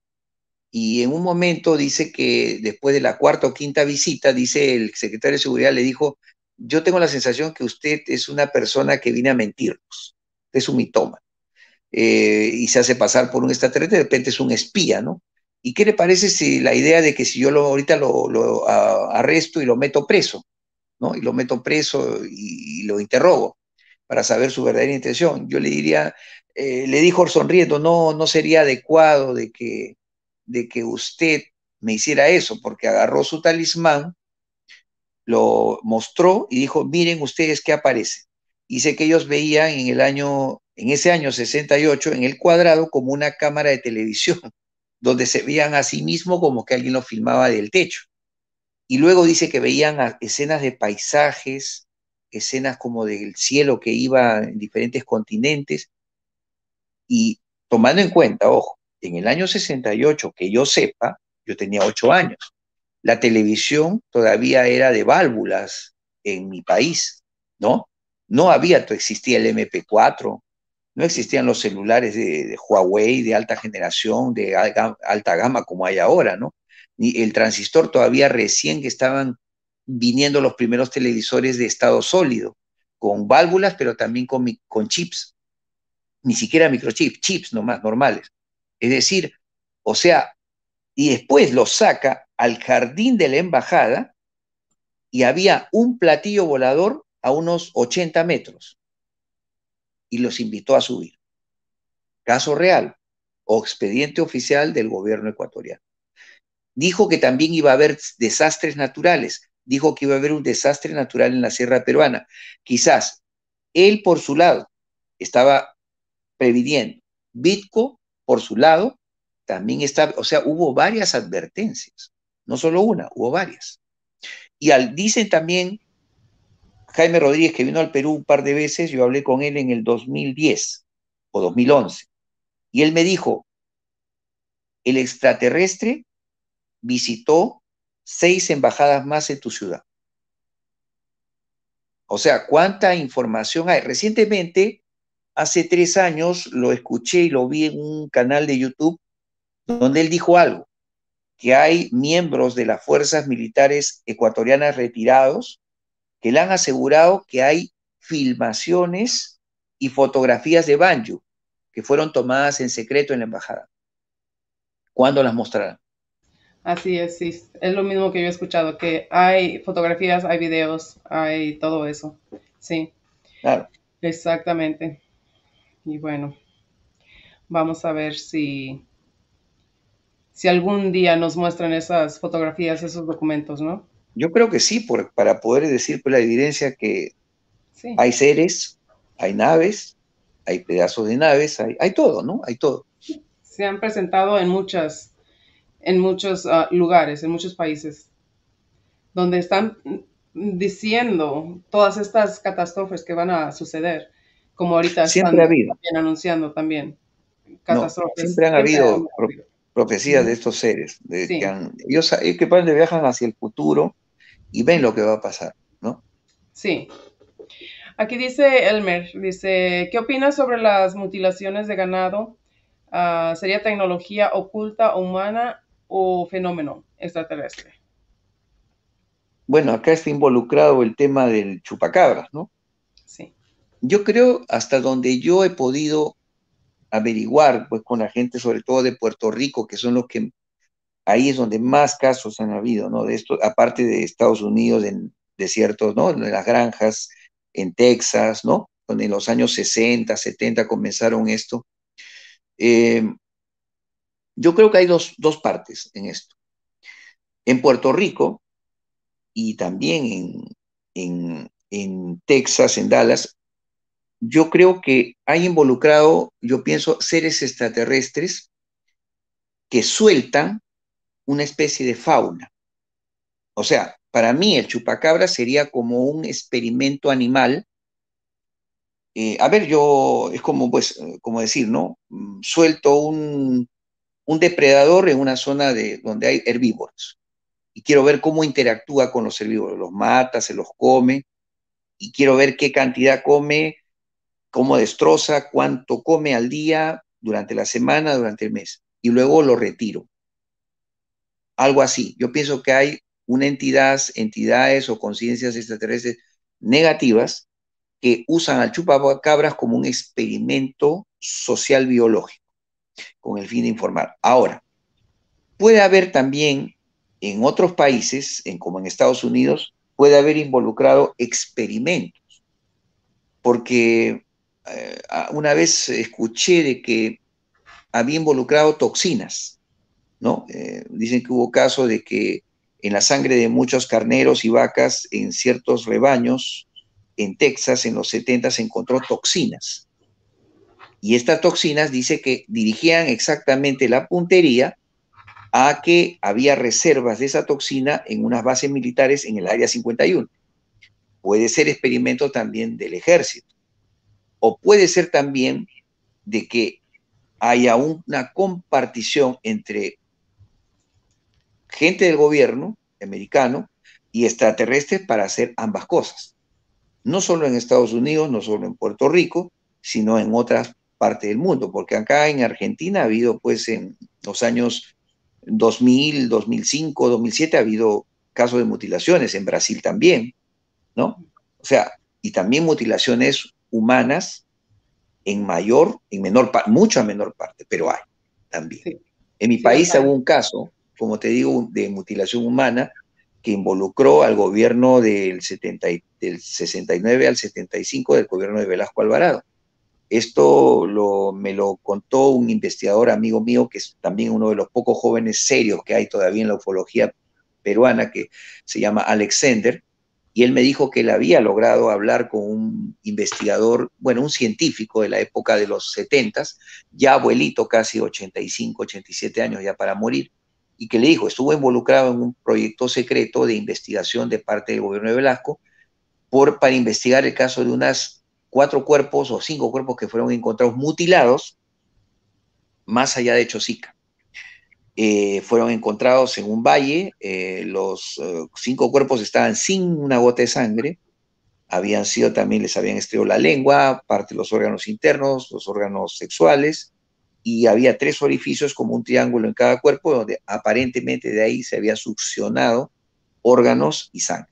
Y en un momento dice que después de la cuarta o quinta visita, dice el secretario de Seguridad le dijo, yo tengo la sensación que usted es una persona que viene a mentirnos, es un mitoma, eh, y se hace pasar por un extraterrestre, de repente es un espía, ¿no? ¿Y qué le parece si la idea de que si yo lo, ahorita lo, lo a, arresto y lo meto preso? ¿No? Y lo meto preso y, y lo interrogo para saber su verdadera intención. Yo le diría, eh, le dijo sonriendo, no, no sería adecuado de que, de que usted me hiciera eso, porque agarró su talismán, lo mostró y dijo, miren ustedes qué aparece. Dice que ellos veían en el año, en ese año sesenta y ocho, en el cuadrado como una cámara de televisión, donde se veían a sí mismo como que alguien lo filmaba del techo. Y luego dice que veían escenas de paisajes, escenas como del cielo que iba en diferentes continentes, y tomando en cuenta, ojo, en el año sesenta y ocho, que yo sepa, yo tenía ocho años, la televisión todavía era de válvulas en mi país, ¿no? No había, existía el M P cuatro, no existían los celulares de, de Huawei de alta generación, de alta gama como hay ahora, ¿no? Ni el transistor todavía recién que estaban viniendo los primeros televisores de estado sólido, con válvulas, pero también con, con chips, ni siquiera microchips, chips nomás, normales. Es decir, o sea, y después los saca al jardín de la embajada y había un platillo volador a unos ochenta metros y los invitó a subir. Caso real o expediente oficial del gobierno ecuatoriano. Dijo que también iba a haber desastres naturales, dijo que iba a haber un desastre natural en la sierra peruana. Quizás él por su lado estaba previniendo. Bitco por su lado también está, o sea, hubo varias advertencias, no solo una, hubo varias. Y al, dicen también Jaime Rodríguez, que vino al Perú un par de veces, yo hablé con él en el dos mil diez o dos mil once, y él me dijo, el extraterrestre visitó seis embajadas más en tu ciudad. O sea, ¿cuánta información hay? Recientemente, hace tres años, lo escuché y lo vi en un canal de YouTube donde él dijo algo, que hay miembros de las fuerzas militares ecuatorianas retirados que le han asegurado que hay filmaciones y fotografías de Banju que fueron tomadas en secreto en la embajada. ¿Cuándo las mostrarán? Así es, sí. Es lo mismo que yo he escuchado, que hay fotografías, hay videos, hay todo eso. Sí, Claro. exactamente. Y bueno, vamos a ver si, si algún día nos muestran esas fotografías, esos documentos, ¿no? Yo creo que sí, por, para poder decir por la evidencia que Sí. hay seres, hay naves, hay pedazos de naves, hay, hay todo, ¿no? Hay todo. Se han presentado en muchas, en muchos uh, lugares, en muchos países, donde están diciendo todas estas catástrofes que van a suceder, como ahorita Siempre ha están habido, también anunciando también ¿no? catástrofes. Siempre han Siempre habido han pro- habido. profecías de Ujú. estos seres, de que Sí, han, ellos, ellos que van- viajan hacia el futuro y ven lo que va a pasar, ¿no? sí. Aquí dice Elmer, dice, ¿qué opinas sobre las mutilaciones de ganado? Ah, ¿sería tecnología oculta, humana o fenómeno extraterrestre? Bueno, acá está involucrado el tema del chupacabras, ¿no? Sí. Yo creo, hasta donde yo he podido averiguar, pues con la gente, sobre todo de Puerto Rico, que son los que ahí es donde más casos han habido, ¿no? De esto, aparte de Estados Unidos, en desiertos, ¿no? En las granjas, en Texas, ¿no? Donde en los años sesenta, setenta comenzaron esto. Eh, yo creo que hay dos, dos partes en esto. En Puerto Rico y también en, en, en Texas, en Dallas, yo creo que hay involucrado, yo pienso, seres extraterrestres que sueltan una especie de fauna. O sea, para mí el chupacabra sería como un experimento animal. Eh, a ver, yo, es como, pues, eh, como decir, ¿no? Mm, Suelto un, un depredador en una zona de, donde hay herbívoros y quiero ver cómo interactúa con los herbívoros. Los mata, se los come y quiero ver qué cantidad come, cómo destroza, cuánto come al día, durante la semana, durante el mes. Y luego lo retiro. Algo así. Yo pienso que hay una entidad, entidades o conciencias extraterrestres negativas que usan al chupacabras como un experimento social biológico, con el fin de informar. Ahora, puede haber también en otros países, en, como en Estados Unidos, puede haber involucrado experimentos, porque eh, una vez escuché de que había involucrado toxinas, ¿no? Eh, dicen que hubo casos de que en la sangre de muchos carneros y vacas en ciertos rebaños en Texas en los setenta se encontró toxinas. Y estas toxinas dice que dirigían exactamente la puntería a que había reservas de esa toxina en unas bases militares en el Área cincuenta y uno. Puede ser experimento también del ejército. O puede ser también de que haya una compartición entre gente del gobierno americano y extraterrestres para hacer ambas cosas. No solo en Estados Unidos, no solo en Puerto Rico, sino en otras partes del mundo, porque acá en Argentina ha habido, pues, en los años dos mil, dos mil cinco, dos mil siete, ha habido casos de mutilaciones, en Brasil también, ¿no? O sea, y también mutilaciones humanas en mayor, en menor parte, mucha menor parte, pero hay también. Sí, En mi sí los país hay. hubo un caso, como te digo, de mutilación humana que involucró al gobierno del, setenta, del sesenta y nueve al setenta y cinco del gobierno de Velasco Alvarado. Esto lo, me lo contó un investigador amigo mío, que es también uno de los pocos jóvenes serios que hay todavía en la ufología peruana, que se llama Alexander, y él me dijo que él había logrado hablar con un investigador, bueno, un científico de la época de los setentas, ya abuelito, casi ochenta y cinco, ochenta y siete años ya para morir, y que le dijo, estuvo involucrado en un proyecto secreto de investigación de parte del gobierno de Velasco por, para investigar el caso de unas cuatro cuerpos o cinco cuerpos que fueron encontrados mutilados más allá de Chosica. Eh, fueron encontrados en un valle, eh, los eh, cinco cuerpos estaban sin una gota de sangre, habían sido también, les habían estriado la lengua, parte de los órganos internos, los órganos sexuales, y había tres orificios como un triángulo en cada cuerpo, donde aparentemente de ahí se había succionado órganos y sangre.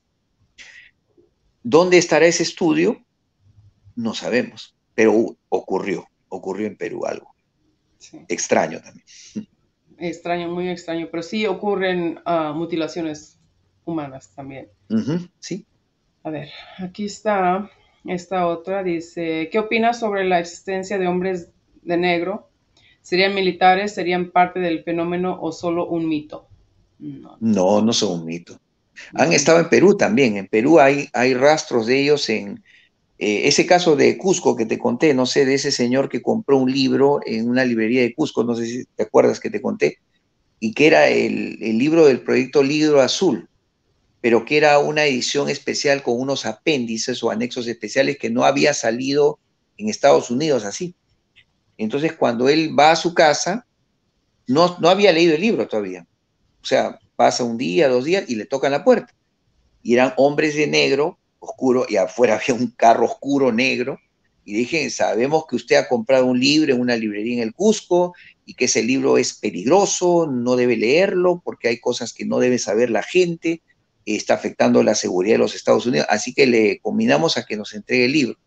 ¿Dónde estará ese estudio? No sabemos, pero ocurrió, ocurrió en Perú algo Sí. extraño también. extraño, muy extraño, pero sí ocurren uh, mutilaciones humanas también. Uh-huh, sí. A ver, aquí está esta otra, dice, ¿qué opinas sobre la existencia de hombres de negro? ¿Serían militares? ¿Serían parte del fenómeno o solo un mito? No, No, no son un mito. no Han son. estado en Perú también. En Perú hay, hay rastros de ellos en eh, ese caso de Cusco que te conté, no sé, de ese señor que compró un libro en una librería de Cusco, no sé si te acuerdas que te conté, y que era el, el libro del proyecto Libro Azul, pero que era una edición especial con unos apéndices o anexos especiales que no había salido en Estados Unidos así. Entonces, cuando él va a su casa, no, no había leído el libro todavía. O sea, pasa un día, dos días y le tocan la puerta. Y eran hombres de negro, oscuro, y afuera había un carro oscuro negro. Y dije, sabemos que usted ha comprado un libro en una librería en el Cusco y que ese libro es peligroso, no debe leerlo porque hay cosas que no debe saber la gente, está afectando la seguridad de los Estados Unidos, así que le combinamos a que nos entregue el libro.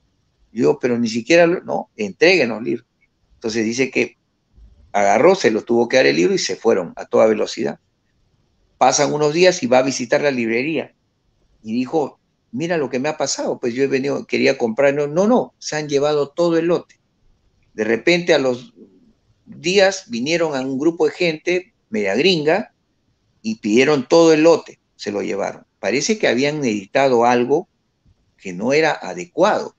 Yo, pero ni siquiera, no, entréguenos el libro. Entonces dice que agarró, se lo tuvo que dar el libro y se fueron a toda velocidad. Pasan unos días y va a visitar la librería y dijo, mira lo que me ha pasado, pues yo he venido, quería comprar, no, no, no, se han llevado todo el lote. De repente a los días vinieron a un grupo de gente, media gringa, y pidieron todo el lote, se lo llevaron. Parece que habían editado algo que no era adecuado,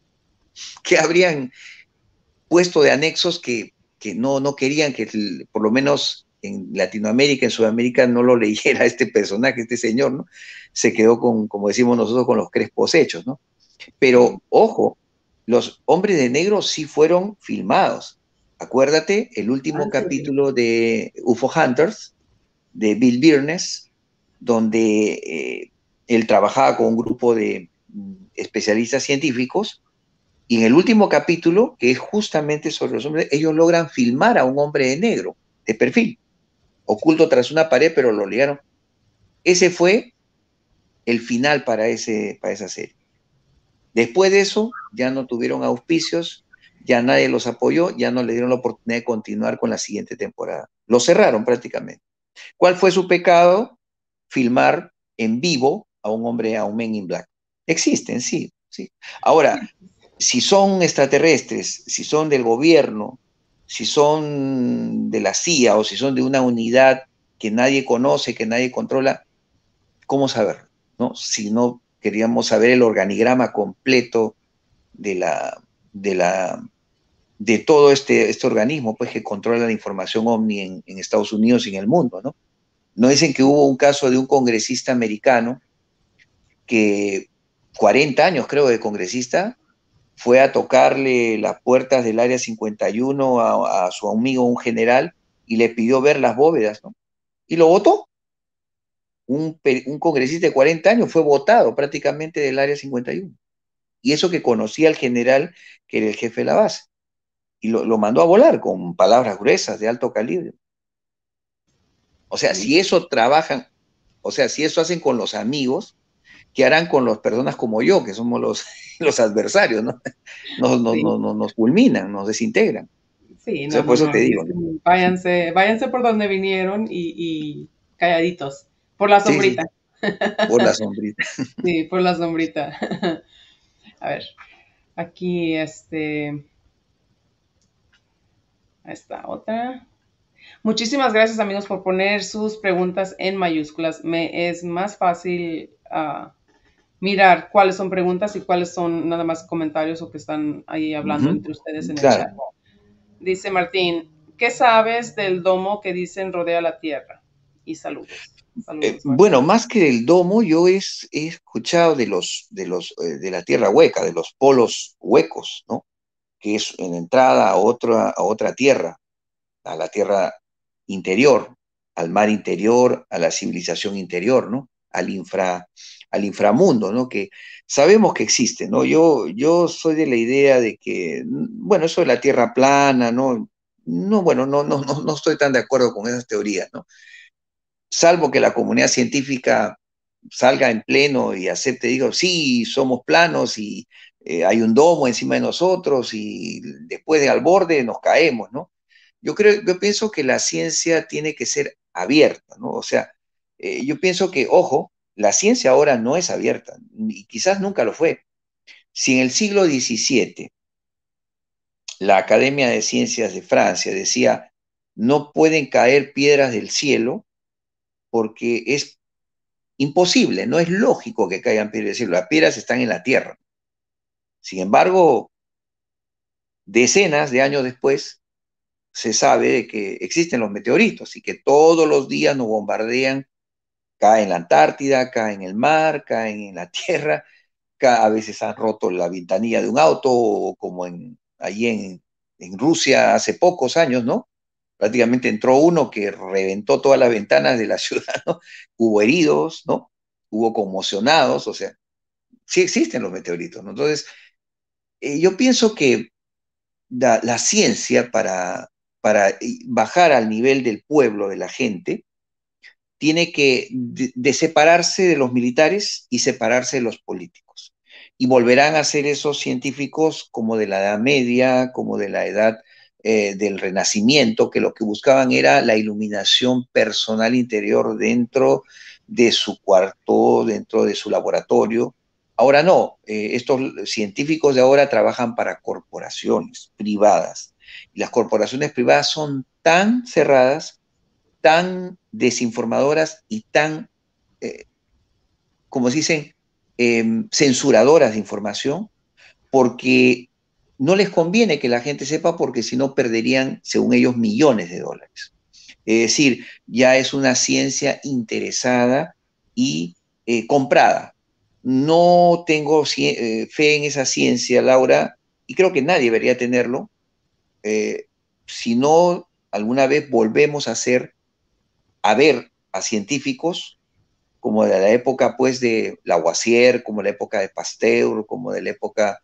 que habrían puesto de anexos que, que no, no querían que por lo menos en Latinoamérica, en Sudamérica, no lo leyera este personaje, este señor, ¿no? Se quedó con, como decimos nosotros, con los crespos hechos, ¿no? Sí. Pero, ojo, los hombres de negro sí fueron filmados. Acuérdate, el último Ah, sí, sí. capítulo de U F O Hunters, de Bill Birnes, donde eh, él trabajaba con un grupo de mm, especialistas científicos y en el último capítulo, que es justamente sobre los hombres, ellos logran filmar a un hombre de negro, de perfil, oculto tras una pared, pero lo ligaron. Ese fue el final para, ese, para esa serie. Después de eso, ya no tuvieron auspicios, ya nadie los apoyó, ya no le dieron la oportunidad de continuar con la siguiente temporada. Lo cerraron prácticamente. ¿Cuál fue su pecado? Filmar en vivo a un hombre, a un Men in Black. Existen, sí, sí. Ahora, si son extraterrestres, si son del gobierno, si son de la C I A o si son de una unidad que nadie conoce, que nadie controla, ¿cómo saberlo? ¿No? Si no queríamos saber el organigrama completo de la, de la, de todo este, este organismo, pues que controla la información OVNI en, en Estados Unidos y en el mundo, ¿no? No dicen que hubo un caso de un congresista americano que cuarenta años creo de congresista fue a tocarle las puertas del Área cincuenta y uno a, a su amigo, un general, y le pidió ver las bóvedas, ¿no? Y lo votó. Un, un congresista de cuarenta años fue votado prácticamente del Área cincuenta y uno. Y eso que conocía al general, que era el jefe de la base. Y lo, lo mandó a volar con palabras gruesas, de alto calibre. O sea, Sí. si eso trabajan, o sea, si eso hacen con los amigos, ¿qué harán con las personas como yo, que somos los, los adversarios, ¿no? Nos, nos, Sí. nos, nos fulminan, nos desintegran. Sí, no, Entonces, no, por eso no. te digo, ¿no? Váyanse, váyanse por donde vinieron y, y calladitos. Por la Sí, sombrita. sí, por la sombrita. Sí, por la sombrita. A ver, aquí este, esta otra. Muchísimas gracias amigos por poner sus preguntas en mayúsculas. Me es más fácil uh, mirar cuáles son preguntas y cuáles son nada más comentarios o que están ahí hablando Ujú, entre ustedes en el claro. chat. Dice Martín, ¿qué sabes del domo que dicen rodea la Tierra? Y saludos. Eh, Saludos, bueno, Martín. más que del domo, yo es- he escuchado de los, de los, eh, de la tierra hueca, de los polos huecos, ¿no? Que es en entrada a otra, a otra tierra, a la tierra interior, al mar interior, a la civilización interior, ¿no? Al infra, al inframundo, ¿no? Que sabemos que existe, ¿no? Yo, yo soy de la idea de que, mm, bueno, eso de la tierra plana, ¿no? No, bueno, no, no, no, no estoy tan de acuerdo con esas teorías, ¿no? Salvo que la comunidad científica salga en pleno y acepte, digo, sí, somos planos y eh, hay un domo encima de nosotros y después de al borde nos caemos, ¿no? yo creo, yo pienso que la ciencia tiene que ser abierta, ¿no? O sea, eh, yo pienso que, ojo, la ciencia ahora no es abierta, y quizás nunca lo fue. Si en el siglo diecisiete la Academia de Ciencias de Francia decía, no pueden caer piedras del cielo porque es imposible, no es lógico que caigan piedras del cielo, las piedras están en la tierra. Sin embargo, decenas de años después, se sabe de que existen los meteoritos y que todos los días nos bombardean, caen en la Antártida, caen en el mar, caen en la tierra, a veces han roto la ventanilla de un auto, o como en, allí en, en Rusia hace pocos años, ¿no? Prácticamente entró uno que reventó todas las ventanas de la ciudad, ¿no? Hubo heridos, ¿no? Hubo conmocionados, o sea, sí existen los meteoritos, ¿no? Entonces, eh, yo pienso que la, la ciencia para, para bajar al nivel del pueblo, de la gente, tiene que de, de separarse de los militares y separarse de los políticos. Y volverán a ser esos científicos como de la Edad Media, como de la edad eh, del Renacimiento, que lo que buscaban era la iluminación personal interior dentro de su cuarto, dentro de su laboratorio. Ahora no, eh, estos científicos de ahora trabajan para corporaciones privadas. Y las corporaciones privadas son tan cerradas, tan desinformadoras y tan, eh, como se dicen, eh, censuradoras de información, porque no les conviene que la gente sepa, porque si no perderían, según ellos, millones de dólares. Es decir, ya es una ciencia interesada y eh, comprada. No tengo eh, fe en esa ciencia, Laura, y creo que nadie debería tenerlo, eh, si no alguna vez volvemos a hacer, a ver a científicos como de la época pues de Lavoisier, como la época de Pasteur, como de la época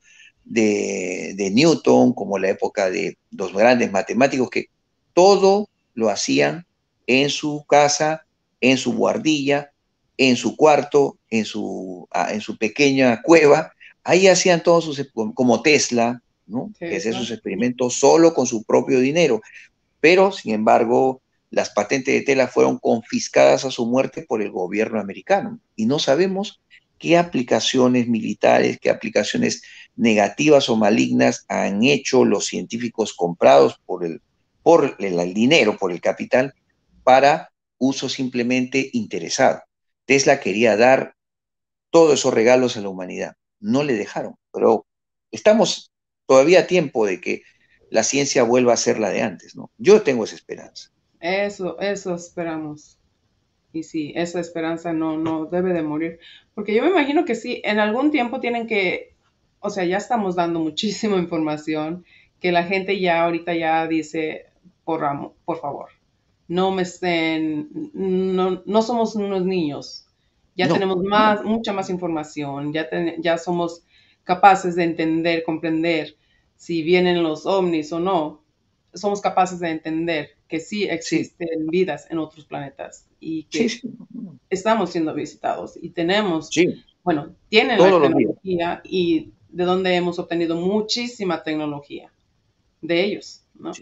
de, de Newton, como la época de los grandes matemáticos, que todo lo hacían en su casa, en su guardilla, en su cuarto, en su, ah, en su pequeña cueva. Ahí hacían todos sus, como Tesla, ¿no? Que hacía Tesla. sus experimentos solo con su propio dinero. Pero, sin embargo, las patentes de Tesla fueron confiscadas a su muerte por el gobierno americano y no sabemos qué aplicaciones militares, qué aplicaciones negativas o malignas han hecho los científicos comprados por el, por el, el dinero, por el capital, para uso simplemente interesado. Tesla quería dar todos esos regalos a la humanidad, no le dejaron, pero estamos todavía a tiempo de que la ciencia vuelva a ser la de antes, ¿no? Yo tengo esa esperanza. Eso, eso esperamos. Y sí, esa esperanza no, no debe de morir. Porque yo me imagino que sí, en algún tiempo tienen que, o sea, ya estamos dando muchísima información, que la gente ya ahorita ya dice, por, amo- por favor, no me estén, no, no somos unos niños, ya No, tenemos más, mucha más información, ya, ten- ya somos capaces de entender, comprender si vienen los ovnis o no, somos capaces de entender que sí sí, existen vidas en otros planetas y sí, que sí, estamos siendo visitados y tenemos, sí, bueno, tienen la todos los días. tecnología y de donde hemos obtenido muchísima tecnología de ellos, ¿no? Sí,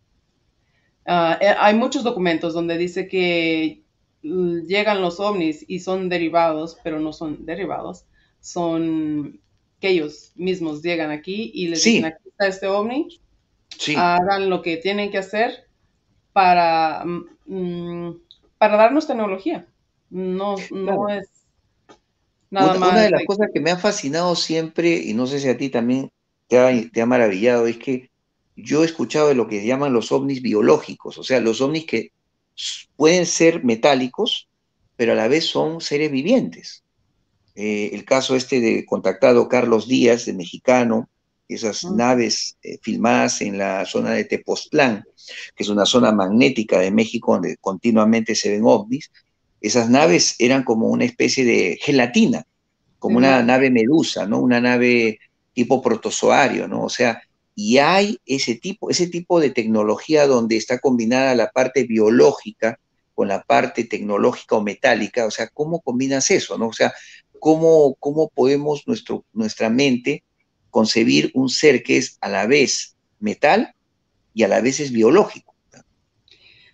Uh, hay muchos documentos donde dice que uh, llegan los ovnis y son derivados, pero no son derivados, son que ellos mismos llegan aquí y les dicen, sí, aquí está este ovni, sí. hagan lo que tienen que hacer para, mm, para darnos tecnología. No, no Claro. es nada Una, una más de las de cosas que, que me ha fascinado siempre, y no sé si a ti también te ha, te ha maravillado, es que yo he escuchado de lo que llaman los ovnis biológicos, o sea, los ovnis que s- pueden ser metálicos, pero a la vez son seres vivientes. Eh, el caso este de contactado Carlos Díaz, de mexicano, esas mm, naves eh, filmadas en la zona de Tepoztlán, que es una zona magnética de México donde continuamente se ven ovnis, esas naves eran como una especie de gelatina, como de una más. nave medusa, ¿no? Una nave tipo protozoario, ¿no? O sea, y hay ese tipo, ese tipo de tecnología donde está combinada la parte biológica con la parte tecnológica o metálica, o sea, ¿cómo combinas eso, no? O sea, ¿cómo, cómo podemos nuestro, nuestra mente concebir un ser que es a la vez metal y a la vez es biológico?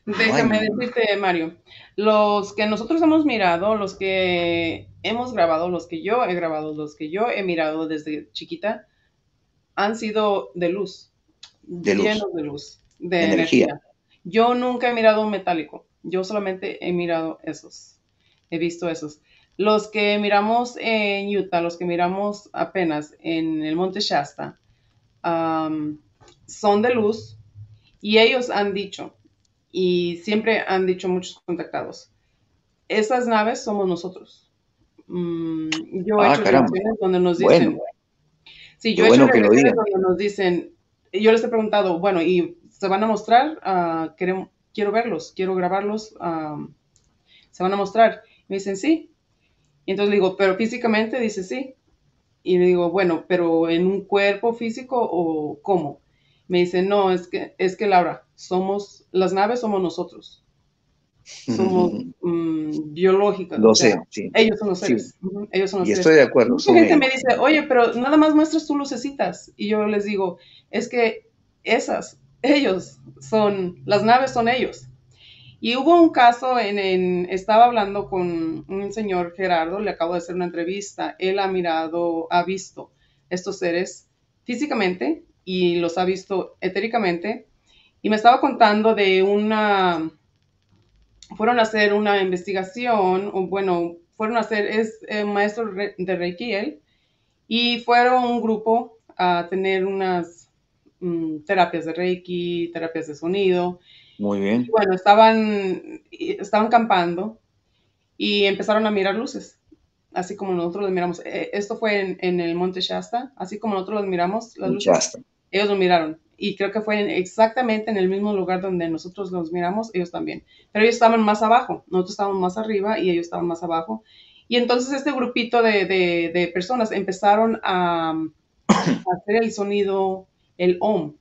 No hay. Déjame decirte, Mario, los que nosotros hemos mirado, los que hemos grabado, los que yo he grabado, los que yo he mirado desde chiquita, han sido de luz, De luz, llenos de luz, de energía. energía. Yo nunca he mirado un metálico, yo solamente he mirado esos, he visto esos. Los que miramos en Utah, los que miramos apenas en el Monte Shasta, um, son de luz y ellos han dicho, y siempre han dicho muchos contactados, esas naves somos nosotros. Mm, yo he Ah, hecho caramba. regresiones donde nos Bueno, dicen, sí, qué yo he hecho bueno que lo regresiones digan. donde nos dicen, yo les he preguntado, bueno, ¿y se van a mostrar? Uh, queremos, quiero verlos, quiero grabarlos, um, se van a mostrar. Me dicen, sí. Y entonces le digo, pero físicamente dice sí. Y le digo, bueno, pero en un cuerpo físico o cómo. Me dice, no, es que, es que Laura, somos, las naves somos nosotros. Somos mm, biológicas, o Lo sea, sé, sí, ellos son los sí. seres, ujú, ellos son los Y seres. estoy de acuerdo, Mucha son gente ellos. me dice, oye, pero nada más muestras tú lucecitas. Y yo les digo, es que esas, ellos son, las naves son ellos. Y hubo un caso en, en, estaba hablando con un señor Gerardo, le acabo de hacer una entrevista, él ha mirado, ha visto estos seres físicamente y los ha visto etéricamente, y me estaba contando de una, fueron a hacer una investigación, o bueno, fueron a hacer, es eh, maestro de Reiki él, y fueron un grupo a tener unas mm, terapias de Reiki, terapias de sonido, Muy y bien. bueno, estaban, estaban campando y empezaron a mirar luces, así como nosotros los miramos. Eh, Esto fue en, en el Monte Shasta, así como nosotros los miramos, las Ya luces, está. ellos lo miraron. Y creo que fue en- exactamente en el mismo lugar donde nosotros los miramos, ellos también. Pero ellos estaban más abajo, nosotros estábamos más arriba y ellos estaban más abajo. Y entonces este grupito de, de, de personas empezaron a, a hacer el sonido, el OM.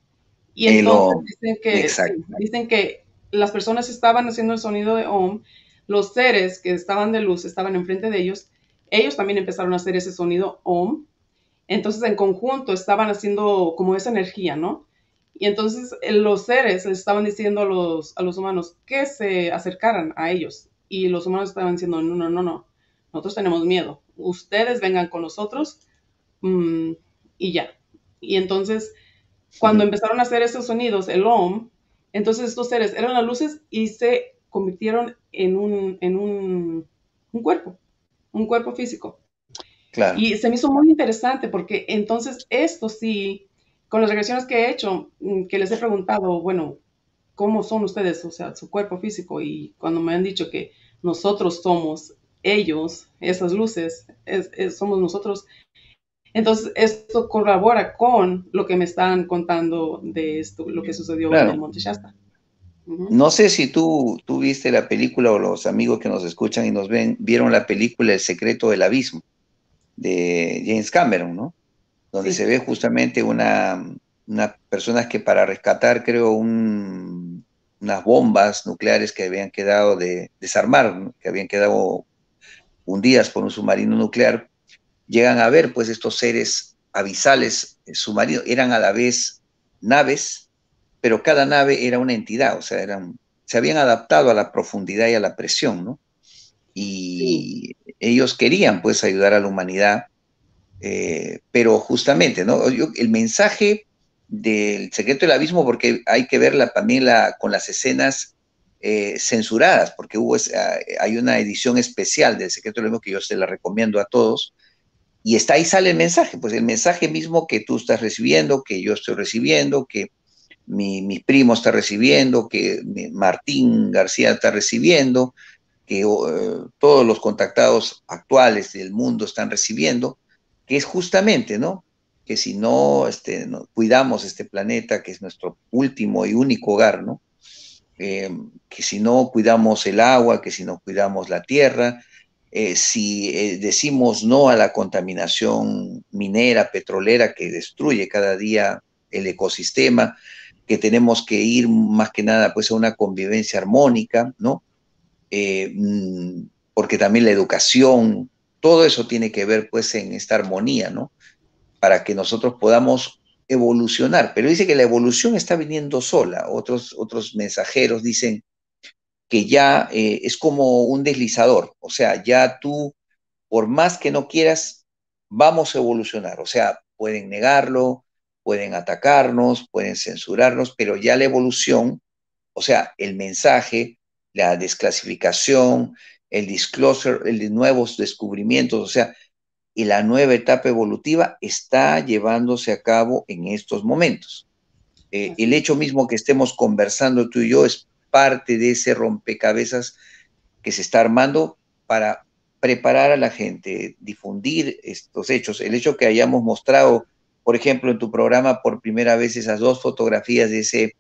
Y El, entonces oh, dicen que, sí, exacto. dicen que las personas estaban haciendo el sonido de Om, los seres que estaban de luz estaban enfrente de ellos, ellos también empezaron a hacer ese sonido Om, entonces en conjunto estaban haciendo como esa energía, ¿no? Y entonces eh, los seres les estaban diciendo a los, a los humanos que se acercaran a ellos, y los humanos estaban diciendo, no, no, no, no, nosotros tenemos miedo, ustedes vengan con nosotros, mmm, y ya. Y entonces cuando empezaron a hacer esos sonidos, el OM, entonces estos seres eran las luces y se convirtieron en un, en un, un cuerpo, un cuerpo físico. Claro. Y se me hizo muy interesante porque entonces esto sí, con las regresiones que he hecho, mm, que les he preguntado, bueno, ¿cómo son ustedes? O sea, su cuerpo físico. Y cuando me han dicho que nosotros somos ellos, esas luces, es, es, somos nosotros, entonces, esto colabora con lo que me están contando de esto, lo que sucedió en el Claro. Monte Shasta. Ujú. No sé si tú, tú viste la película o los amigos que nos escuchan y nos ven, vieron la película El secreto del abismo de James Cameron, ¿no? Donde se Sí, ve justamente una, unas personas que para rescatar, creo, un, unas bombas nucleares que habían quedado de desarmar, ¿no? Que habían quedado hundidas por un submarino nuclear, llegan a ver pues estos seres abisales eh, submarinos, eran a la vez naves, pero cada nave era una entidad, o sea, eran, se habían adaptado a la profundidad y a la presión, ¿no? sí, Y ellos querían pues ayudar a la humanidad, eh, pero justamente, ¿no? Yo, el mensaje del secreto del abismo, porque hay que verla también la, con las escenas eh, censuradas, porque hubo esa, hay una edición especial del secreto del abismo que yo se la recomiendo a todos, y está ahí sale el mensaje, pues el mensaje mismo que tú estás recibiendo, que yo estoy recibiendo, que mi, mi primo está recibiendo, que Martín García está recibiendo, que uh, todos los contactados actuales del mundo están recibiendo, que es justamente, ¿no? Que si no, este, no cuidamos este planeta, que es nuestro último y único hogar, ¿no? Eh, que si no cuidamos el agua, que si no cuidamos la tierra, eh, si eh, decimos no a la contaminación minera, petrolera que destruye cada día el ecosistema, que tenemos que ir más que nada pues a una convivencia armónica, ¿no? Eh, mm, porque también la educación, todo eso tiene que ver pues en esta armonía, ¿no? Para que nosotros podamos evolucionar, pero dice que la evolución está viniendo sola. Otros, otros mensajeros dicen que ya eh, es como un deslizador, o sea, ya tú, por más que no quieras, vamos a evolucionar, o sea, pueden negarlo, pueden atacarnos, pueden censurarnos, pero ya la evolución, o sea, el mensaje, la desclasificación, el disclosure, el de nuevos descubrimientos, o sea, y la nueva etapa evolutiva está llevándose a cabo en estos momentos. Eh, el Así hecho es. mismo que estemos conversando tú y yo es parte de ese rompecabezas que se está armando para preparar a la gente, difundir estos hechos. El hecho que hayamos mostrado, por ejemplo, en tu programa por primera vez esas dos fotografías de ese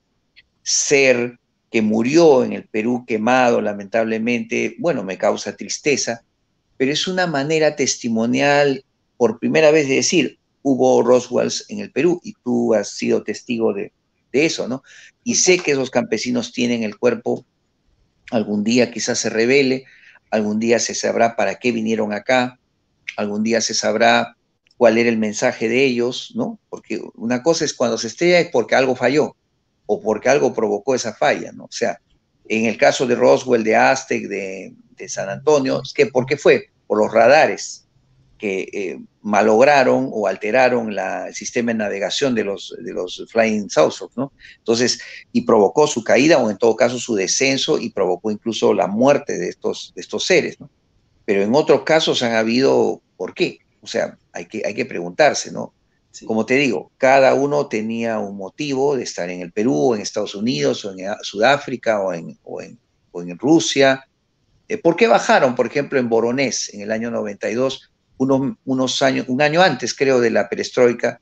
ser que murió en el Perú quemado, lamentablemente, bueno, me causa tristeza, pero es una manera testimonial por primera vez de decir, hubo Roswells en el Perú y tú has sido testigo de, de eso, ¿no? Y sé que Exacto. esos campesinos tienen el cuerpo, algún día quizás se revele, algún día se sabrá para qué vinieron acá, algún día se sabrá cuál era el mensaje de ellos, ¿no? Porque una cosa es cuando se estrella es porque algo falló o porque algo provocó esa falla, ¿no? O sea, en el caso de Roswell, de Aztec, de, de San Antonio, es que ¿por qué fue? Por los radares que eh, malograron o alteraron la, el sistema de navegación de los, de los Flying Saucers, ¿no? Entonces, y provocó su caída o en todo caso su descenso y provocó incluso la muerte de estos, de estos seres, ¿no? Pero en otros casos han habido, ¿por qué? O sea, hay que, hay que preguntarse, ¿no? Sí. Como te digo, cada uno tenía un motivo de estar en el Perú, o en Estados Unidos, o en Sudáfrica, o en, o en, o en Rusia. Eh, ¿Por qué bajaron, por ejemplo, en Voronezh en el año noventa y dos, unos, unos años, un año antes, creo, de la perestroika,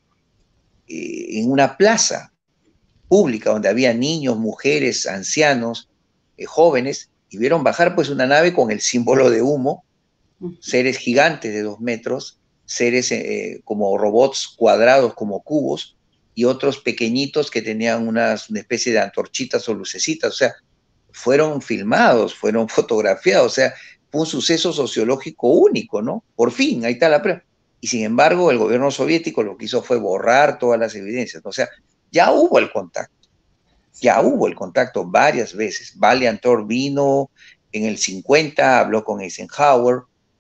eh, en una plaza pública donde había niños, mujeres, ancianos, eh, jóvenes, y vieron bajar pues una nave con el símbolo de humo, Ujú. seres gigantes de dos metros, seres eh, como robots cuadrados, como cubos, y otros pequeñitos que tenían unas, una especie de antorchitas o lucecitas, o sea, fueron filmados, fueron fotografiados, o sea, fue un suceso sociológico único, ¿no? Por fin, ahí está la prueba. Y sin embargo, el gobierno soviético lo que hizo fue borrar todas las evidencias, ¿no? O sea, ya hubo el contacto, ya Sí. hubo el contacto varias veces. Valiant Thor vino en el cincuenta, habló con Eisenhower,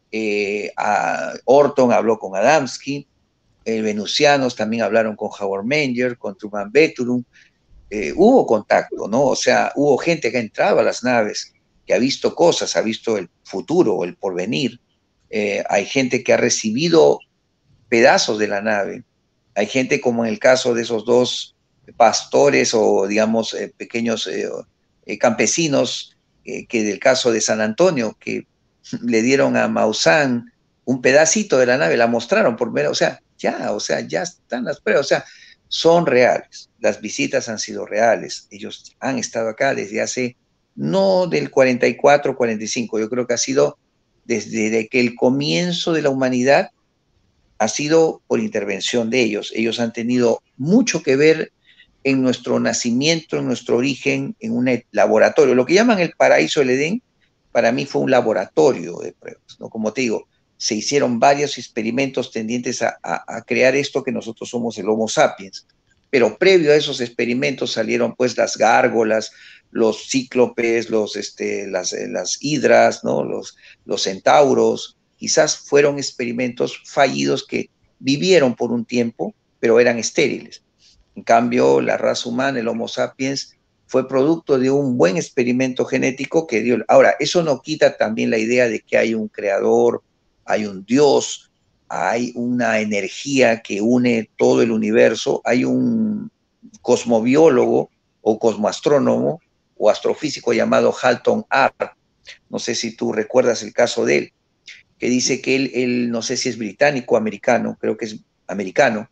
eh, a Orton habló con Adamski, eh, venusianos también hablaron con Howard Menger, con Truman Bethurum, eh, hubo contacto, ¿no? O sea, hubo gente que ha entrado a las naves, que ha visto cosas, ha visto el futuro, el porvenir. Eh, hay gente que ha recibido pedazos de la nave. Hay gente como en el caso de esos dos pastores o, digamos, eh, pequeños eh, eh, campesinos, eh, que del caso de San Antonio, que le dieron a Maussan un pedacito de la nave, la mostraron por ver, o sea, ya, o sea, ya están las pruebas, o sea, son reales, las visitas han sido reales, ellos han estado acá desde hace, no del cuarenta y cuatro, cuarenta y cinco, yo creo que ha sido desde que el comienzo de la humanidad ha sido por intervención de ellos. Ellos han tenido mucho que ver en nuestro nacimiento, en nuestro origen, en un laboratorio. Lo que llaman el paraíso del Edén, para mí fue un laboratorio de pruebas, ¿no? Como te digo, se hicieron varios experimentos tendientes a, a, a crear esto que nosotros somos el Homo sapiens. Pero previo a esos experimentos salieron pues las gárgolas, los cíclopes, los, este, las, las hidras, ¿no? los, los centauros. Quizás fueron experimentos fallidos que vivieron por un tiempo, pero eran estériles. En cambio, la raza humana, el Homo sapiens, fue producto de un buen experimento genético que dio. Ahora, eso no quita también la idea de que hay un creador, hay un Dios, hay una energía que une todo el universo, hay un cosmobiólogo o cosmoastrónomo o astrofísico llamado Halton Hart. No sé si tú recuerdas el caso de él, que dice que él, él no sé si es británico o americano, creo que es americano.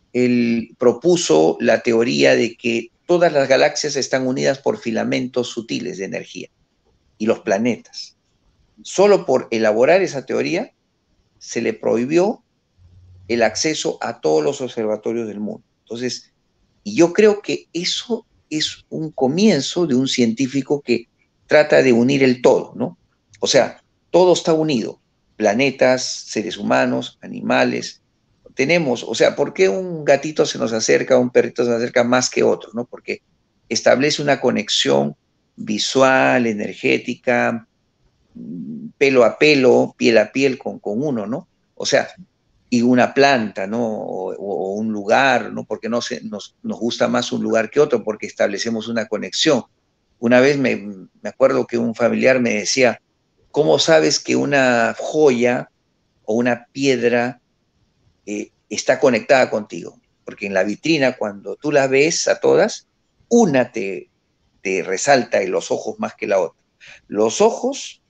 Él propuso la teoría de que todas las galaxias están unidas por filamentos sutiles de energía y los planetas. Solo por elaborar esa teoría se le prohibió el acceso a todos los observatorios del mundo. Entonces, y yo creo que eso es un comienzo de un científico que trata de unir el todo, ¿no? O sea, todo está unido, planetas, seres humanos, animales, tenemos, o sea, ¿por qué un gatito se nos acerca, un perrito se nos acerca más que otro, ¿no? Porque establece una conexión visual, energética, pelo a pelo, piel a piel con, con uno, ¿no? O sea, y una planta, ¿no? O, o un lugar, ¿no? Porque no se, nos, nos gusta más un lugar que otro, porque establecemos una conexión. Una vez me, me acuerdo que un familiar me decía, ¿cómo sabes que una joya o una piedra eh, está conectada contigo? Porque en la vitrina, cuando tú la ves a todas, una te, te resalta en los ojos más que la otra. Los ojos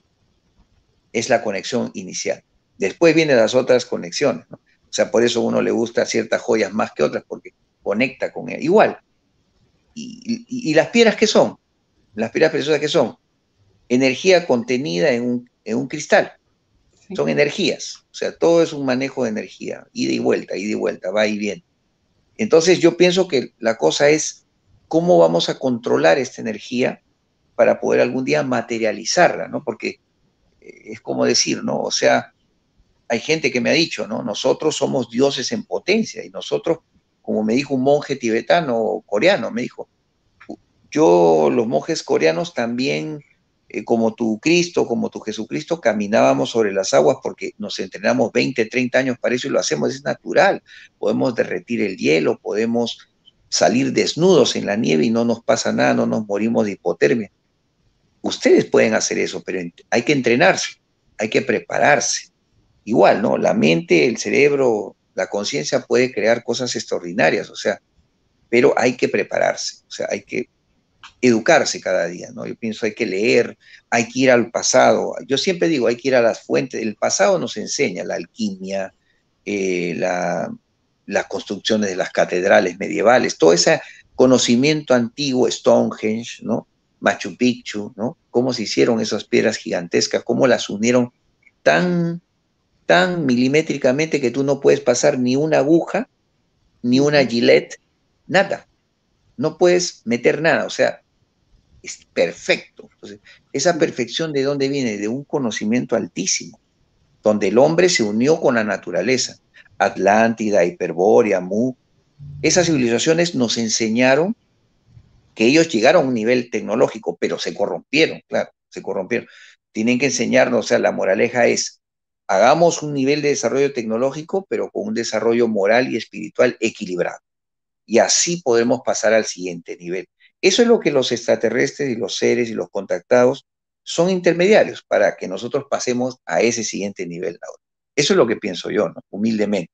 es la conexión inicial. Después vienen las otras conexiones, ¿no? O sea, por eso a uno le gusta ciertas joyas más que otras, porque conecta con él. Igual. ¿Y, y, y las piedras qué son? Las piedras preciosas qué son? Energía contenida en un, en un cristal. Sí. Son energías. O sea, todo es un manejo de energía. Ida y vuelta, ida y vuelta, va y viene. Entonces yo pienso que la cosa es cómo vamos a controlar esta energía para poder algún día materializarla, ¿no? Porque es como decir, ¿no? O sea, hay gente que me ha dicho, ¿no? Nosotros somos dioses en potencia y nosotros, como me dijo un monje tibetano coreano, me dijo, yo, los monjes coreanos también, eh, como tu Cristo, como tu Jesucristo, caminábamos sobre las aguas porque nos entrenamos veinte, treinta años para eso y lo hacemos, es natural. Podemos derretir el hielo, podemos salir desnudos en la nieve y no nos pasa nada, no nos morimos de hipotermia. Ustedes pueden hacer eso, pero hay que entrenarse, hay que prepararse. Igual, ¿no? La mente, el cerebro, la conciencia puede crear cosas extraordinarias, o sea, pero hay que prepararse, o sea, hay que educarse cada día, ¿no? Yo pienso hay que leer, hay que ir al pasado. Yo siempre digo, hay que ir a las fuentes. El pasado nos enseña la alquimia, eh, la, las construcciones de las catedrales medievales, todo ese conocimiento antiguo, Stonehenge, ¿no? Machu Picchu, ¿no? Cómo se hicieron esas piedras gigantescas, cómo las unieron tan, tan milimétricamente que tú no puedes pasar ni una aguja, ni una Ujú. gilet, nada. No puedes meter nada, o sea, es perfecto. Entonces, esa perfección de dónde viene? De un conocimiento altísimo, donde el hombre se unió con la naturaleza. Atlántida, Hiperbórea, Mu, esas civilizaciones nos enseñaron que ellos llegaron a un nivel tecnológico, pero se corrompieron, claro, se corrompieron. Tienen que enseñarnos, o sea, la moraleja es, hagamos un nivel de desarrollo tecnológico, pero con un desarrollo moral y espiritual equilibrado. Y así podemos pasar al siguiente nivel. Eso es lo que los extraterrestres y los seres y los contactados son intermediarios para que nosotros pasemos a ese siguiente nivel ahora. Eso es lo que pienso yo, ¿no? Humildemente.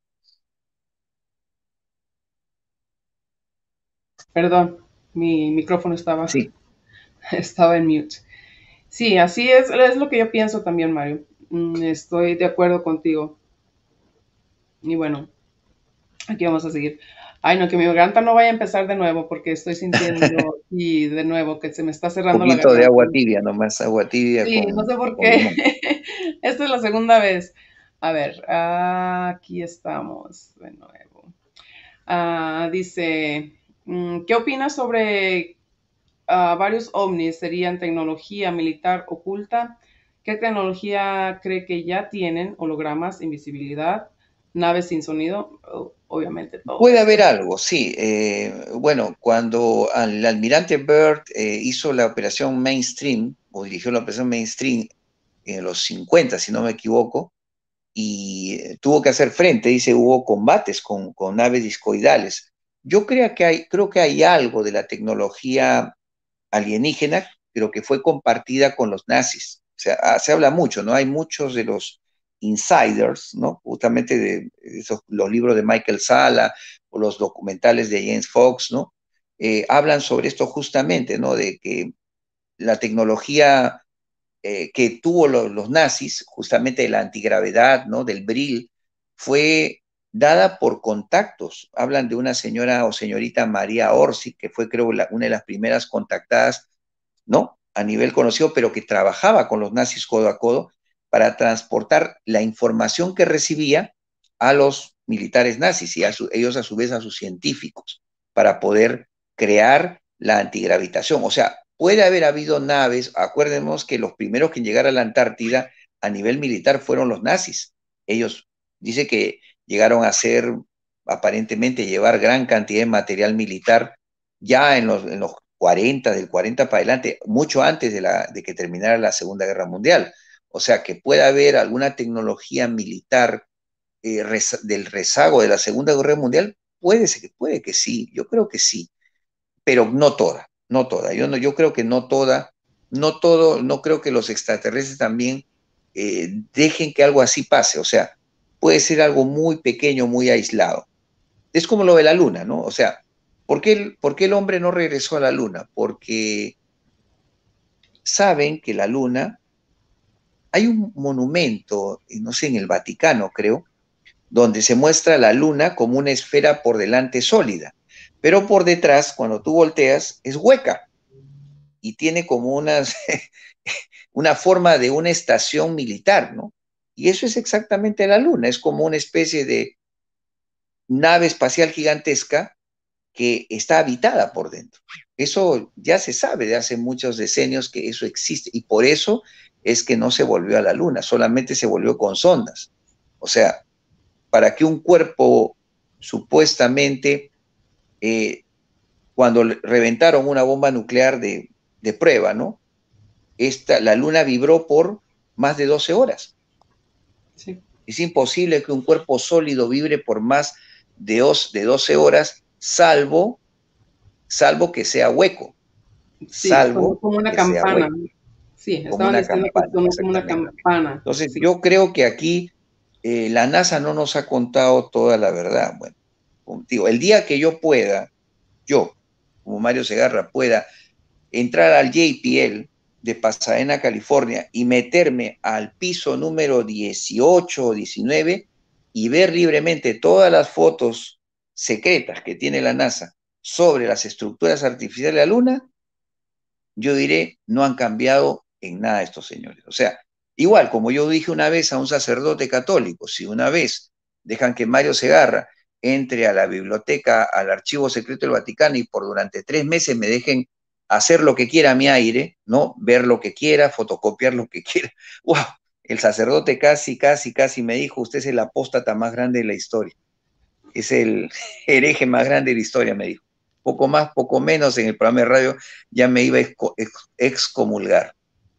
Perdón, mi micrófono estaba, Sí, estaba en mute. Sí, así es, es lo que yo pienso también, Mario. Mm, Estoy de acuerdo contigo. Y bueno, aquí vamos a seguir. Ay, no, que mi garganta no vaya a empezar de nuevo porque estoy sintiendo y de nuevo que se me está un cerrando la poquito de garganta. agua tibia, nomás agua tibia Sí, no con, sé por con qué. limón. Esta es la segunda vez. A ver, aquí estamos de nuevo. Ah, dice, mm, ¿qué opinas sobre ah, varios ovnis? ¿Serían tecnología militar oculta? ¿Qué tecnología cree que ya tienen? Hologramas, invisibilidad, naves sin sonido, o- obviamente todo Puede eso. haber algo, sí. Eh, bueno, cuando el almirante Byrd eh, hizo la operación Mainstream, o dirigió la operación Mainstream en los cincuenta, si no me equivoco, y eh, tuvo que hacer frente, dice, hubo combates con, con naves discoidales. Yo creo que, hay, creo que hay algo de la tecnología alienígena, pero que fue compartida con los nazis. O sea, ah, se habla mucho, ¿no? Hay muchos de los insiders, ¿no? Justamente de esos, los libros de Michael Sala o los documentales de James Fox, ¿no? Eh, hablan sobre esto justamente, ¿no? De que la tecnología eh, que tuvo lo, los nazis, justamente de la antigravedad, ¿no? Del Brill, fue dada por contactos. Hablan de una señora o señorita María Orsi, que fue creo la, una de las primeras contactadas, ¿no? A nivel conocido, pero que trabajaba con los nazis codo a codo para transportar la información que recibía a los militares nazis y a su, ellos a su vez a sus científicos para poder crear la antigravitación. O sea, puede haber habido naves, acuérdenos que los primeros que llegaron a la Antártida a nivel militar fueron los nazis. Ellos dice que llegaron a hacer, aparentemente, llevar gran cantidad de material militar ya en los, en los cuarenta, del cuarenta para adelante, mucho antes de, la, de que terminara la Segunda Guerra Mundial. O sea, que pueda haber alguna tecnología militar eh, reza, del rezago de la Segunda Guerra Mundial, puede ser, puede que sí, yo creo que sí, pero no toda, no toda. Yo, no, yo creo que no toda, no todo, no creo que los extraterrestres también eh, dejen que algo así pase. O sea, puede ser algo muy pequeño, muy aislado. Es como lo de la luna, ¿no? O sea, ¿por qué el, por qué el hombre no regresó a la luna? Porque saben que la luna, hay un monumento, no sé, en el Vaticano, creo, donde se muestra la luna como una esfera por delante sólida, pero por detrás, cuando tú volteas, es hueca y tiene como unas, una forma de una estación militar, ¿no? Y eso es exactamente la luna, es como una especie de nave espacial gigantesca que está habitada por dentro. Eso ya se sabe de hace muchos decenios que eso existe y por eso es que no se volvió a la luna, solamente se volvió con sondas. O sea, para que un cuerpo supuestamente, eh, cuando reventaron una bomba nuclear de, de prueba, ¿no? Esta, la luna vibró por más de doce horas. Sí. Es imposible que un cuerpo sólido vibre por más de, os, de doce horas, salvo, salvo que sea hueco. Sí, sonó Salvo como una que sea campana. hueco, Sí, como estaban una diciendo que campana, sonó como una exactamente. campana. Entonces, Sí. yo creo que aquí eh, la NASA no nos ha contado toda la verdad. Bueno, digo, el día que yo pueda, yo, como Mario Segarra, pueda entrar al J P L de Pasadena, California, y meterme al piso número dieciocho o diecinueve y ver libremente todas las fotos secretas que tiene la NASA sobre las estructuras artificiales de la Luna, yo diré, no han cambiado en nada estos señores. O sea, igual, como yo dije una vez a un sacerdote católico, si una vez dejan que Mario Segarra entre a la biblioteca, al archivo secreto del Vaticano y por durante tres meses me dejen hacer lo que quiera a mi aire, ¿no? Ver lo que quiera, fotocopiar lo que quiera. ¡Wow! El sacerdote casi, casi, casi me dijo, usted es el apóstata más grande de la historia. Es el hereje más grande de la historia, me dijo. Poco más, poco menos en el programa de radio ya me iba a exco ex excomulgar.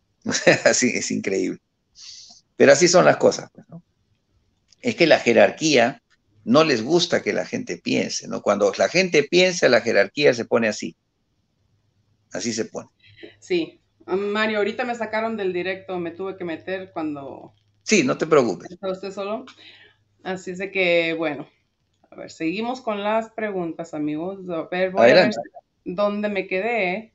Así es increíble. Pero así son las cosas, pues, ¿no? Es que la jerarquía no les gusta que la gente piense, ¿no? Cuando la gente piensa, la jerarquía se pone así. Así se pone. Sí. Mario, ahorita me sacaron del directo, me tuve que meter cuando... Sí, no te preocupes. ¿Está usted solo? Así es de que, bueno, a ver, seguimos con las preguntas, amigos. A ver, voy a ver Adelante. dónde me quedé.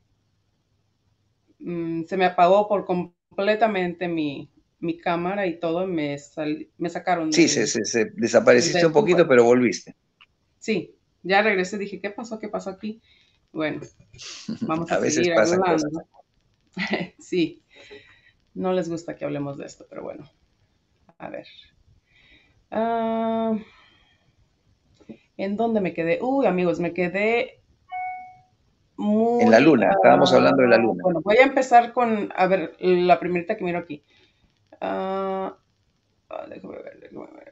Mm, se me apagó por completamente mi, mi cámara y todo, me, sal, me sacaron Sí, se, del, se, se del desapareciste un poquito, pero volviste. Sí, ya regresé, dije, ¿qué pasó? ¿Qué pasó aquí? Bueno, vamos a A veces seguir pasan cosas. hablando. Sí, no les gusta que hablemos de esto, pero bueno, a ver. Uh, ¿En dónde me quedé? Uy, amigos, me quedé En la muy... luna, estábamos hablando de la Uh, luna. bueno, voy a empezar con, a ver, la primerita que miro aquí. Uh, déjame ver, déjame ver.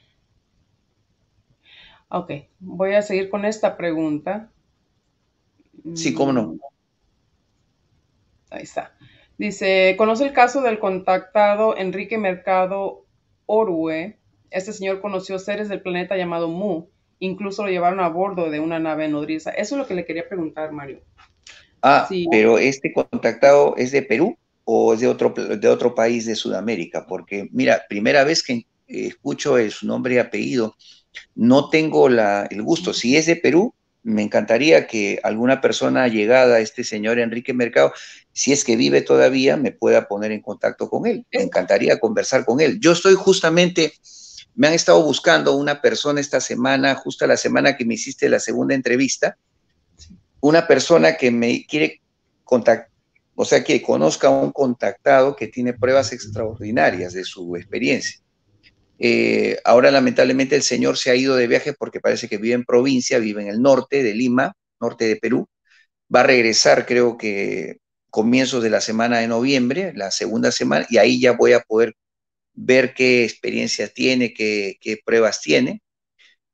Ok, voy a seguir con esta pregunta. Sí, cómo no. Mm, ahí está. Dice, ¿conoce el caso del contactado Enrique Mercado Orue? Este señor conoció seres del planeta llamado Mu. Incluso lo llevaron a bordo de una nave nodriza. Eso es lo que le quería preguntar, Mario. Ah, Sí, pero este contactado es de Perú o es de otro, de otro país de Sudamérica, porque mira, primera vez que eh, escucho el, su nombre y apellido, no tengo la, el gusto. Si es de Perú, me encantaría que alguna persona llegada a este señor Enrique Mercado, si es que vive todavía, me pueda poner en contacto con él. Me es, encantaría conversar con él. Yo estoy justamente, me han estado buscando una persona esta semana, justo la semana que me hiciste la segunda entrevista, una persona que me quiere contactar, o sea, que conozca a un contactado que tiene pruebas extraordinarias de su experiencia. Eh, ahora, lamentablemente, el señor se ha ido de viaje porque parece que vive en provincia, vive en el norte de Lima, norte de Perú. Va a regresar, creo que comienzos de la semana de noviembre, la segunda semana, y ahí ya voy a poder ver qué experiencia tiene, qué, qué pruebas tiene,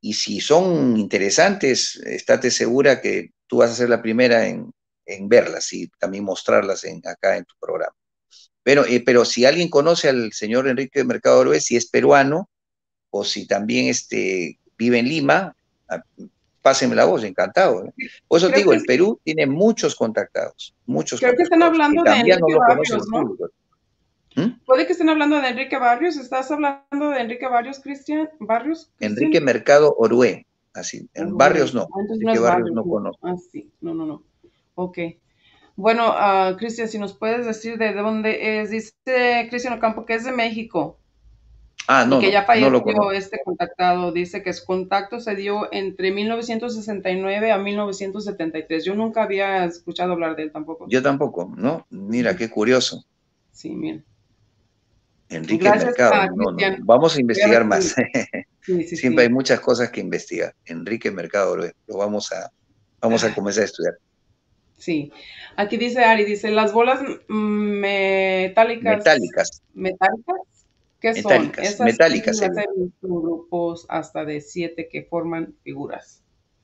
y si son interesantes, estate segura que tú vas a ser la primera en, en verlas y también mostrarlas en, acá en tu programa. Pero, eh, pero si alguien conoce al señor Enrique Mercado Orué, si es peruano o si también este, vive en Lima, ah, pásenme la voz, encantado. ¿Eh? Por eso te Creo digo, que, el Perú tiene muchos contactados, muchos creo que están contactados, que hablando de también no Enrique lo conoce Barrios, el ¿no? público. ¿Mm? Puede que estén hablando de Enrique Barrios. ¿Estás hablando de Enrique Barrios, Cristian? ¿Barrios, Enrique Cristian? Mercado Orué, así, en Barrios Urué. no, Ah, entonces no Enrique es Barrios Barrios, no no. conozco. Ah, sí. No, no, no. Ok. Bueno, ah, Cristian, si nos puedes decir de dónde es. Dice Cristian Ocampo que es de México Ah, y no, que no, ya no lo falleció conozco. este contactado. Dice que su contacto se dio entre mil novecientos sesenta y nueve a mil novecientos setenta y tres. Yo nunca había escuchado hablar de él tampoco. Yo tampoco, ¿no? Mira, Ujú. qué curioso. Sí, bien. Enrique Gracias, Mercado, ah, no, no, Cristian. vamos a Voy a ver investigar más. si... Sí, sí, Siempre hay sí. muchas cosas que investigar. Enrique Mercado, lo, lo vamos a, vamos a comenzar a estudiar. Sí. Aquí dice Ari, dice, las bolas mm, metálicas, Metálicas, metálicas, ¿qué son? metálicas, Esas sí metálicas las sería. he visto en grupos hasta de siete que forman figuras.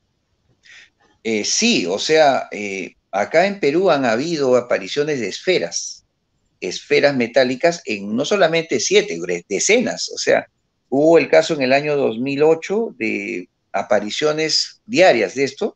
Eh, sí, o sea, eh, acá en Perú han habido apariciones de esferas, esferas metálicas en no solamente siete, decenas. O sea, hubo el caso en el año dos mil ocho de apariciones diarias de esto.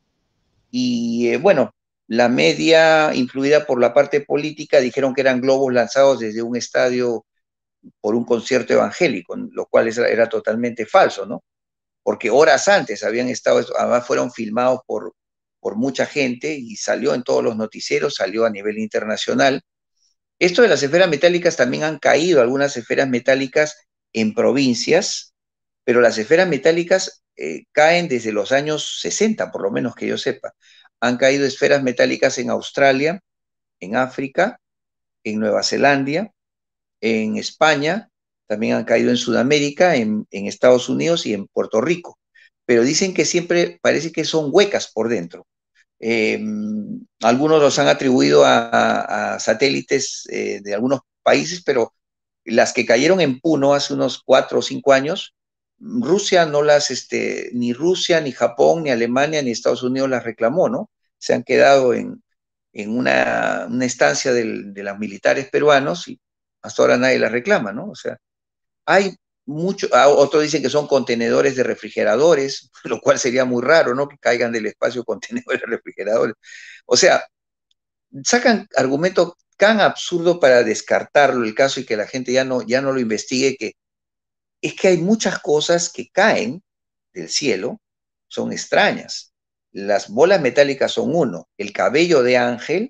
Y eh, bueno, la media, influida por la parte política, dijeron que eran globos lanzados desde un estadio por un concierto evangélico, lo cual era, era totalmente falso, ¿no? Porque horas antes habían estado, además fueron filmados por, por mucha gente y salió en todos los noticieros, salió a nivel internacional. Esto de las esferas metálicas también han caído algunas esferas metálicas en provincias, pero las esferas metálicas eh, caen desde los años sesenta, por lo menos que yo sepa. Han caído esferas metálicas en Australia, en África, en Nueva Zelanda, en España, también han caído en Sudamérica, en, en Estados Unidos y en Puerto Rico. Pero dicen que siempre parece que son huecas por dentro. Eh, algunos los han atribuido a, a, a satélites eh, de algunos países, pero las que cayeron en Puno hace unos cuatro o cinco años, Rusia no las, este, ni Rusia, ni Japón, ni Alemania, ni Estados Unidos las reclamó, ¿no? Se han quedado en, en una, una estancia del, de los militares peruanos y hasta ahora nadie las reclama, ¿no? O sea, hay mucho, otros dicen que son contenedores de refrigeradores, lo cual sería muy raro, ¿no? Que caigan del espacio contenedores de refrigeradores. O sea, sacan argumentos tan absurdos para descartarlo el caso y que la gente ya no, ya no lo investigue, que es que hay muchas cosas que caen del cielo, son extrañas. Las bolas metálicas son uno, el cabello de ángel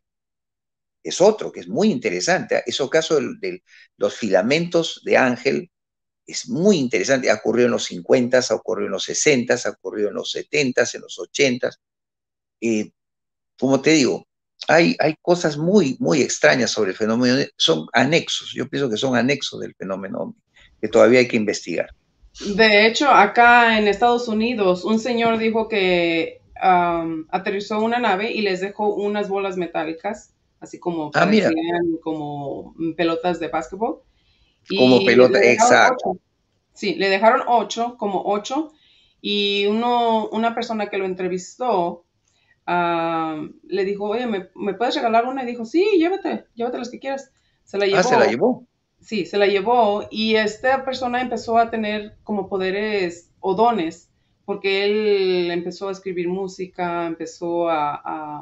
es otro, que es muy interesante. Eso caso de, de los filamentos de ángel es muy interesante. Ha ocurrido en los cincuenta, ha ocurrido en los sesenta, ha ocurrido en los setenta, en los ochenta. Eh, como te digo, hay, hay cosas muy, muy extrañas sobre el fenómeno. Son anexos, yo pienso que son anexos del fenómeno ovni, que todavía hay que investigar. De hecho, acá en Estados Unidos, un señor dijo que um, aterrizó una nave y les dejó unas bolas metálicas, así como Ah, mira, parecían como pelotas de básquetbol, como y pelota, le dejaron exacto. ocho. Sí, le dejaron ocho, como ocho, y uno, una persona que lo entrevistó uh, le dijo, oye, ¿me, ¿me puedes regalar una? Y dijo, sí, llévate, llévate las que quieras. Se la Ah, se la llevó. llevó. Sí, se la llevó y esta persona empezó a tener como poderes o dones, porque él empezó a escribir música, empezó a, a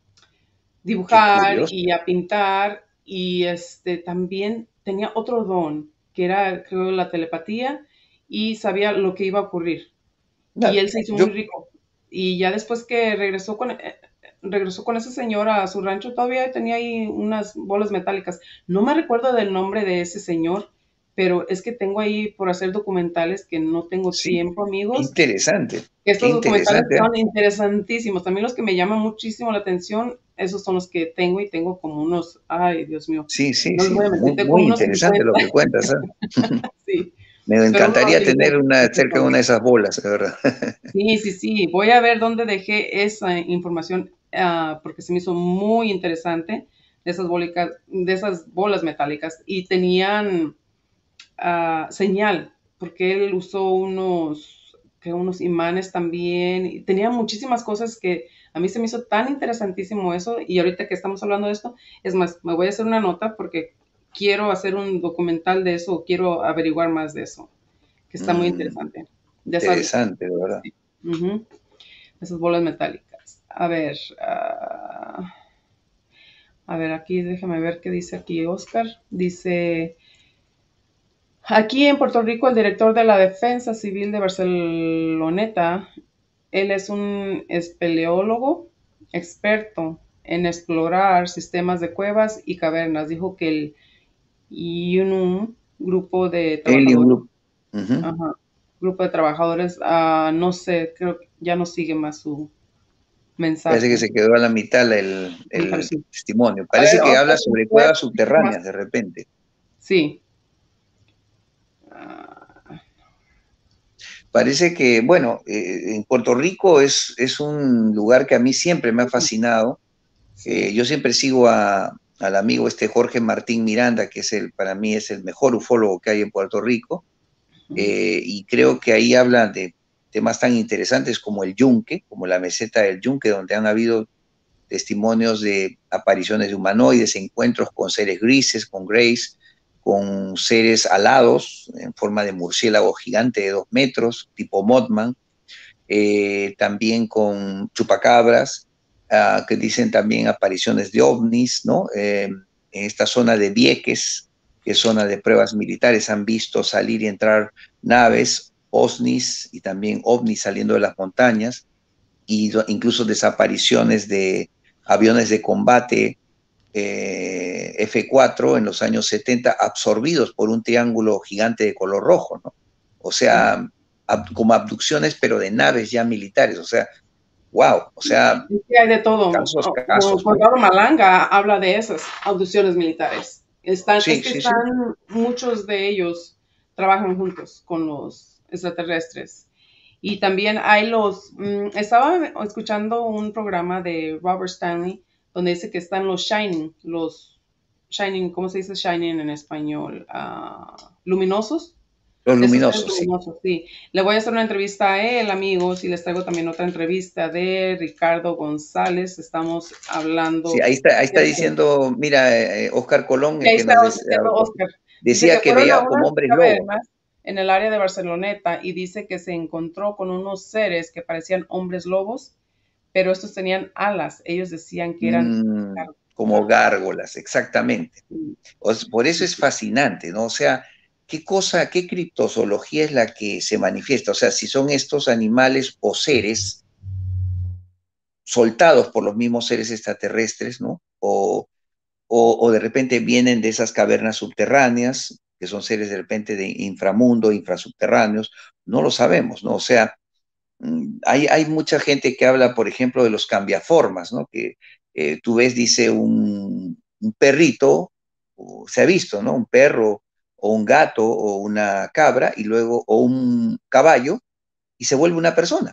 Qué dibujar curioso. y a pintar y este también tenía otro don, que era creo la telepatía y sabía lo que iba a ocurrir. Y No, él se hizo muy yo, rico. Y ya después que regresó con, eh, regresó con ese señor a su rancho, todavía tenía ahí unas bolas metálicas. No me recuerdo del nombre de ese señor, pero es que tengo ahí por hacer documentales que no tengo sí, tiempo, qué amigos. interesante, qué Estos documentales interesante, ¿eh? son interesantísimos. También los que me llaman muchísimo la atención, esos son los que tengo y tengo como unos, ay, Dios mío, Sí, sí, no les sí, voy a mentir, muy, tengo como muy unos interesante cincuenta, lo que cuentas, ¿eh? sí, Me pero unos encantaría tener cincuenta una que cerca de son. una de esas bolas, de verdad. Sí, sí, sí. Voy a ver dónde dejé esa información uh, porque se me hizo muy interesante de esas, bólicas, de esas bolas metálicas y tenían uh, señal porque él usó unos que unos imanes también, y tenía muchísimas cosas que a mí se me hizo tan interesantísimo eso, y ahorita que estamos hablando de esto, es más, me voy a hacer una nota porque quiero hacer un documental de eso, quiero averiguar más de eso, que está muy Mm, interesante, de esas, interesante, de verdad. sí, ujú, esas bolas metálicas. A ver, ah, a ver, aquí déjame ver qué dice aquí Oscar. Dice, aquí en Puerto Rico, el director de la Defensa Civil de Barceloneta, él es un espeleólogo experto en explorar sistemas de cuevas y cavernas. Dijo que el y un grupo de Alien trabajadores, Group. Ujú. ajá, grupo de trabajadores, ah, no sé, creo que ya no sigue más su Parece que mensaje. se quedó a la mitad el, Sí, el parece. testimonio. A ver, Parece que Oscar, habla si sobre puedes cuevas decir más. subterráneas de repente. Sí. Ah, Parece que, bueno, eh, en Puerto Rico es, es un lugar que a mí siempre me ha fascinado. Eh, sí. yo siempre sigo a, al amigo este Jorge Martín Miranda, que es el, para mí es el mejor ufólogo que hay en Puerto Rico, eh, y creo que ahí habla de temas tan interesantes como el Yunque, como la meseta del Yunque, donde han habido testimonios de apariciones de humanoides, encuentros con seres grises, con greys, con seres alados en forma de murciélago gigante de dos metros, tipo Mothman, eh, también con chupacabras, uh, que dicen también apariciones de ovnis, ¿no? Eh, en esta zona de Vieques, que es zona de pruebas militares, han visto salir y entrar naves, ovnis y también ovnis saliendo de las montañas, y incluso desapariciones de aviones de combate eh, F cuatro en los años setenta absorbidos por un triángulo gigante de color rojo, ¿no? O sea, ab como abducciones, pero de naves ya militares, o sea, wow, o sea, Es que hay de todo. casos, Como casos, ¿no? Corrado Malanga habla de esas abducciones militares. Están, es Sí, que sí, sí. están, muchos de ellos trabajan juntos con los extraterrestres. Y también hay los, mm, estaba escuchando un programa de Robert Stanley donde dice que están los shining, los shining, ¿cómo se dice shining en español? Ah, luminosos. Los Esos seres luminosos, sí. luminosos, sí. Le voy a hacer una entrevista a él, amigos, y les traigo también otra entrevista de Ricardo González. Estamos Sí, hablando. ahí está, ahí está diciendo, mira, eh, Oscar Colón, Y el ahí que está nos des- diciendo Oscar. Dice decía que que fueron a veía como unas hombres lobo. cavernas en el área de Barceloneta y dice que se encontró con unos seres que parecían hombres lobos, pero estos tenían alas. Ellos decían que eran Mm, como Ajá. gárgolas, exactamente. Sí, O s- por eso sí, es sí. fascinante, ¿no? O sea, ¿qué cosa, qué criptozoología es la que se manifiesta? O sea, si son estos animales o seres soltados por los mismos seres extraterrestres, ¿no? O, o, o de repente vienen de esas cavernas subterráneas, que son seres de repente de inframundo, infrasubterráneos, no lo sabemos, ¿no? O sea, mm, hay, hay mucha gente que habla, por ejemplo, de los cambiaformas, ¿no? Que eh, tú ves, dice, un, un perrito, o se ha visto, ¿no? Un perro o un gato o una cabra y luego, o un caballo, y se vuelve una persona.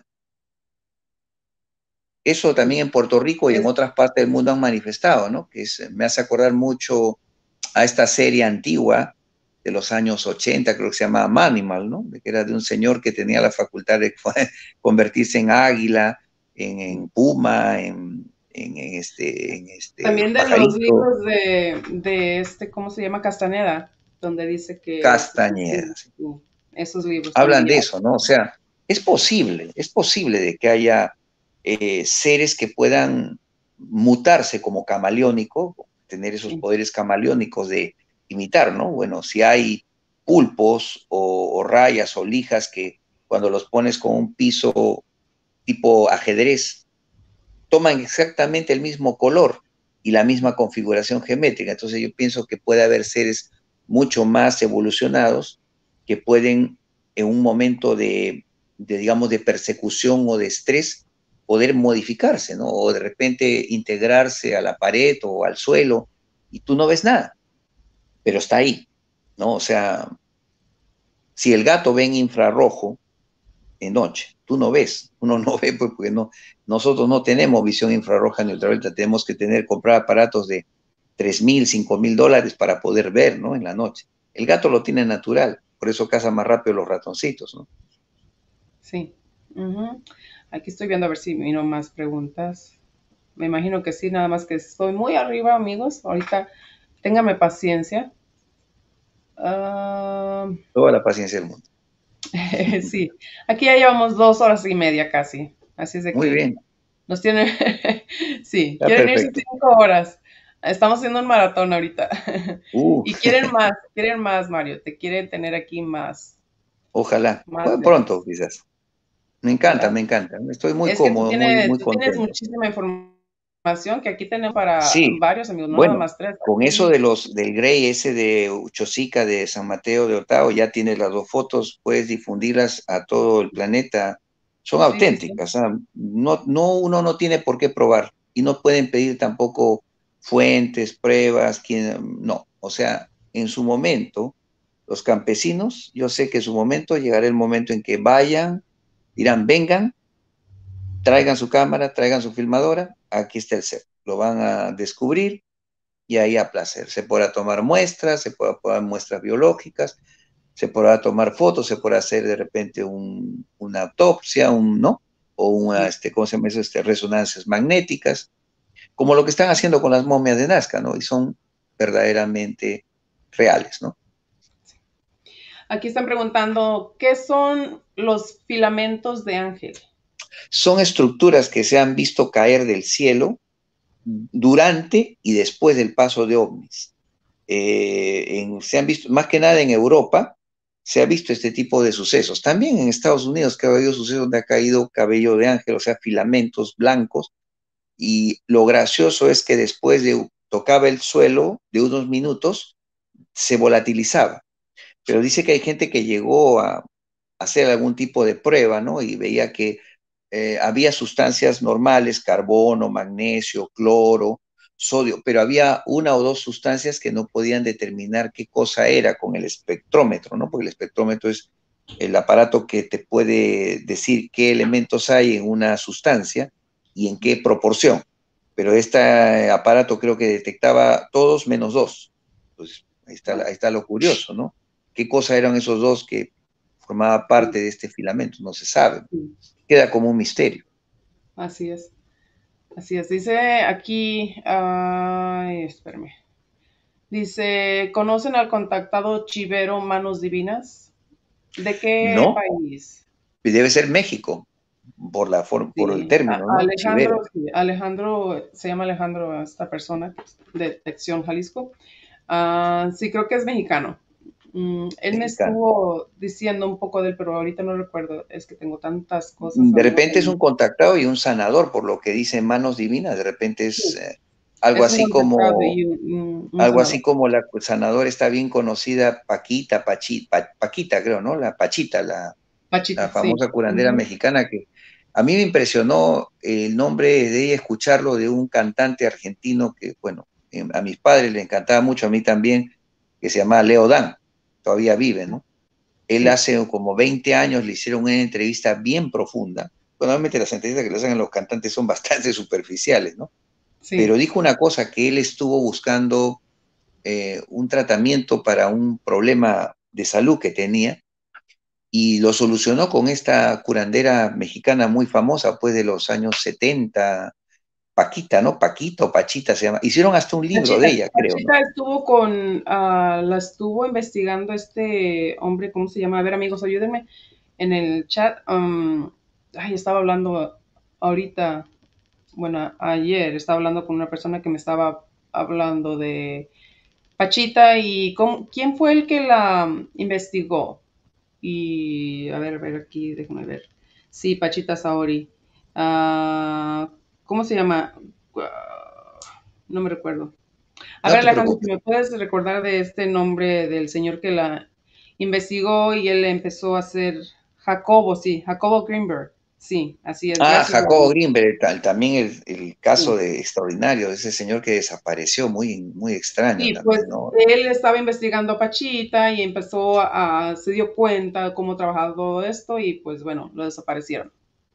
Eso también en Puerto Rico y en Es, otras partes del mundo han manifestado, ¿no? Que es- me hace acordar mucho a esta serie antigua de los años ochenta, creo que se llamaba Manimal, ¿no? Que era de un señor que tenía la facultad de convertirse en águila, en, en puma, en, en, en este, en este también de los pajarito, libros de, de este, ¿cómo se llama? Castaneda, donde dice que Castañeda. sí, sí, esos libros Hablan de también. eso, ¿no? O sea, es posible, es posible de que haya eh, seres que puedan mutarse como camaleónico, tener esos Sí. poderes camaleónicos de imitar, ¿no? Bueno, si hay pulpos o, o rayas o lijas que cuando los pones con un piso tipo ajedrez, toman exactamente el mismo color y la misma configuración geométrica. Entonces yo pienso que puede haber seres mucho más evolucionados que pueden en un momento de, de, digamos, de persecución o de estrés, poder modificarse, ¿no? O de repente integrarse a la pared o al suelo y tú no ves nada, pero está ahí, ¿no? O sea, si el gato ve en infrarrojo, de noche. Tú no ves, uno no ve pues, porque no, nosotros no tenemos visión infrarroja ni ultravioleta, tenemos que tener, comprar aparatos de tres mil, cinco mil dólares para poder ver, ¿no? En la noche. El gato lo tiene natural, por eso caza más rápido los ratoncitos, ¿no? Sí. Ujú. Aquí estoy viendo a ver si vino más preguntas. Me imagino que sí, nada más que estoy muy arriba, amigos. Ahorita téngame paciencia. Ah, Toda la paciencia del mundo. sí, aquí ya llevamos dos horas y media casi. Así es de Muy que bien, nos tienen, sí, está quieren irse perfecto. cinco horas. Estamos haciendo un maratón ahorita. Uh, Y quieren más, quieren más, Mario. Te quieren tener aquí más, ojalá. más Bueno, pronto, veces. quizás. Me encanta, Ojalá. me encanta. Estoy muy Es que tú cómodo, muy, tienes, muy tú tienes contento. muchísima información que aquí tenemos para Sí, varios amigos, no nada bueno, más tres. con eso Aquí, de los del Grey, ese de Chosica de San Mateo de Otao, ya tienes las dos fotos, puedes difundirlas a todo el planeta. Son sí, sí, sí. auténticas, ¿ah? No, no, uno no tiene por qué probar y no pueden pedir tampoco fuentes, pruebas, quién, no. O sea, en su momento, los campesinos, yo sé que en su momento llegará el momento en que vayan, dirán, vengan, traigan su cámara, traigan su filmadora, aquí está el set. Lo van a descubrir y ahí a placer. Se podrá tomar muestras, se podrá tomar muestras biológicas, se podrá tomar fotos, se podrá hacer de repente un, una autopsia, un, ¿no? O una, Sí. este, ¿cómo se llama eso? Este, resonancias magnéticas, como lo que están haciendo con las momias de Nazca, ¿no? Y son verdaderamente reales, ¿no? Aquí están preguntando, ¿qué son los filamentos de ángel? Son estructuras que se han visto caer del cielo durante y después del paso de ovnis. Eh, en, se han visto, más que nada en Europa, se ha visto este tipo de sucesos. También en Estados Unidos que ha habido sucesos donde ha caído cabello de ángel, o sea, filamentos blancos, y lo gracioso es que después de tocaba el suelo de unos minutos, se volatilizaba. Pero dice que hay gente que llegó a hacer algún tipo de prueba, ¿no? Y veía que eh, había sustancias normales, carbono, magnesio, cloro, sodio, pero había una o dos sustancias que no podían determinar qué cosa era con el espectrómetro, ¿no? Porque el espectrómetro es el aparato que te puede decir qué elementos hay en una sustancia y en qué proporción. Pero este aparato creo que detectaba todos menos dos. Pues ahí está, ahí está lo curioso, ¿no? ¿Qué cosa eran esos dos que formaba parte de este filamento? No se sabe. Sí, Queda como un misterio. así es. Así es. Dice aquí, ay, espérame. Dice, ¿conocen al contactado chivero Manos Divinas? ¿De qué No, país? debe ser México, por, la for- por el Sí, término, a- ¿no? Chivero. Alejandro, sí, Alejandro, se llama Alejandro esta persona, de Detección Jalisco. Ah, sí, creo que es mexicano. Mm, él me Mexicano. estuvo diciendo un poco de él, pero ahorita no recuerdo, es que tengo tantas cosas De ahora repente es en... un contactado y un sanador, por lo que dice Manos Divinas. De repente es Sí, eh, algo es un así contactado como, y un, un algo así sanador. como la sanadora está bien conocida, Paquita, Pachi- Pa- Paquita, creo, ¿no? La Pachita, la, la Pachita, sí. famosa curandera Ujú. mexicana que a mí me impresionó el nombre de ella, escucharlo de un cantante argentino que, bueno, eh, a mis padres le encantaba mucho, a mí también, que se llama Leo Dan, todavía vive, ¿no? Él Sí, hace como veinte años le hicieron una entrevista bien profunda. Bueno, obviamente las entrevistas que le hacen a los cantantes son bastante superficiales, ¿no? Pero sí. dijo una cosa, que él estuvo buscando eh, un tratamiento para un problema de salud que tenía y lo solucionó con esta curandera mexicana muy famosa, pues de los años setenta, Paquita, ¿no? Paquito, Pachita se llama. Hicieron hasta un libro de Pachita, ella, creo, ¿no? Pachita estuvo con, ah, la estuvo investigando este hombre, ¿cómo se llama? A ver, amigos, ayúdenme en el chat. Um, ay, estaba hablando ahorita, bueno, ayer estaba hablando con una persona que me estaba hablando de Pachita y cómo- quién fue el que la investigó. Y a ver, a ver aquí, déjame ver. Sí, Pachita Saori. Ah, ¿cómo se llama? Ah, no me recuerdo. A No ver, te Alejandro, si preocupes. me puedes recordar de este nombre del señor que la investigó y él empezó a hacer Jacobo, sí, Jacobo Greenberg. Sí, así es, Ah, gracias. Jacobo Alejandro. Greenberg, tal- también el, el caso Sí. de extraordinario, de ese señor que desapareció, muy, muy extraño Sí, pues también, ¿no? él estaba investigando a Pachita y empezó a, se dio cuenta cómo trabajaba todo esto y pues bueno, lo desaparecieron.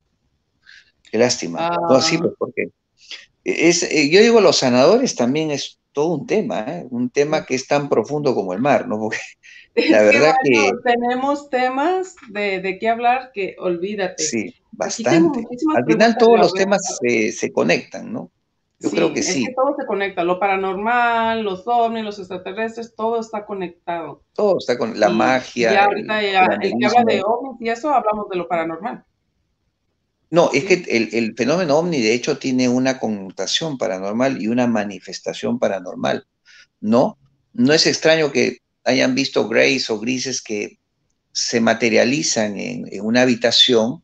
Qué lástima. No, sí, Ah, pues porque es, eh, yo digo, los sanadores también es todo un tema, ¿eh? Un tema que es tan profundo como el mar, ¿no? Porque La Es que, verdad Mario, que tenemos temas de, de qué hablar que olvídate. sí, Aquí tengo bastante. muchísimas Al final preguntas, todos la los voy temas a- se, se conectan, ¿no? Yo creo Sí, que es que sí, todo se conecta, lo paranormal, los ovnis, los extraterrestres, todo está conectado. todo está con la Y ya ya ahorita el ya, el que habla de curanderismo. ovnis y eso, hablamos de lo paranormal, No, es que ¿sí? el, el fenómeno ovni de hecho tiene una connotación paranormal y una manifestación paranormal, ¿no? No es extraño que hayan visto Grays o grises que se materializan en, en una habitación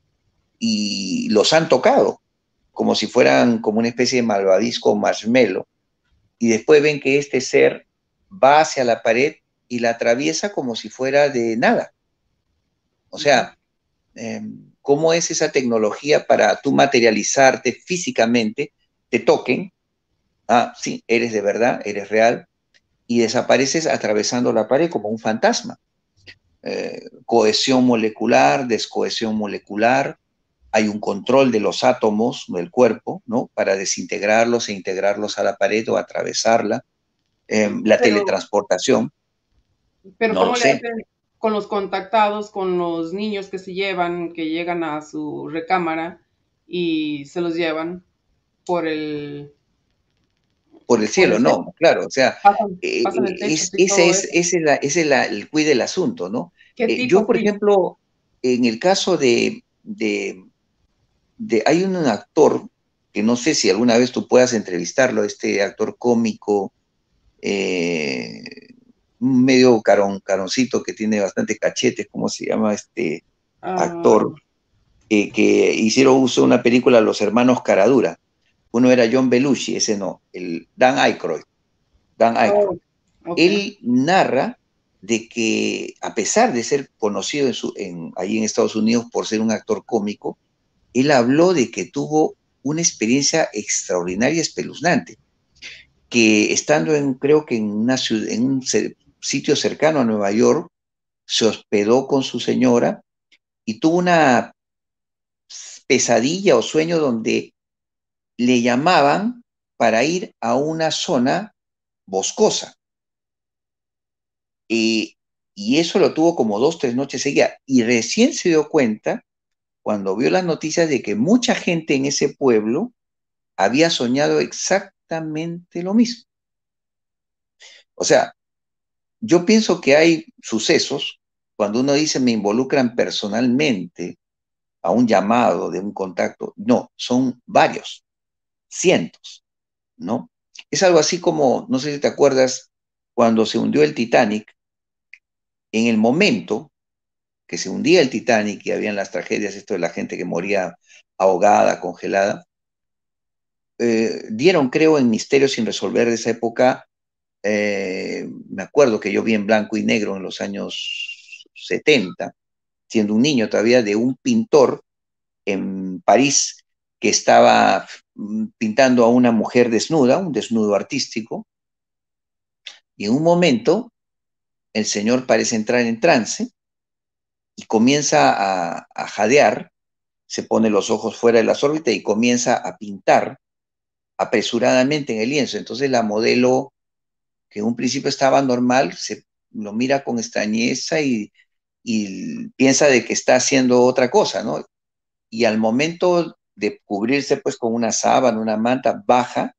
y los han tocado, como si fueran como una especie de malvavisco o marshmallow, y después ven que este ser va hacia la pared y la atraviesa como si fuera de nada. O Ujú. sea, eh, ¿cómo es esa tecnología para tú materializarte físicamente, te toquen, ah, sí, eres de verdad, eres real, y desapareces atravesando la pared como un fantasma? Eh, cohesión molecular, descohesión molecular, hay un control de los átomos del cuerpo, ¿no? Para desintegrarlos e integrarlos a la pared o atravesarla. Eh, la Pero, teletransportación, pero no lo ¿cómo le sé. hacen con los contactados, con los niños que se llevan, que llegan a su recámara y se los llevan por el, Por el por cielo, el techo? no, claro, o sea, Pasan, eh, pasan el techo, es, sí, ese todo es, eso. ese es, la, ese es la- el quid del asunto, ¿no? ¿Qué Eh, yo, tipo, por Cris? ejemplo, en el caso de, de, de, hay un actor que no sé si alguna vez tú puedas entrevistarlo, este actor cómico, eh, medio carón, caroncito que tiene bastante cachetes, ¿cómo se llama este Ah, actor? Eh, que hicieron uso de una película Los Hermanos Caradura. Uno era John Belushi, ese no, el Dan Aykroyd, Dan Aykroyd. oh, ok. Él narra de que a pesar de ser conocido en su, en, ahí en Estados Unidos por ser un actor cómico, él habló de que tuvo una experiencia extraordinaria, espeluznante, que estando en, creo que en, una ciudad, en un sitio cercano a Nueva York, se hospedó con su señora y tuvo una pesadilla o sueño donde le llamaban para ir a una zona boscosa. Eh, y eso lo tuvo como dos, tres noches seguidas. Y recién se dio cuenta cuando vio las noticias de que mucha gente en ese pueblo había soñado exactamente lo mismo. O sea, yo pienso que hay sucesos, cuando uno dice me involucran personalmente a un llamado de un contacto, no, son varios, cientos, ¿no? Es algo así como, no sé si te acuerdas, cuando se hundió el Titanic, en el momento que se hundía el Titanic y habían las tragedias, esto de la gente que moría ahogada, congelada, eh, dieron, creo, en Misterios sin resolver de esa época, eh, me acuerdo que yo vi en blanco y negro en los años setenta, siendo un niño todavía, de un pintor en París que estaba mm, pintando a una mujer desnuda, un desnudo artístico, y en un momento el señor parece entrar en trance y comienza a, a jadear, se pone los ojos fuera de las órbitas y comienza a pintar apresuradamente en el lienzo. Entonces la modelo, que en un principio estaba normal, se lo mira con extrañeza y, y piensa de que está haciendo otra cosa, ¿no? Y al momento de cubrirse pues con una sábana, una manta, baja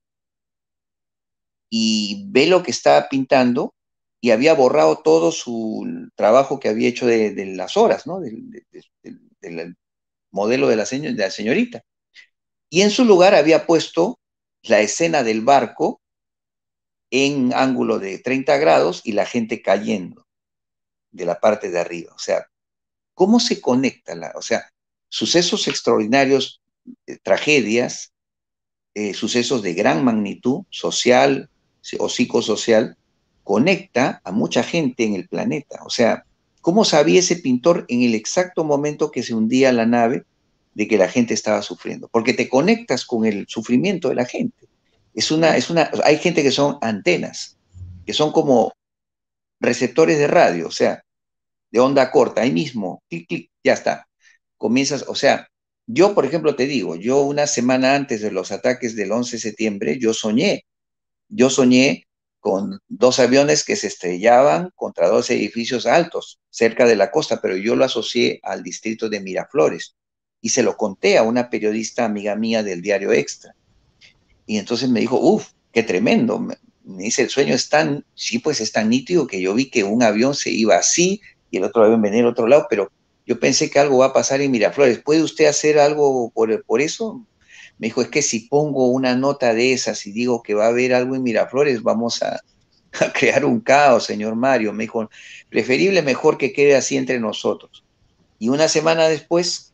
y ve lo que estaba pintando y había borrado todo su trabajo que había hecho de, de las horas, ¿no? Del, de, de, de, del modelo de la, señor, de la señorita. Y en su lugar había puesto la escena del barco en ángulo de treinta grados y la gente cayendo de la parte de arriba. O sea, ¿cómo se conecta? La, o sea, sucesos extraordinarios, eh, tragedias, eh, sucesos de gran magnitud social o psicosocial, conecta a mucha gente en el planeta. O sea, ¿cómo sabía ese pintor en el exacto momento que se hundía la nave de que la gente estaba sufriendo? Porque te conectas con el sufrimiento de la gente. Es una, es una, hay gente que son antenas, que son como receptores de radio, o sea, de onda corta, ahí mismo, clic, clic, ya está. Comienzas, o sea, yo, por ejemplo, te digo, yo una semana antes de los ataques del once de septiembre, yo soñé, yo soñé con dos aviones que se estrellaban contra dos edificios altos cerca de la costa, pero yo lo asocié al distrito de Miraflores y se lo conté a una periodista amiga mía del diario Extra. Y entonces me dijo, uff, qué tremendo. Me, me dice, el sueño es tan, sí, pues es tan nítido que yo vi que un avión se iba así y el otro avión venía al otro lado, pero yo pensé que algo va a pasar en Miraflores. ¿Puede usted hacer algo por, por eso? Me dijo, es que si pongo una nota de esas y digo que va a haber algo en Miraflores, vamos a, a crear un caos, señor Mario. Me dijo, preferible mejor que quede así entre nosotros. Y una semana después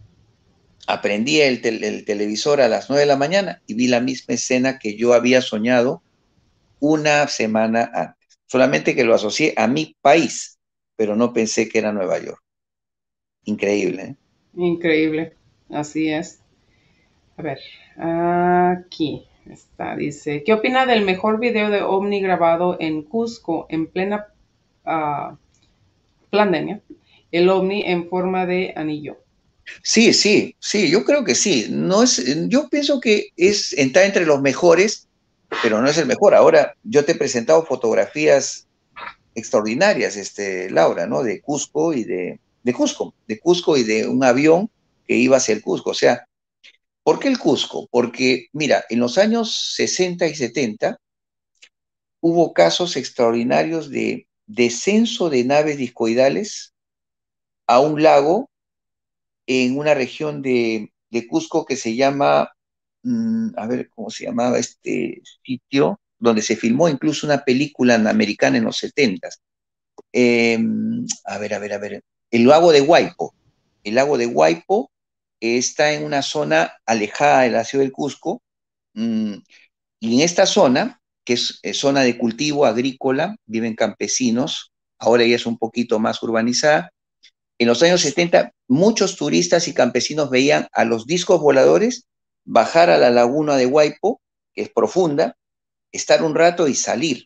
aprendí el, tel el televisor a las nueve de la mañana y vi la misma escena que yo había soñado una semana antes. Solamente que lo asocié a mi país, pero no pensé que era Nueva York. Increíble, ¿eh? Increíble, así es. A ver, aquí está, dice, ¿qué opina del mejor video de ovni grabado en Cusco en plena uh, pandemia? El ovni en forma de anillo. Sí, sí, sí, yo creo que sí. No es, yo pienso que es entrar entre los mejores, pero no es el mejor. Ahora, yo te he presentado fotografías extraordinarias, este, Laura, ¿no? De Cusco y de, de Cusco, de Cusco y de un avión que iba hacia el Cusco. O sea, ¿por qué el Cusco? Porque, mira, en los años sesenta y setenta hubo casos extraordinarios de descenso de naves discoidales a un lago en una región de, de Cusco que se llama, mmm, a ver cómo se llamaba este sitio, donde se filmó incluso una película americana en los setentas. Eh, a ver, a ver, a ver, el lago de Huaypo. El lago de Huaypo eh, está en una zona alejada de la ciudad del Cusco, mmm, y en esta zona, que es, es zona de cultivo agrícola, viven campesinos, ahora ya es un poquito más urbanizada. En los años setenta, muchos turistas y campesinos veían a los discos voladores bajar a la laguna de Huaypo, que es profunda, estar un rato y salir,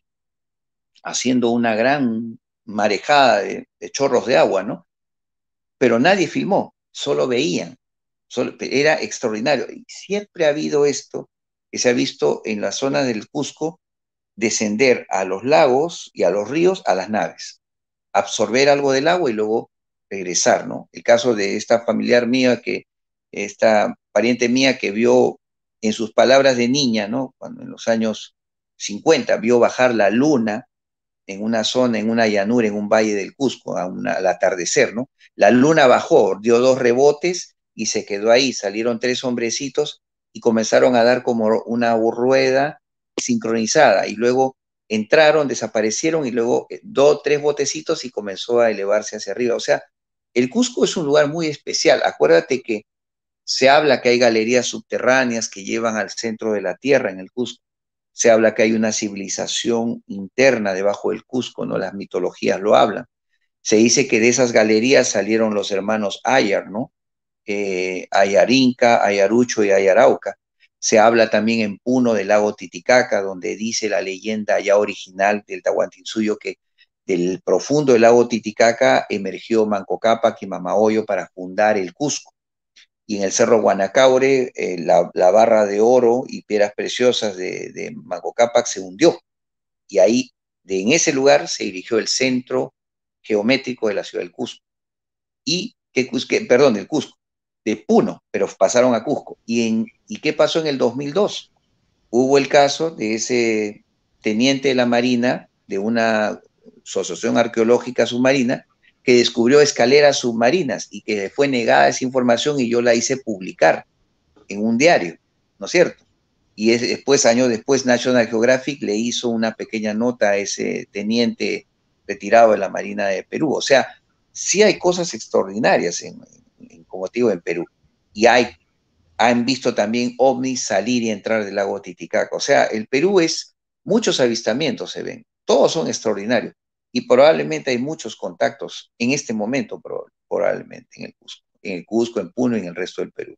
haciendo una gran marejada de, de chorros de agua, ¿no? Pero nadie filmó, solo veían. Solo, era extraordinario. Y siempre ha habido esto que se ha visto en la zona del Cusco, descender a los lagos y a los ríos a las naves, absorber algo del agua y luego regresar, ¿no? El caso de esta familiar mía, que, esta pariente mía que vio en sus palabras de niña, ¿no? Cuando en los años cincuenta vio bajar la luna en una zona, en una llanura, en un valle del Cusco, a una, al atardecer, ¿no? La luna bajó, dio dos rebotes y se quedó ahí. Salieron tres hombrecitos y comenzaron a dar como una rueda sincronizada y luego entraron, desaparecieron y luego dos, tres botecitos y comenzó a elevarse hacia arriba. O sea, el Cusco es un lugar muy especial. Acuérdate que se habla que hay galerías subterráneas que llevan al centro de la Tierra en el Cusco. Se habla que hay una civilización interna debajo del Cusco, ¿no? Las mitologías lo hablan. Se dice que de esas galerías salieron los hermanos Ayar, ¿no? Eh, Ayarinca, Ayarucho y Ayarauca. Se habla también en Puno del lago Titicaca, donde dice la leyenda ya original del Tahuantinsuyo que del profundo del lago Titicaca emergió Manco Cápac y Mamahoyo para fundar el Cusco. Y en el Cerro Guanacaure, eh, la, la, barra de oro y piedras preciosas de, de Manco Cápac se hundió. Y ahí, de, en ese lugar, se erigió el centro geométrico de la ciudad del Cusco. Y, que, que, perdón, del Cusco, de Puno, pero pasaron a Cusco. ¿Y, en, ¿Y qué pasó en el dos mil dos? Hubo el caso de ese teniente de la Marina, de una asociación arqueológica submarina, que descubrió escaleras submarinas y que fue negada esa información y yo la hice publicar en un diario, ¿no es cierto? Y es, después, años después, National Geographic le hizo una pequeña nota a ese teniente retirado de la Marina de Perú. O sea, sí hay cosas extraordinarias, en, en, como te digo, en Perú. Y hay, han visto también ovnis salir y entrar del lago Titicaca. O sea, el Perú es, muchos avistamientos se ven, todos son extraordinarios. Y probablemente hay muchos contactos en este momento, probablemente, en el Cusco, en el Cusco, en Puno y en el resto del Perú.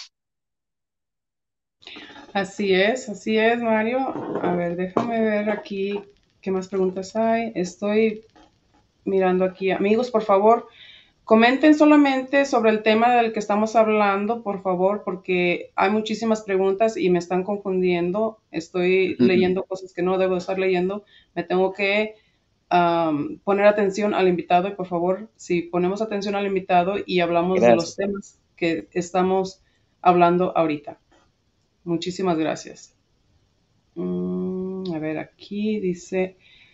Así es, así es, Mario. A ver, déjame ver aquí qué más preguntas hay. Estoy mirando aquí. Amigos, por favor, Comenten solamente sobre el tema del que estamos hablando, por favor, porque hay muchísimas preguntas y me están confundiendo. Estoy leyendo cosas que no debo estar leyendo. Me tengo que um, poner atención al invitado y por favor, si ponemos atención al invitado y hablamos de los Gracias. temas que estamos hablando ahorita. Muchísimas gracias. Mm, a ver, aquí dice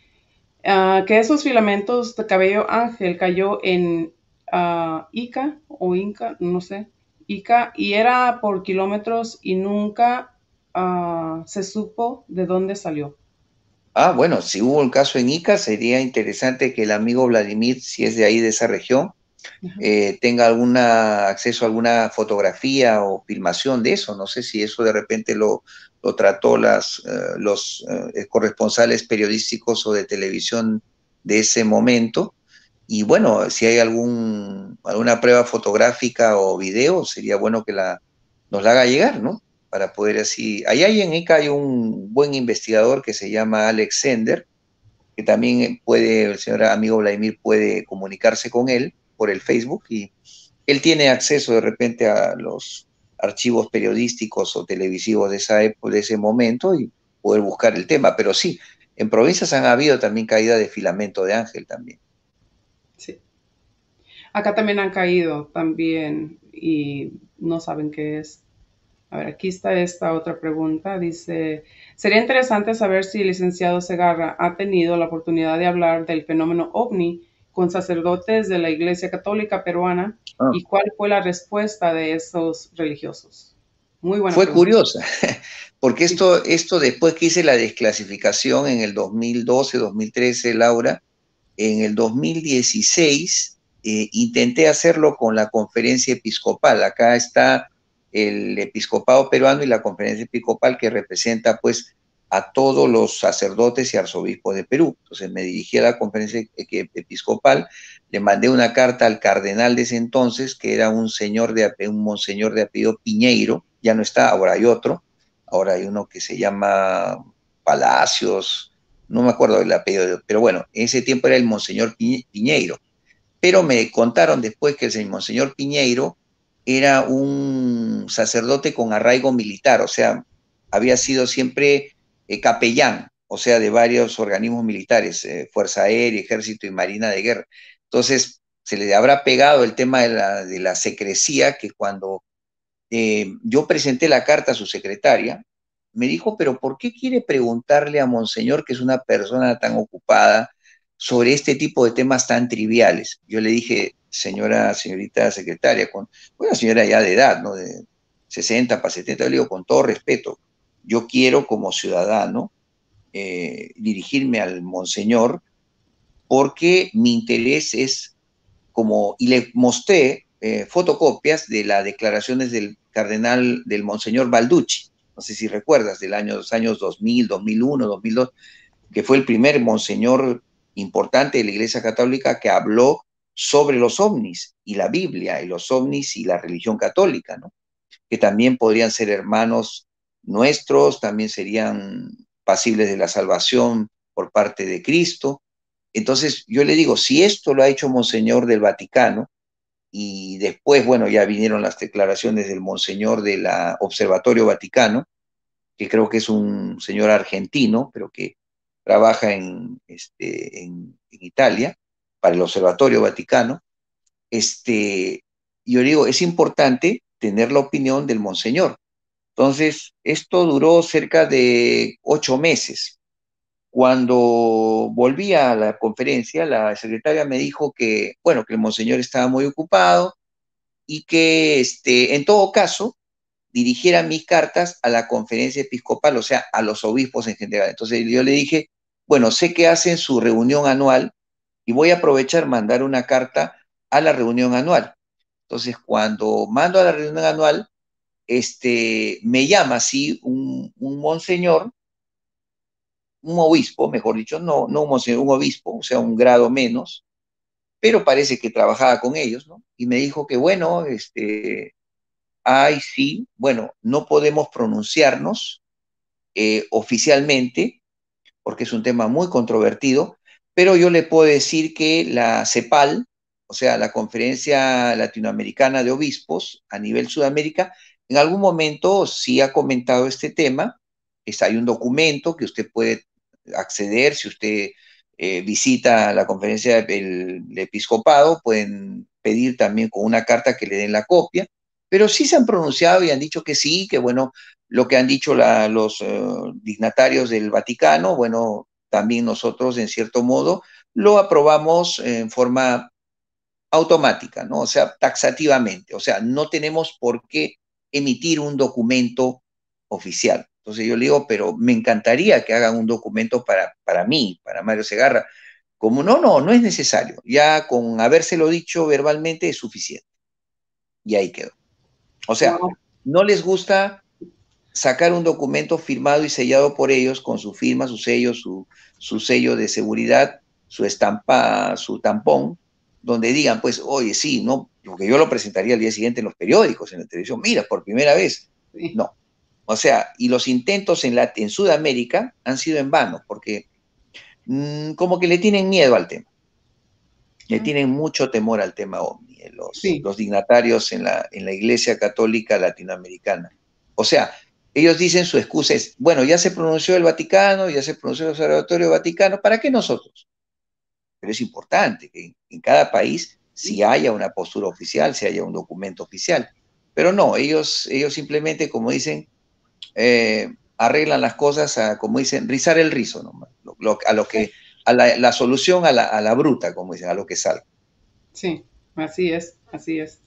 uh, que esos filamentos de cabello ángel cayó en uh, Ica o Inca, no sé, Ica, y era por kilómetros y nunca uh, se supo de dónde salió. Ah, bueno, si hubo un caso en Ica, sería interesante que el amigo Vladimir, si es de ahí, de esa región, Ajá. eh, tenga alguna acceso a alguna fotografía o filmación de eso. No sé si eso de repente lo, lo trató las, eh, los eh, corresponsales periodísticos o de televisión de ese momento. Y bueno, si hay algún, alguna prueba fotográfica o video, sería bueno que la, nos la haga llegar, ¿no? Para poder así. Allá en Ica hay un buen investigador que se llama Alex Sender, que también puede, el señor amigo Vladimir puede comunicarse con él por el Facebook y él tiene acceso de repente a los archivos periodísticos o televisivos de esa época, de ese momento y poder buscar el tema. Pero sí, en provincias han habido también caída de filamento de ángel también. Sí. Acá también han caído también y no saben qué es. A ver, aquí está esta otra pregunta. Dice, sería interesante saber si el licenciado Segarra ha tenido la oportunidad de hablar del fenómeno ovni con sacerdotes de la Iglesia Católica Peruana Ah. y cuál fue la respuesta de esos religiosos. Muy buena Fue pregunta. curiosa, porque Sí, esto, esto después que hice la desclasificación en el dos mil doce, dos mil trece, Laura, en el dos mil dieciséis eh, intenté hacerlo con la conferencia episcopal. Acá está el episcopado peruano y la conferencia episcopal que representa pues a todos los sacerdotes y arzobispos de Perú. Entonces me dirigí a la conferencia episcopal, le mandé una carta al cardenal de ese entonces, que era un señor de un monseñor de apellido Piñeiro, ya no está, ahora hay otro, ahora hay uno que se llama Palacios, no me acuerdo del apellido, pero bueno, en ese tiempo era el Monseñor Piñeiro. Pero me contaron después que el Monseñor Piñeiro era un sacerdote con arraigo militar, o sea, había sido siempre eh, capellán, o sea, de varios organismos militares, eh, Fuerza Aérea, Ejército y Marina de Guerra. Entonces, se le habrá pegado el tema de la, de la secrecía, que cuando eh, yo presenté la carta a su secretaria, me dijo, pero ¿por qué quiere preguntarle a Monseñor, que es una persona tan ocupada, sobre este tipo de temas tan triviales? Yo le dije, señora, señorita secretaria, con una señora ya de edad, ¿no? De sesenta para setenta, le digo, con todo respeto, yo quiero como ciudadano eh, dirigirme al Monseñor porque mi interés es como, y le mostré eh, fotocopias de las declaraciones del cardenal, del Monseñor Balducci, no sé si recuerdas, del año, los años dos mil, dos mil uno, dos mil dos, que fue el primer monseñor importante de la Iglesia Católica que habló sobre los ovnis y la Biblia y los ovnis y la religión católica, ¿no? Que también podrían ser hermanos nuestros, también serían pasibles de la salvación por parte de Cristo. Entonces yo le digo, si esto lo ha hecho Monseñor del Vaticano, y después, bueno, ya vinieron las declaraciones del Monseñor del Observatorio Vaticano, que creo que es un señor argentino, pero que trabaja en, este, en, en Italia, para el Observatorio Vaticano. Este, yo digo, es importante tener la opinión del Monseñor. Entonces, esto duró cerca de ocho meses. Cuando volví a la conferencia, la secretaria me dijo que, bueno, que el monseñor estaba muy ocupado y que, este, en todo caso, dirigiera mis cartas a la conferencia episcopal, o sea, a los obispos en general. Entonces yo le dije, bueno, sé que hacen su reunión anual y voy a aprovechar mandar una carta a la reunión anual. Entonces, cuando mando a la reunión anual, este, me llama así un, un monseñor, un obispo, mejor dicho, no, no un monseñor, un obispo, o sea, un grado menos, pero parece que trabajaba con ellos, ¿no? Y me dijo que, bueno, este, ay, sí, bueno, no podemos pronunciarnos eh, oficialmente, porque es un tema muy controvertido, pero yo le puedo decir que la CEPAL o sea, la Conferencia Latinoamericana de Obispos a nivel Sudamérica, en algún momento sí ha comentado este tema. Es, hay un documento que usted puede acceder si usted eh, visita la conferencia del episcopado, pueden pedir también con una carta que le den la copia, pero sí se han pronunciado y han dicho que sí, que bueno, lo que han dicho la, los uh, dignatarios del Vaticano, bueno, también nosotros en cierto modo lo aprobamos en forma automática, ¿no? O sea, taxativamente, o sea, no tenemos por qué emitir un documento oficial. Entonces yo le digo, pero me encantaría que hagan un documento para, para mí, para Mario Segarra. Como no, no, no es necesario. Ya con habérselo dicho verbalmente es suficiente. Y ahí quedó. O sea, Wow. no les gusta sacar un documento firmado y sellado por ellos con su firma, su sello, su, su sello de seguridad, su estampa, su tampón, donde digan, pues, oye, sí, no, porque yo lo presentaría al día siguiente en los periódicos, en la televisión, mira, por primera vez. Sí. No. O sea, y los intentos en, la, en Sudamérica han sido en vano, porque mmm, como que le tienen miedo al tema, le Mm. tienen mucho temor al tema OVNI, eh, los, Sí. los dignatarios en la, en la Iglesia Católica Latinoamericana. O sea, ellos dicen su excusa es, bueno, ya se pronunció el Vaticano, ya se pronunció el Observatorio Vaticano, ¿para qué nosotros? Pero es importante que en, en cada país si haya una postura oficial, si haya un documento oficial. Pero no, ellos, ellos simplemente, como dicen, eh, arreglan las cosas, a, como dicen, rizar el rizo, ¿no? Lo, lo, a lo que, a la, la solución a la, a la bruta, como dicen, a lo que salga. Sí, así es, así es.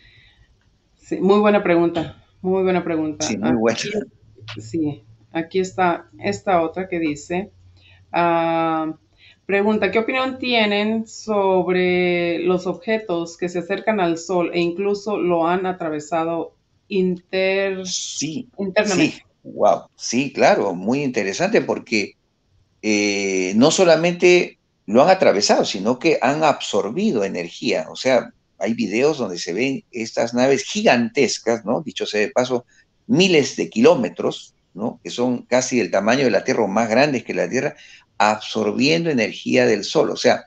Sí, muy buena pregunta, muy buena Sí, pregunta. muy bueno. Aquí, sí, aquí está esta otra que dice, uh, pregunta, ¿qué opinión tienen sobre los objetos que se acercan al Sol e incluso lo han atravesado inter, Sí, sí, internamente? wow, sí, claro, muy interesante porque eh, no solamente lo han atravesado, sino que han absorbido energía. O sea, hay videos donde se ven estas naves gigantescas, ¿no? Dicho sea de paso, miles de kilómetros, ¿no? Que son casi el tamaño de la Tierra o más grandes que la Tierra, absorbiendo energía del Sol. O sea,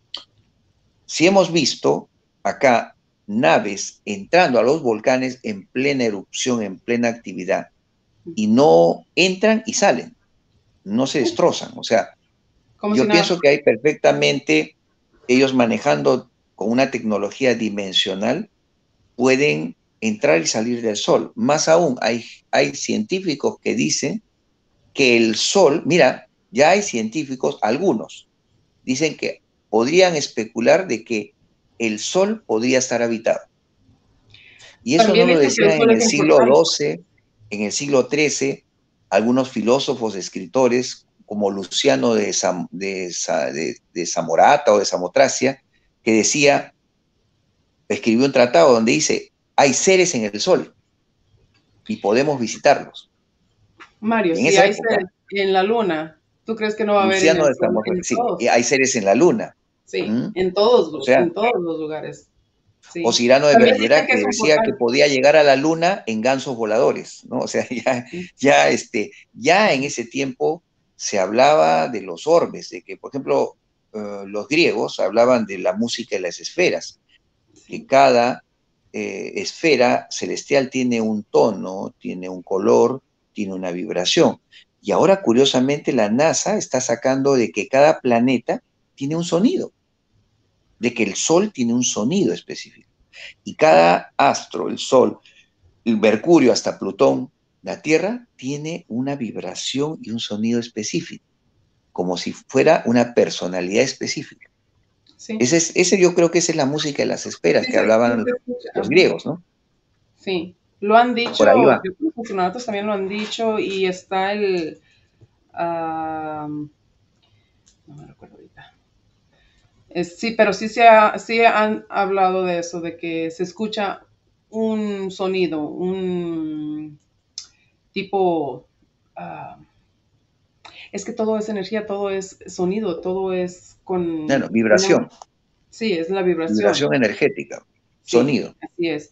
si hemos visto acá naves entrando a los volcanes en plena erupción, en plena actividad, y no entran y salen, no se destrozan. O sea, Como si yo nada. pienso que hay perfectamente ellos manejando con una tecnología dimensional, pueden entrar y salir del Sol. Más aún, hay, hay científicos que dicen que el Sol, mira, ya hay científicos, algunos, dicen que podrían especular de que el Sol podría estar habitado. Y eso no También lo dicen que el decían Sol en es el siglo importante. doce, en el siglo trece, algunos filósofos, escritores, como Luciano de, Sam, de, de, de Zamorata o de Samotracia, que decía, escribió un tratado donde dice, hay seres en el Sol y podemos visitarlos. Mario, En si esa hay época, seres en la Luna, ¿tú crees que no va a haber en Luciano el de Sol? Zamorata, En sí, todos, hay seres en la Luna. sí, ¿Mm? en todos, O los- sea, en todos los lugares, o sí. Cyrano de También dicen Bergerac que que es decía que importante. podía llegar a la luna en gansos voladores, ¿no? O sea, ya, ya, este, ya en ese tiempo se hablaba de los orbes, de que, por ejemplo, eh, los griegos hablaban de la música de las esferas, que Sí. cada eh, esfera celestial tiene un tono, tiene un color, tiene una vibración. Y ahora, curiosamente, la NASA está sacando de que cada planeta tiene un sonido, de que el Sol tiene un sonido específico. Y cada astro, el Sol, el Mercurio hasta Plutón, la Tierra, tiene una vibración y un sonido específico, como si fuera una personalidad específica. Sí, Ese, es, ese yo creo que esa es la música de las esferas sí que se, sí hablaban se escucha, los ajá. griegos, ¿no? Sí, lo han Por ahí dicho, va. yo creo que los astronautas también lo han dicho y está el, ah, no me recuerdo ahorita. Es- sí, pero sí se ha- sí han hablado de eso, de que se escucha un sonido, un tipo, ah, es que todo es energía, todo es sonido, todo es Bueno, con, vibración, sí, es la vibración, vibración energética, sí, sonido. así es.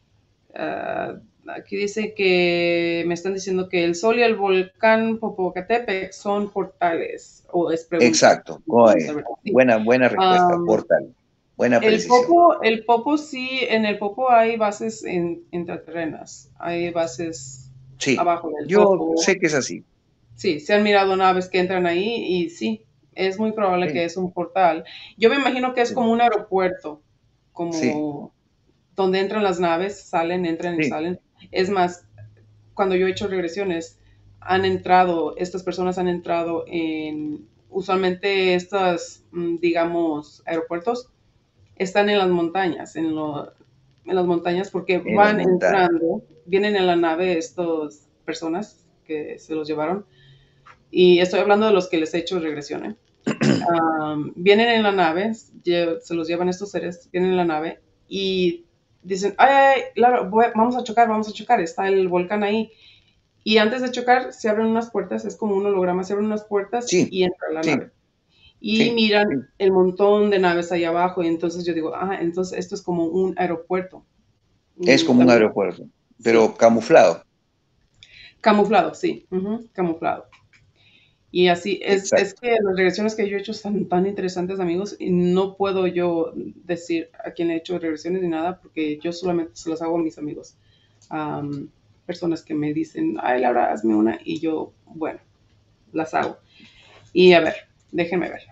Ah, aquí dice que me están diciendo que el Sol y el volcán Popocatépetl son portales, o es pregunta, Exacto. pregunta, Oye, ¿verdad? Sí. buena, buena respuesta, Am, portal. Buena El precisión. Popo, el Popo sí, en el Popo hay bases en, intraterrenas, hay bases Sí, abajo del yo Popo. sé que es así. Sí, se han mirado naves que entran ahí y sí, es muy probable Sí, que es un portal. Yo me imagino que es sí, como un aeropuerto, sí, como donde entran las naves, salen, entran y sí, salen. Es más, cuando yo he hecho regresiones, han entrado, estas personas han entrado en, usualmente estas, mm, digamos, aeropuertos, están en las montañas, en, lo, en las montañas porque en las van montañas. entrando, vienen en la nave estas personas que se los llevaron, y estoy hablando de los que les he hecho regresión, ¿eh? Um, vienen en la nave, se los llevan estos seres, vienen en la nave y dicen, ay, ay, Laura, voy, vamos a chocar, vamos a chocar, está el volcán ahí. Y antes de chocar se abren unas puertas, es como un holograma, se abren unas puertas Sí, y entra la sí, nave. Y sí. miran el montón de naves ahí abajo y entonces yo digo, ah, entonces esto es como un aeropuerto. Es Mm, como un también, aeropuerto, sí, pero camuflado. camuflado, sí, ujú, camuflado. Y así, es, es Exacto. que las regresiones que yo he hecho están tan interesantes, amigos, y no puedo yo decir a quién he hecho regresiones ni nada, porque yo solamente se las hago a mis amigos. Am, personas que me dicen, ay, Laura, hazme una, y yo, bueno, las hago. Y a ver, déjenme ver.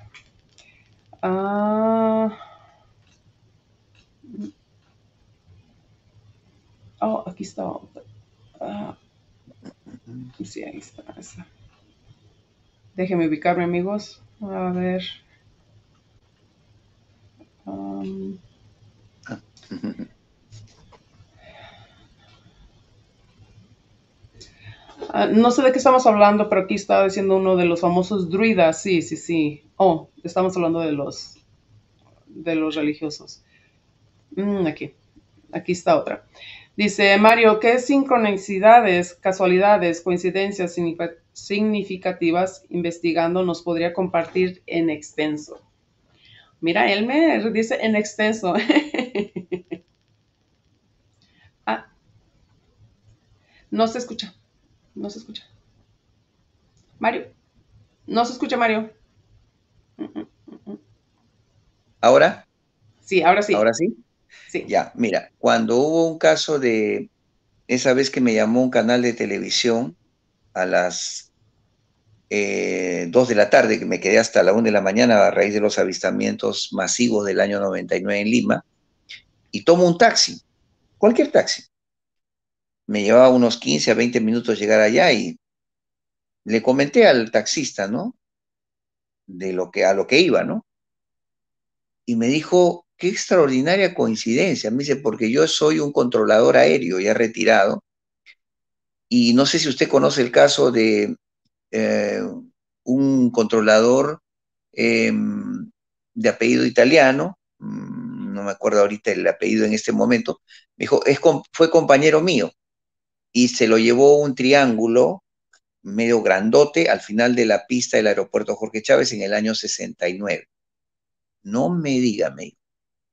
Ah, oh, aquí está. Ah, sí, ahí está. Esa. Déjenme ubicarme, amigos. A ver. Um, Ah, no sé de qué estamos hablando, pero aquí estaba diciendo uno de los famosos druidas. Sí, sí, sí. Oh, estamos hablando de los, de los religiosos. Mm, aquí, aquí está otra. Dice Mario, ¿qué sincronicidades, casualidades, coincidencias significativas investigando nos podría compartir en extenso? Mira, él me dice en extenso. Ah, no se escucha, no se escucha. Mario, no se escucha, Mario. Mm, mm, mm, mm. Ahora, Sí, ahora sí. ahora sí. Sí. Ya, mira, cuando hubo un caso de esa vez que me llamó un canal de televisión a las eh, dos de la tarde, que me quedé hasta la una de la mañana a raíz de los avistamientos masivos del año noventa y nueve en Lima, y tomo un taxi, cualquier taxi. Me llevaba unos quince a veinte minutos llegar allá y le comenté al taxista, ¿no? De lo que, a lo que iba, ¿no? Y me dijo, qué extraordinaria coincidencia. Me dice, porque yo soy un controlador aéreo ya retirado, y no sé si usted conoce el caso de eh, un controlador eh, de apellido italiano, mm, no me acuerdo ahorita el apellido en este momento, me dijo, es, fue compañero mío y se lo llevó un triángulo medio grandote al final de la pista del aeropuerto Jorge Chávez en el año sesenta y nueve. No me diga, me dijo,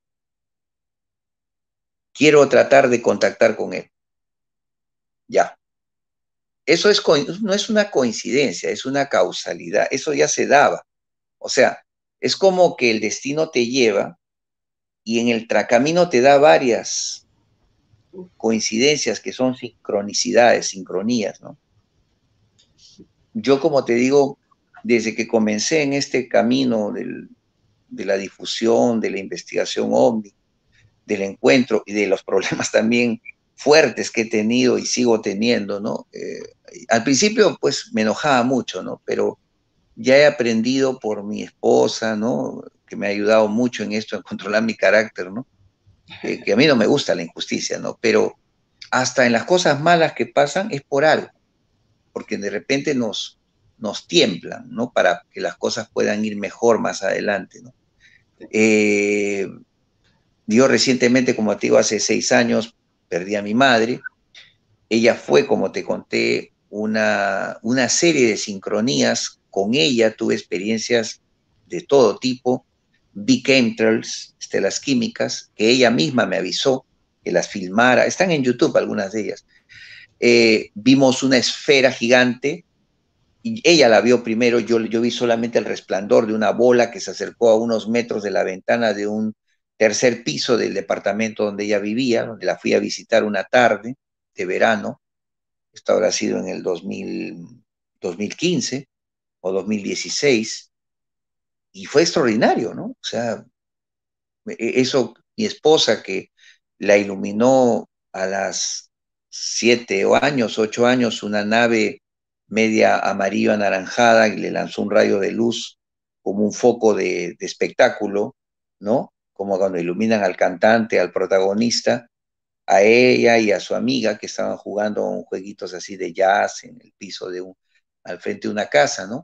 quiero tratar de contactar con él. Ya. Eso es, no es una coincidencia, es una causalidad, eso ya se daba. O sea, es como que el destino te lleva y en el tracamino te da varias coincidencias que son sincronicidades, sincronías, ¿no? Yo, como te digo, desde que comencé en este camino del, de la difusión, de la investigación ovni, del encuentro y de los problemas también fuertes que he tenido y sigo teniendo, ¿no? Eh, al principio, pues, me enojaba mucho, ¿no? Pero ya he aprendido por mi esposa, ¿no? Que me ha ayudado mucho en esto, en controlar mi carácter, ¿no? Eh, que a mí no me gusta la injusticia, ¿no? Pero hasta en las cosas malas que pasan es por algo, porque de repente nos, nos tiemblan, ¿no? Para que las cosas puedan ir mejor más adelante, ¿no? Eh, yo recientemente, como te digo, hace seis años perdí a mi madre. Ella fue, como te conté, una, una serie de sincronías. Con ella tuve experiencias de todo tipo. Vi chemtrails, estelas químicas, que ella misma me avisó que las filmara. Están en YouTube algunas de ellas. Eh, vimos una esfera gigante y ella la vio primero. Yo, yo vi solamente el resplandor de una bola que se acercó a unos metros de la ventana de un tercer piso del departamento donde ella vivía, donde la fui a visitar una tarde de verano. Esto habrá sido en el dos mil, dos mil quince o dos mil dieciséis, y fue extraordinario, ¿no? O sea, e- eso, mi esposa que la iluminó a las siete o años, ocho años, una nave media amarillo anaranjada y le lanzó un rayo de luz como un foco de, de espectáculo, ¿no? Como cuando iluminan al cantante, al protagonista, a ella y a su amiga que estaban jugando un jueguitos así de jazz en el piso de un, al frente de una casa, ¿no?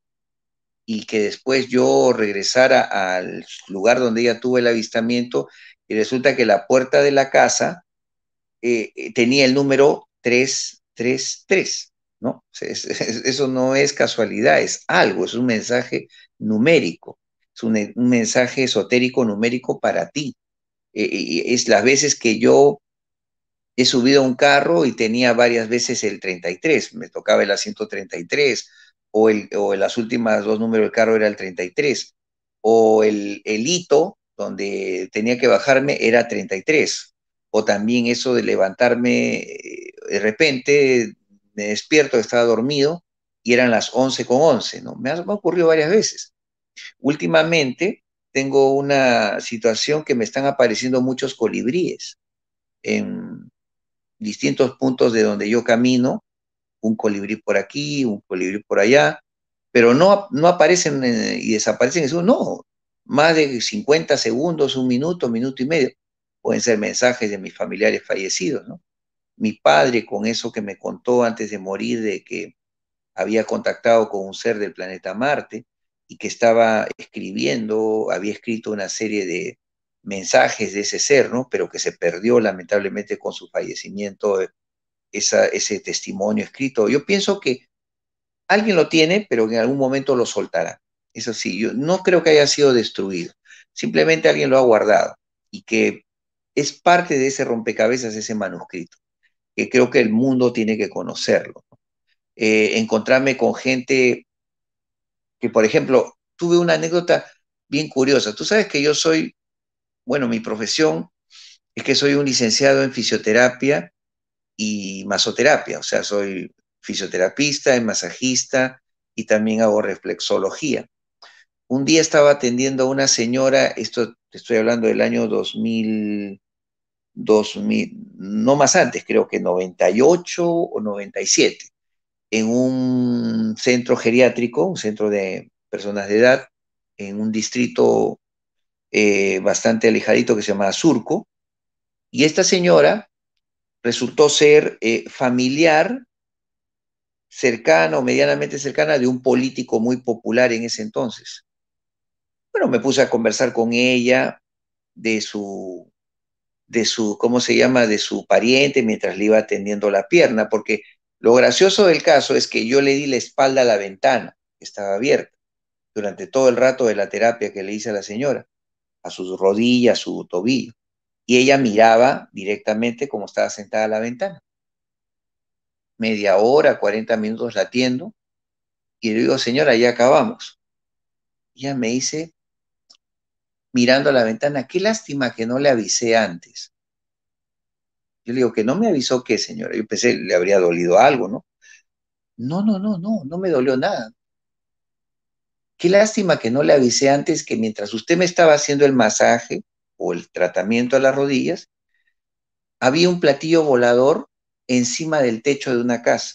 Y que después yo regresara al lugar donde ella tuvo el avistamiento y resulta que la puerta de la casa eh, eh, tenía el número trescientos treinta y tres, ¿no? O sea, es- es- eso no es casualidad, es algo, es un mensaje numérico, es un, un mensaje esotérico numérico para ti. Eh, y es las veces que yo he subido a un carro y tenía varias veces el treinta y tres, me tocaba el asiento treinta y tres, o, el, o las últimas dos números del carro era el treinta y tres, o el, el hito donde tenía que bajarme era treinta y tres, o también eso de levantarme eh, de repente, me despierto, estaba dormido y eran las once con once, ¿no? Me ha, me ha ocurrido varias veces. Últimamente tengo una situación que me están apareciendo muchos colibríes en, distintos puntos de donde yo camino, un colibrí por aquí, un colibrí por allá, pero no, no aparecen eh, y desaparecen, eso no, más de cincuenta segundos, un minuto, minuto y medio, pueden ser mensajes de mis familiares fallecidos, ¿no? Mi padre con eso que me contó antes de morir de que había contactado con un ser del planeta Marte y que estaba escribiendo, había escrito una serie de mensajes de ese ser, ¿no? Pero que se perdió lamentablemente con su fallecimiento esa, ese testimonio escrito. Yo pienso que alguien lo tiene, pero que en algún momento lo soltará. Eso sí, yo no creo que haya sido destruido. Simplemente alguien lo ha guardado y que es parte de ese rompecabezas, ese manuscrito, que creo que el mundo tiene que conocerlo. Eh, encontrarme con gente que, por ejemplo, tuve una anécdota bien curiosa. Tú sabes que yo soy, bueno, mi profesión es que soy un licenciado en fisioterapia y masoterapia, o sea, soy fisioterapista, masajista y también hago reflexología. Un día estaba atendiendo a una señora, esto te estoy hablando del año dos mil, dos mil, no más antes, creo que noventa y ocho o noventa y siete, en un centro geriátrico, un centro de personas de edad, en un distrito eh, bastante alejadito que se llama Surco, y esta señora resultó ser eh, familiar cercana o medianamente cercana de un político muy popular en ese entonces. Bueno, me puse a conversar con ella de su, de su, ¿cómo se llama?, de su pariente mientras le iba atendiendo la pierna, porque lo gracioso del caso es que yo le di la espalda a la ventana, que estaba abierta, durante todo el rato de la terapia que le hice a la señora, a sus rodillas, a su tobillo, y ella miraba directamente como estaba sentada a la ventana. Media hora, cuarenta minutos la atiendo, y le digo, señora, ya acabamos. Y ella me dice, mirando a la ventana, qué lástima que no le avisé antes. Yo le digo, que no me avisó qué, señora. Yo pensé, le habría dolido algo, ¿no? No, no, no, no, no me dolió nada. Qué lástima que no le avisé antes que mientras usted me estaba haciendo el masaje o el tratamiento a las rodillas, había un platillo volador encima del techo de una casa.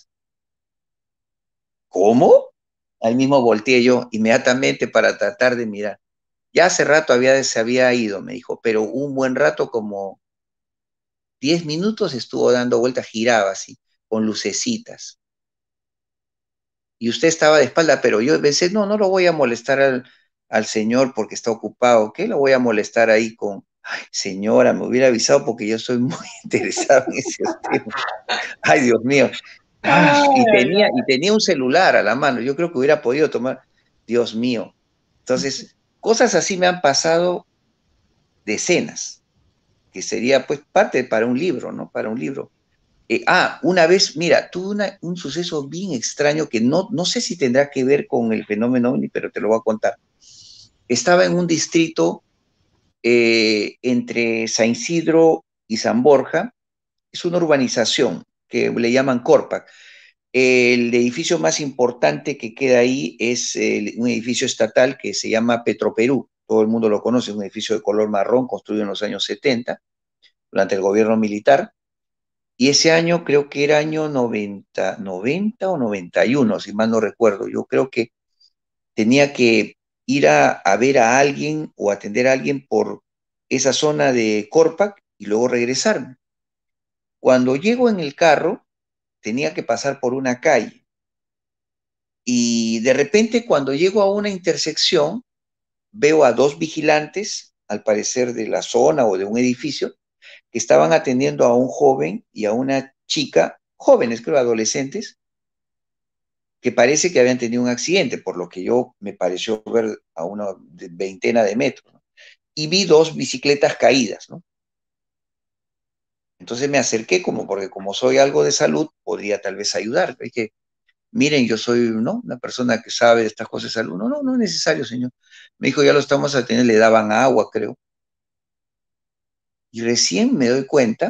¿Cómo? Al mismo volteé yo inmediatamente para tratar de mirar. Ya hace rato había, se había ido, me dijo, pero un buen rato como diez minutos estuvo dando vueltas, giraba así, con lucecitas. Y usted estaba de espalda, pero yo pensé, no, no lo voy a molestar al, al señor porque está ocupado. ¿Qué lo voy a molestar ahí con, ay, señora, me hubiera avisado porque yo estoy muy interesado en ese tema. Ay, Dios mío. Ah, Ay, y ay, tenía, y ay. tenía un celular a la mano. Yo creo que hubiera podido tomar, Dios mío. Entonces, cosas así me han pasado decenas, que sería pues parte para un libro, ¿no? Para un libro. Eh, ah, una vez, mira, tuve una- un suceso bien extraño que no, no sé si tendrá que ver con el fenómeno ovni, pero te lo voy a contar. Estaba en un distrito eh, entre San Isidro y San Borja, es una urbanización que le llaman Corpac. El edificio más importante que queda ahí es el, un edificio estatal que se llama Petroperú. Todo el mundo lo conoce, es un edificio de color marrón construido en los años setenta, durante el gobierno militar. Y ese año creo que era año noventa, noventa o noventa y uno, si mal no recuerdo. Yo creo que tenía que ir a, a ver a alguien o atender a alguien por esa zona de Corpac y luego regresarme. Cuando llego en el carro, tenía que pasar por una calle. Y de repente, cuando llego a una intersección, veo a dos vigilantes, al parecer de la zona o de un edificio, que estaban atendiendo a un joven y a una chica, jóvenes, creo, adolescentes, que parece que habían tenido un accidente, por lo que yo me pareció ver a una veintena de metros, ¿no? Y vi dos bicicletas caídas, ¿no? Entonces me acerqué como, porque como soy algo de salud, podría tal vez ayudar. Dije, miren, yo soy, ¿no?, una persona que sabe de estas cosas de salud. No, no, no es necesario, señor. Me dijo, ya lo estamos atendiendo, le daban agua, creo. Y recién me doy cuenta,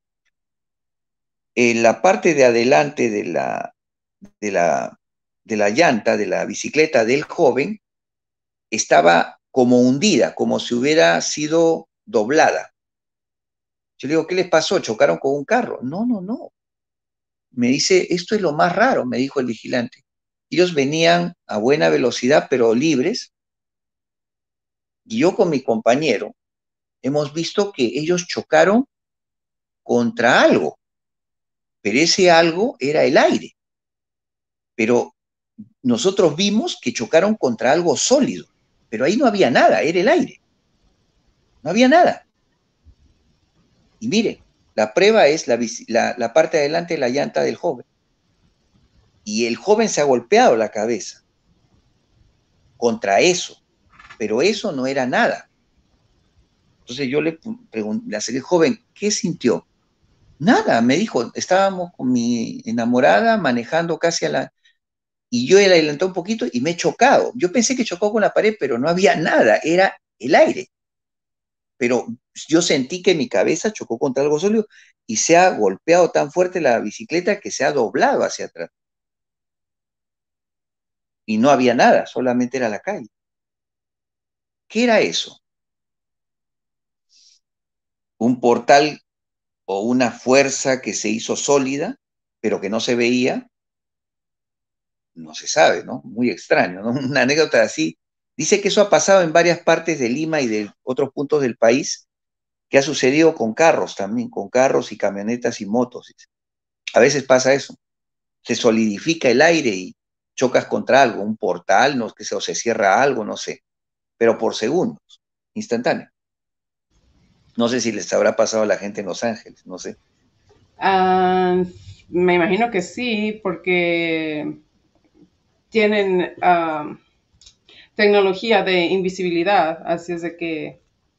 en la parte de adelante de la, de la, de la llanta, de la bicicleta del joven, estaba como hundida, como si hubiera sido doblada. Yo le digo, ¿qué les pasó? ¿Chocaron con un carro? No, no, no. Me dice, esto es lo más raro, me dijo el vigilante. Ellos venían a buena velocidad, pero libres, y yo con mi compañero hemos visto que ellos chocaron contra algo, pero ese algo era el aire. Pero nosotros vimos que chocaron contra algo sólido, pero ahí no había nada, era el aire. No había nada. Y mire, la prueba es la, la, la parte de adelante de la llanta del joven. Y el joven se ha golpeado la cabeza contra eso, pero eso no era nada. Entonces yo le pregunté, le acerqué, joven, ¿qué sintió? Nada, me dijo, estábamos con mi enamorada manejando casi a la... Y yo le adelanté un poquito y me he chocado. Yo pensé que chocó con la pared, pero no había nada, era el aire. Pero yo sentí que mi cabeza chocó contra algo sólido y se ha golpeado tan fuerte la bicicleta que se ha doblado hacia atrás. Y no había nada, solamente era la calle. ¿Qué era eso? ¿Un portal o una fuerza que se hizo sólida, pero que no se veía? No se sabe, ¿no? Muy extraño, ¿no? Una anécdota así. Dice que eso ha pasado en varias partes de Lima y de otros puntos del país, que ha sucedido con carros también, con carros y camionetas y motos. A veces pasa eso. Se solidifica el aire y chocas contra algo, un portal, no sé, o se cierra algo, no sé, pero por segundos, instantáneo. No sé si les habrá pasado a la gente en Los Ángeles, no sé. Uh, me imagino que sí, porque tienen uh, tecnología de invisibilidad, así es de que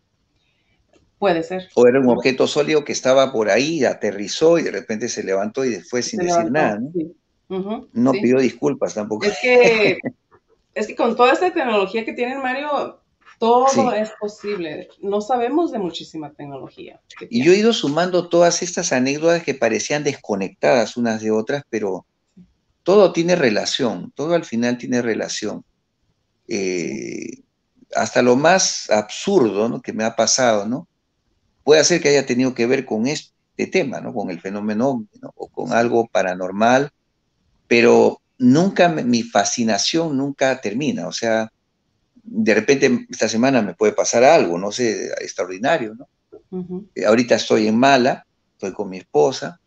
puede ser. O era un objeto sólido que estaba por ahí, aterrizó y de repente se levantó y después sin Se decir levantó, nada, ¿no? sí. Uh-huh, No sí. pidió disculpas tampoco. Es que, es que con toda esta tecnología que tienen, Mario, todo Sí. es posible. No sabemos de muchísima tecnología que Y yo he tienen. ido sumando todas estas anécdotas que parecían desconectadas unas de otras, pero todo tiene relación, todo al final tiene relación. Sí. Eh, hasta lo más absurdo, ¿no?, que me ha pasado, ¿no? Puede ser que haya tenido que ver con este tema, ¿no? Con el fenómeno, ¿no?, o con Sí. algo paranormal, pero nunca, me, mi fascinación nunca termina. O sea, de repente esta semana me puede pasar algo, no sé, extraordinario, ¿no? Uh-huh. Eh, ahorita estoy en Mala, estoy con mi esposa,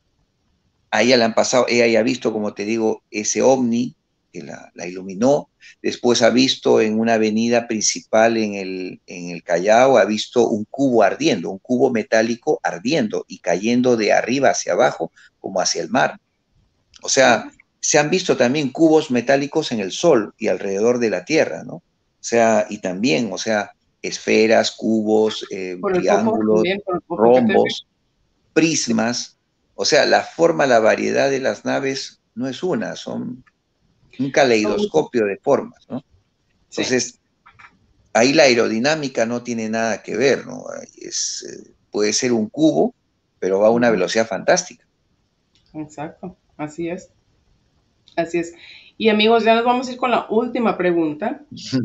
a ella le han pasado, ella ya ha visto, como te digo, ese ovni que la, la iluminó. Después ha visto en una avenida principal en el, en el Callao, ha visto un cubo ardiendo, un cubo metálico ardiendo y cayendo de arriba hacia abajo como hacia el mar. O sea, se han visto también cubos metálicos en el Sol y alrededor de la Tierra, ¿no? O sea, y también, o sea, esferas, cubos, eh, Por el foco triángulos, también, por el Popocatépetl. rombos, prismas. O sea, la forma, la variedad de las naves no es una, son un Son muchos. caleidoscopio de formas, ¿no? Sí. Entonces, ahí la aerodinámica no tiene nada que ver, ¿no? Es, eh, puede ser un cubo, pero va a una Ujú. velocidad fantástica. Exacto, así es, así es. Y amigos, ya nos vamos a ir con la última pregunta.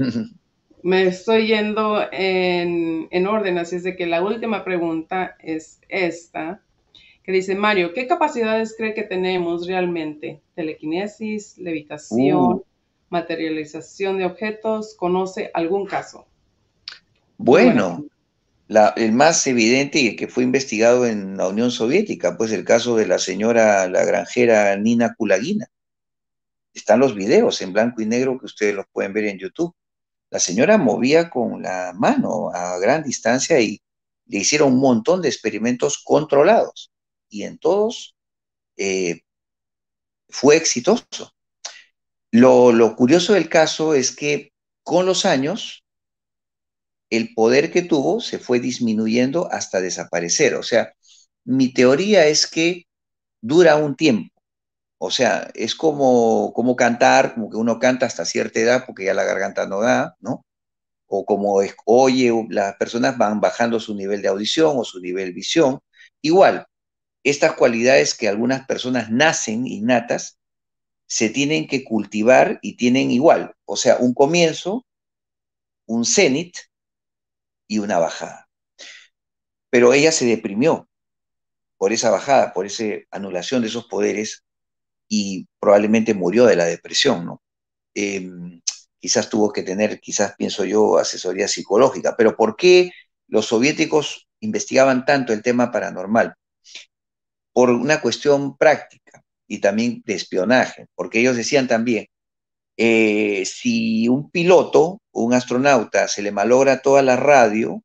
Me estoy yendo en, en orden, así es de que la última pregunta es esta, que dice, Mario, ¿qué capacidades cree que tenemos realmente? Telequinesis, Uh, levitación, materialización de objetos, ¿conoce algún caso? Muy buena bueno, pregunta. la, el más evidente y el que fue investigado en la Unión Soviética, pues el caso de la señora, la granjera Nina Kulagina. Están los videos en blanco y negro que ustedes los pueden ver en YouTube. La señora movía con la mano a gran distancia y le hicieron un montón de experimentos controlados. Y en todos eh, fue exitoso. Lo, lo curioso del caso es que con los años el poder que tuvo se fue disminuyendo hasta desaparecer. O sea, mi teoría es que dura un tiempo. O sea, es como, como cantar, como que uno canta hasta cierta edad porque ya la garganta no da, ¿no? O como es, oye, las personas van bajando su nivel de audición o su nivel de visión. Igual, estas cualidades que algunas personas nacen innatas, se tienen que cultivar y tienen igual, o sea, un comienzo, un cenit y una bajada. Pero ella se deprimió por esa bajada, por esa anulación de esos poderes y probablemente murió de la depresión, ¿no? Eh, quizás tuvo que tener, quizás pienso yo, asesoría psicológica. Pero ¿por qué los soviéticos investigaban tanto el tema paranormal? Por una cuestión práctica y también de espionaje, porque ellos decían también, eh, si un piloto o un astronauta se le malogra toda la radio,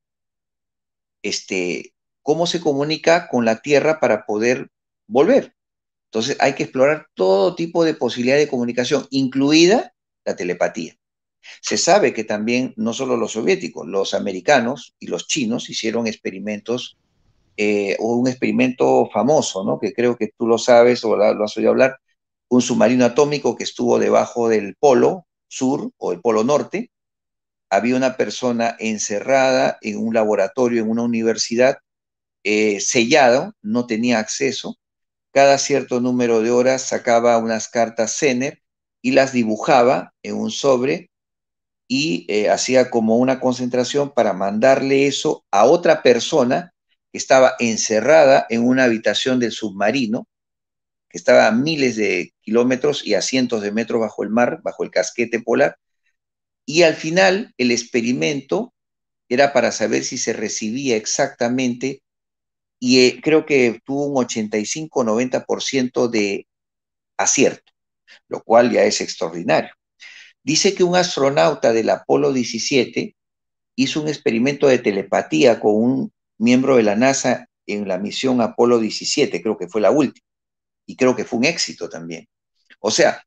este, ¿cómo se comunica con la Tierra para poder volver? Entonces hay que explorar todo tipo de posibilidad de comunicación, incluida la telepatía. Se sabe que también no solo los soviéticos, los americanos y los chinos hicieron experimentos, eh, o un experimento famoso, ¿no? Que creo que tú lo sabes o lo has oído hablar, un submarino atómico que estuvo debajo del polo sur o el polo norte. Había una persona encerrada en un laboratorio, en una universidad, eh, sellado, no tenía acceso. Cada cierto número de horas sacaba unas cartas Zener y las dibujaba en un sobre y eh, hacía como una concentración para mandarle eso a otra persona que estaba encerrada en una habitación del submarino, que estaba a miles de kilómetros y a cientos de metros bajo el mar, bajo el casquete polar, y al final el experimento era para saber si se recibía exactamente, y eh, creo que tuvo un ochenta y cinco noventa por ciento de acierto, lo cual ya es extraordinario. Dice que un astronauta del Apolo diecisiete hizo un experimento de telepatía con un miembro de la NASA en la misión Apolo diecisiete, creo que fue la última, y creo que fue un éxito también. O sea,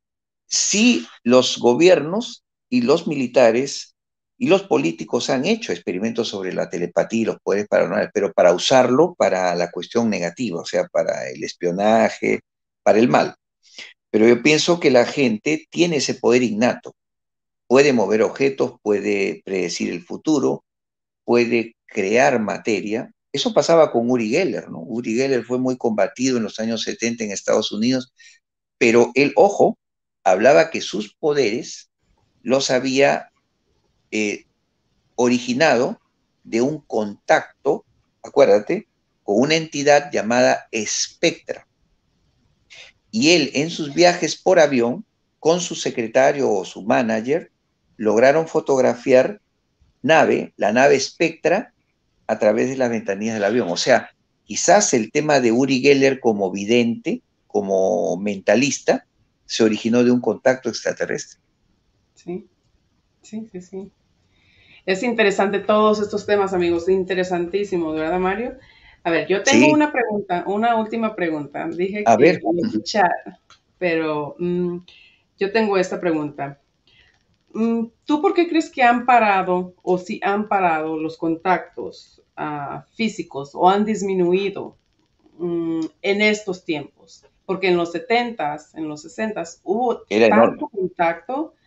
sí los gobiernos y los militares y los políticos han hecho experimentos sobre la telepatía y los poderes paranormales, pero para usarlo para la cuestión negativa, o sea, para el espionaje, para el mal. Pero yo pienso que la gente tiene ese poder innato, puede mover objetos, puede predecir el futuro, puede crear materia. Eso pasaba con Uri Geller, ¿no? Uri Geller fue muy combatido en los años setenta en Estados Unidos, pero él, ojo, hablaba que sus poderes los había eh, originado de un contacto, acuérdate, con una entidad llamada Espectra. Y él en sus viajes por avión, con su secretario o su manager, lograron fotografiar nave, la nave Spectra, a través de las ventanillas del avión. O sea, quizás el tema de Uri Geller como vidente, como mentalista, se originó de un contacto extraterrestre. Sí, sí, sí, sí. Es interesante todos estos temas, amigos, interesantísimos, ¿verdad, Mario? A ver, yo tengo Sí, una pregunta, una última pregunta. Dije a que ver, en el chat, pero mm, yo tengo esta pregunta. Mm, ¿Tú por qué crees que han parado o si han parado los contactos ah, físicos o han disminuido mm, en estos tiempos? Porque en los setentas, en los sesentas hubo era enorme. tanto contacto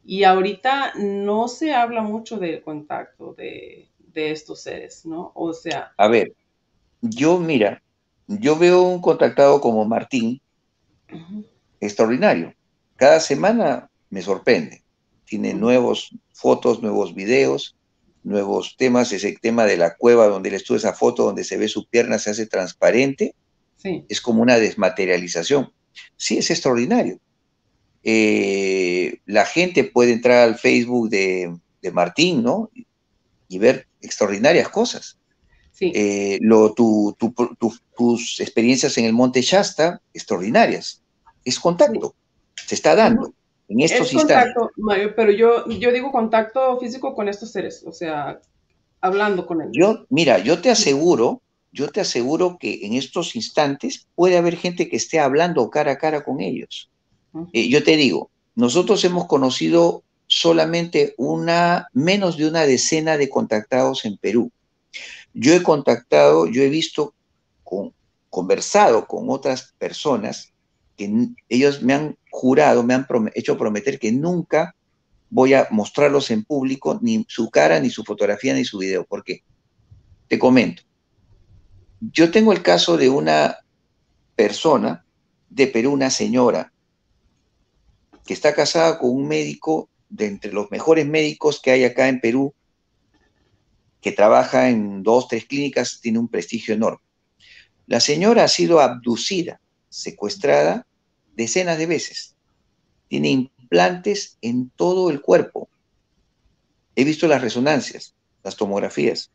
Y ahorita no se habla mucho del contacto de, de estos seres, ¿no? O sea, A ver, yo, mira, yo veo un contactado como Martín, ujú, extraordinario. Cada semana me sorprende. Tiene ujú, nuevos fotos, nuevos videos, nuevos temas. Ese tema de la cueva donde él estuvo, esa foto donde se ve su pierna, se hace transparente, sí, es como una desmaterialización. Sí, es extraordinario. Eh, la gente puede entrar al Facebook de, de Martín, ¿no? Y ver extraordinarias cosas. sí, Eh, lo, tu, tu, tu, tus experiencias en el Monte Shasta, extraordinarias. Es sí. contacto, se está Ujú. dando en estos Es instantes. contacto, Mario, pero yo, yo digo contacto físico con estos seres, o sea, hablando con ellos. Yo, mira, yo te aseguro, yo te aseguro que en estos instantes puede haber gente que esté hablando cara a cara con ellos. Eh, Ujú, yo te digo, nosotros hemos conocido solamente una, menos de una decena de contactados en Perú. Yo he contactado, yo he visto, con, conversado con otras personas que ellos me han jurado, me han prom hecho prometer que nunca voy a mostrarlos en público, ni su cara, ni su fotografía, ni su video. Porque te comento, yo tengo el caso de una persona de Perú, una señora, que está casada con un médico de entre los mejores médicos que hay acá en Perú, que trabaja en dos, tres clínicas, tiene un prestigio enorme. La señora ha sido abducida, secuestrada decenas de veces. Tiene implantes en todo el cuerpo. He visto las resonancias, las tomografías.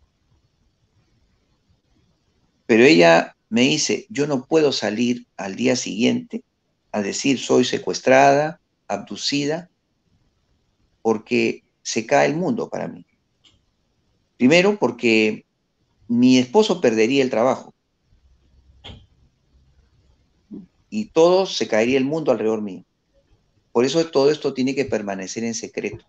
Pero ella me dice, yo no puedo salir al día siguiente a decir soy secuestrada, abducida, porque se cae el mundo para mí. Primero, porque mi esposo perdería el trabajo y todo se caería el mundo alrededor mío. Por eso todo esto tiene que permanecer en secreto.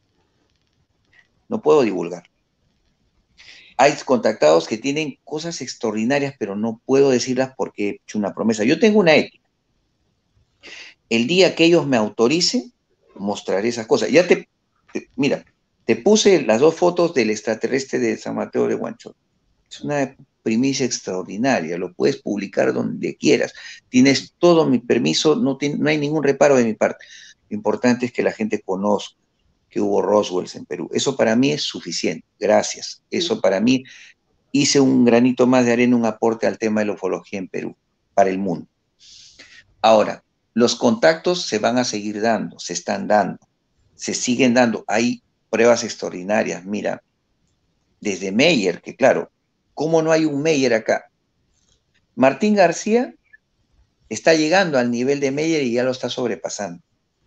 No puedo divulgar. Hay contactados que tienen cosas extraordinarias, pero no puedo decirlas porque he hecho una promesa. Yo tengo una ética. El día que ellos me autoricen, mostraré esas cosas. Ya te, te mira, te puse las dos fotos del extraterrestre de San Mateo de Huancho. Es una primicia extraordinaria, lo puedes publicar donde quieras. Tienes todo mi permiso, no, tiene, no hay ningún reparo de mi parte. Lo importante es que la gente conozca que hubo Roswells en Perú. Eso para mí es suficiente. Gracias. sí. Eso para mí hice un granito más de arena, un aporte al tema de la ufología en Perú, para el mundo. Ahora, los contactos se van a seguir dando, se están dando, se siguen dando. Hay pruebas extraordinarias. Mira, desde Meyer, que claro, ¿cómo no hay un Meyer acá? Martín García está llegando al nivel de Meyer y ya lo está sobrepasando.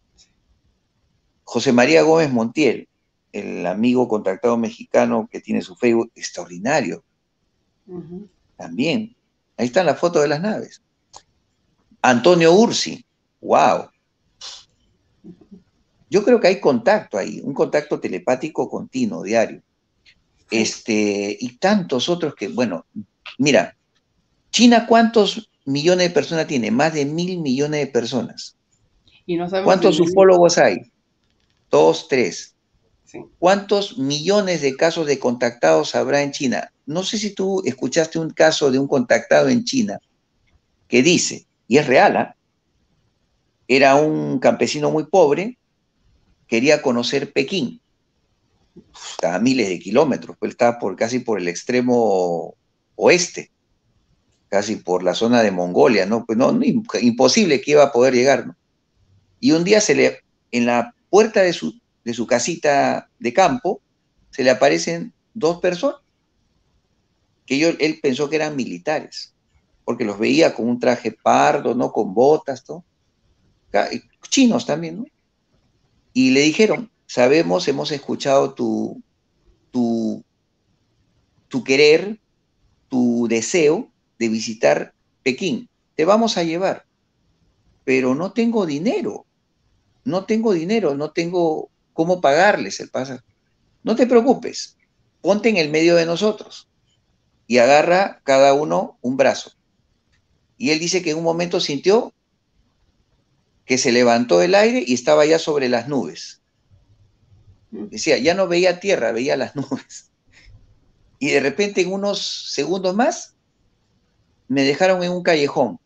José María Gómez Montiel, el amigo contactado mexicano que tiene su Facebook, extraordinario, Ujú. también. Ahí están las fotos de las naves. Antonio Ursi, wow. Yo creo que hay contacto ahí, un contacto telepático continuo, diario. Sí. Este, y tantos otros que, bueno, mira, China, ¿cuántos millones de personas tiene? Más de mil millones de personas. Y no sabemos del ¿Cuántos menú. ufólogos hay? Dos, tres. Sí. ¿Cuántos millones de casos de contactados habrá en China? No sé si tú escuchaste un caso de un contactado en China que dice, y es real, ¿eh? Era un campesino muy pobre, quería conocer Pekín, estaba a miles de kilómetros, pues estaba por, casi por el extremo oeste, casi por la zona de Mongolia, ¿no? Pues no, no, imposible que iba a poder llegar, ¿no? Y un día se le, en la puerta de su, de su casita de campo, se le aparecen dos personas que yo, él pensó que eran militares, porque los veía con un traje pardo, ¿no? Con botas, ¿no? Chinos también, ¿no? Y le dijeron, sabemos, hemos escuchado tu, tu, tu querer, tu deseo de visitar Pekín. Te vamos a llevar, pero no tengo dinero, no tengo dinero, no tengo cómo pagarles el pasaje. No te preocupes, ponte en el medio de nosotros y agarra cada uno un brazo. Y él dice que en un momento sintió que se levantó el aire y estaba ya sobre las nubes. Decía, ya no veía tierra, veía las nubes. Y de repente, en unos segundos más, me dejaron en un callejón.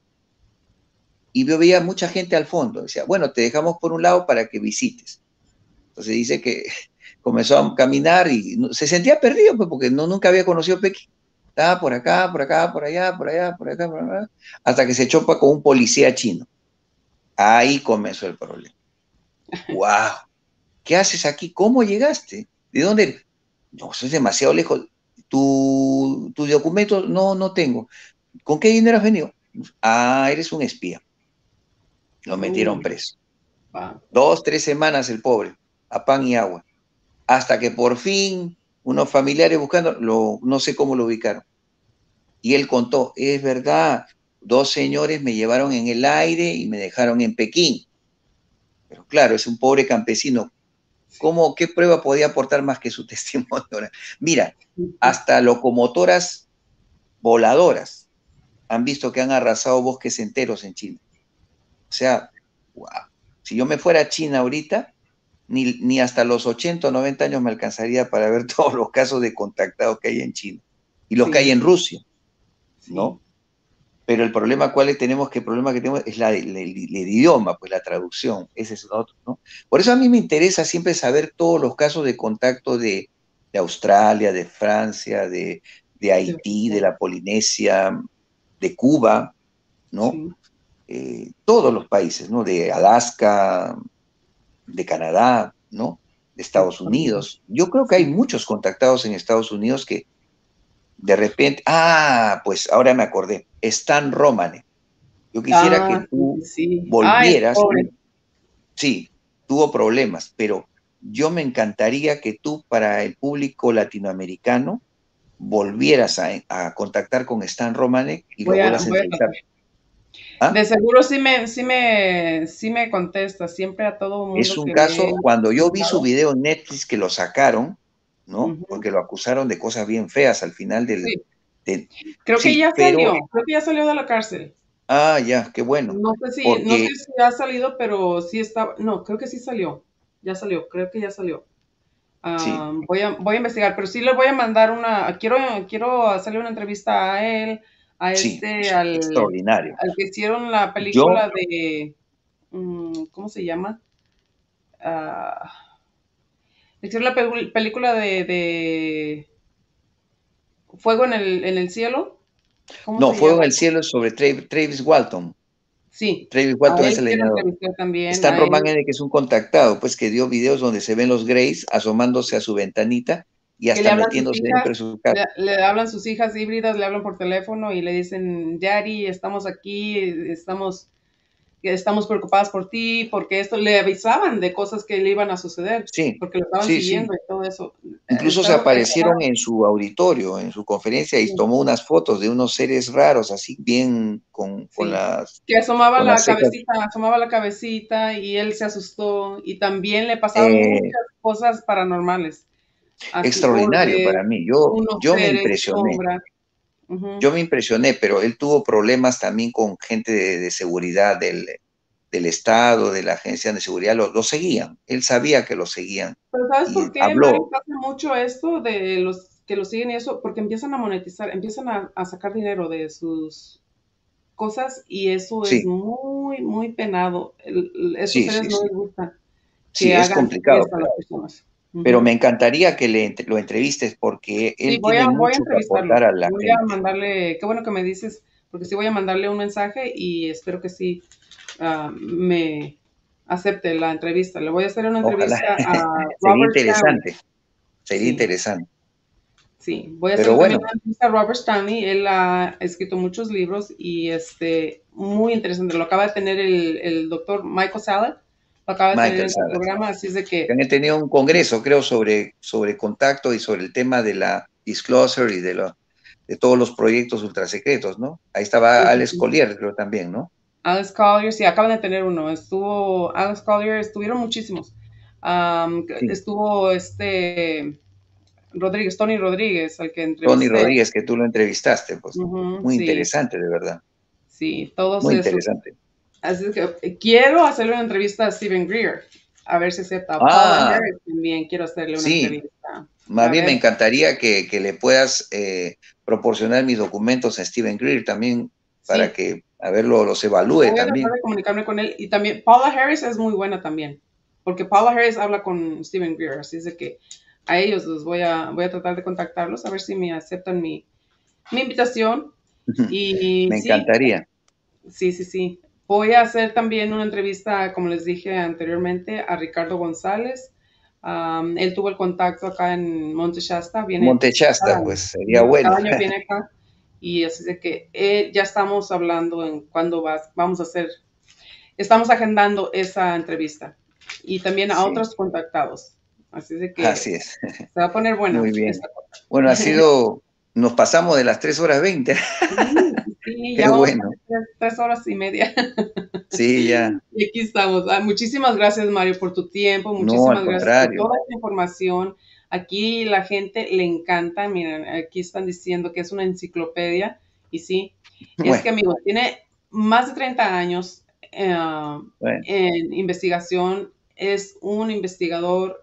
Y yo veía mucha gente al fondo. Decía, bueno, te dejamos por un lado para que visites. Entonces dice que comenzó a caminar y se sentía perdido, pues, porque no, nunca había conocido Pekín. Estaba por acá, por acá, por allá, por allá, por acá, por allá, hasta que se chopa con un policía chino. Ahí comenzó el problema. ¡Wow! ¿Qué haces aquí? ¿Cómo llegaste? ¿De dónde eres? No, eso es demasiado lejos. ¿Tu, tu documento? No, no tengo. ¿Con qué dinero has venido? Ah, eres un espía. Lo metieron Uy, preso. wow. Dos, tres semanas el pobre, a pan y agua. Hasta que por fin unos familiares buscando, lo, no sé cómo lo ubicaron. Y él contó, es verdad, dos señores me llevaron en el aire y me dejaron en Pekín. Pero claro, es un pobre campesino. ¿Cómo, qué prueba podía aportar más que su testimonio? Mira, hasta locomotoras voladoras han visto que han arrasado bosques enteros en China. O sea, wow. Si yo me fuera a China ahorita, ni, ni hasta los ochenta o noventa años me alcanzaría para ver todos los casos de contactados que hay en China y los que hay Sí, en Rusia, sí. ¿no? Pero el problema, ¿cuál es? Tenemos que el problema que tenemos es la, el, el, el idioma, pues la traducción, ese es otro, ¿no? Por eso a mí me interesa siempre saber todos los casos de contacto de, de Australia, de Francia, de, de De Haití, de verdad. la Polinesia, de Cuba, ¿no? Sí, Eh, todos los países, ¿no? De Alaska, de Canadá, ¿no? De sí, Estados también. Unidos. Yo creo que hay Sí. muchos contactados en Estados Unidos que de repente, ah, pues ahora me acordé, Stan Romane. Yo quisiera Ah, que sí, sí, tú sí. Ay, el volvieras, pobre. tú- sí, tuvo problemas, pero yo me encantaría que tú para el público latinoamericano volvieras a, a contactar con Stan Romane y lo Voy a, vuelvas a voy a entrevistar. tratar. ¿Ah? De seguro sí me, sí me, sí me contesta, siempre a todo Es mundo un que le he caso, cuando yo vi su mandado. video en Netflix que lo sacaron, ¿no? Ujú. Porque lo acusaron de cosas bien feas al final del, Sí, de- creo que sí, ya pero, salió, creo que ya salió de la cárcel. ah, ya, qué bueno, No sé si, no sé porque si ha salido, pero sí está, no, creo que sí salió. Ya salió, creo que ya salió. sí, Ah, voy a, voy a investigar, pero sí le voy a mandar una, quiero, quiero hacerle una entrevista a él, a sí, este, al, extraordinario. al que hicieron la Yo, película de, mm, ¿cómo se llama? Ah, hicieron la pelu- película de, de Fuego en el, en el cielo, ¿cómo no, se Fuego llama? en el cielo es sobre Tra- Travis Walton. Sí, Travis a Walton es él el quiero leñador. entrevistar también, Stan a él. Román, que es un contactado, pues que dio videos donde se ven los Greys asomándose a su ventanita y Que le hasta hablan sus metiéndose dentro hijas, de su casa. le, le hablan sus hijas híbridas, le hablan por teléfono y le dicen, Daddy, estamos aquí, estamos, estamos preocupadas por ti, porque esto, le avisaban de cosas que le iban a suceder, Sí, porque lo estaban sí, sí. siguiendo y todo eso. Incluso se Está, está, aparecieron en su auditorio, en su conferencia, y tomó unas fotos de unos seres raros, así bien con, con sí, las, que asomaba con las la cejas. cabecita, asomaba la cabecita y él se asustó y también le pasaban Eh, muchas cosas paranormales, así extraordinario orbes, para mí. Yo, unos yo me seres, impresioné, sombras. Ujú. yo me impresioné, pero él tuvo problemas también con gente de, de seguridad del, del Estado, de la Agencia de Seguridad, lo, lo seguían. Él sabía que lo seguían Pero ¿sabes por y qué, Mike, habló. pasa mucho esto de los que lo siguen y eso? Porque empiezan a monetizar, empiezan a, a sacar dinero de sus cosas y eso es Sí, muy, muy penado. El- el- estos sí, seres sí, no sí. les gusta Sí, que es hagan complicado, esto a las personas. pero me Ujú. encantaría que le, lo entrevistes porque Sí, él voy tiene a, voy a mucho que entrevistarlo. aportar a la Voy a gente. mandarle, qué bueno que me dices, porque sí voy a mandarle un mensaje y espero que sí ah, me acepte la entrevista. Le voy a hacer una Ojalá. entrevista a Sería Robert Stanley. interesante, sería Sí, interesante. sí. Voy a Pero hacerle también bueno, una entrevista a Robert Stanley. Él ha escrito muchos libros y este, muy interesante. Lo acaba de tener el, el doctor Michael Salla, lo acaba de tener Michael en su Salas, programa, así es de que que han tenido un congreso, creo, sobre, sobre contacto y sobre el tema de la disclosure y de, lo, de todos los proyectos ultrasecretos, ¿no? Ahí estaba sí, sí, Alex sí. Collier, creo también, ¿no? Alex Collier, sí, acaban de tener uno. Estuvo Alex Collier, estuvieron muchísimos. Am, Sí. estuvo este Rodríguez, Tony Rodríguez, al que Tony entrevisté. Rodríguez, que tú lo entrevistaste, pues. Ujú, Muy sí, interesante, de verdad. sí, todos Muy esos. interesante. Así es que eh, quiero hacerle una entrevista a Steven Greer. a ver si acepta. A Paula Ah, Harris también quiero hacerle una sí, entrevista. más A bien me ver, encantaría que, que le puedas eh, proporcionar mis documentos a Steven Greer también para sí, que, a ver, lo- los evalúe voy a tratar también. de comunicarme con él. Y también, Paula Harris es muy buena también, porque Paula Harris habla con Steven Greer, así es de que a ellos los voy a, voy a tratar de contactarlos, a ver si me aceptan mi, mi invitación. Y Me sí, encantaría. sí, sí, sí. Voy a hacer también una entrevista, como les dije anteriormente, a Ricardo González. Um, él tuvo el contacto acá en Monte Shasta, viene cada Montechasta, año, pues sería cada bueno. año viene acá y así de que eh, ya estamos hablando en cuándo vas, vamos a hacer, estamos agendando esa entrevista y también a Sí, otros contactados. Así de que así es. se va a poner Muy buena bien. esta cosa. Bueno, ha sido, nos pasamos de las tres horas veinte. Sí, sí, Qué ya vamos para bueno. tres, tres horas y media. Sí, ya. Y aquí estamos. Ah, muchísimas gracias, Mario, por tu tiempo. No, al Muchísimas gracias por contrario. toda esta información. Aquí la gente le encanta. Miren, aquí están diciendo que es una enciclopedia. Y sí, es Bueno, que, amigo, tiene más de treinta años eh, bueno. en investigación. Es un investigador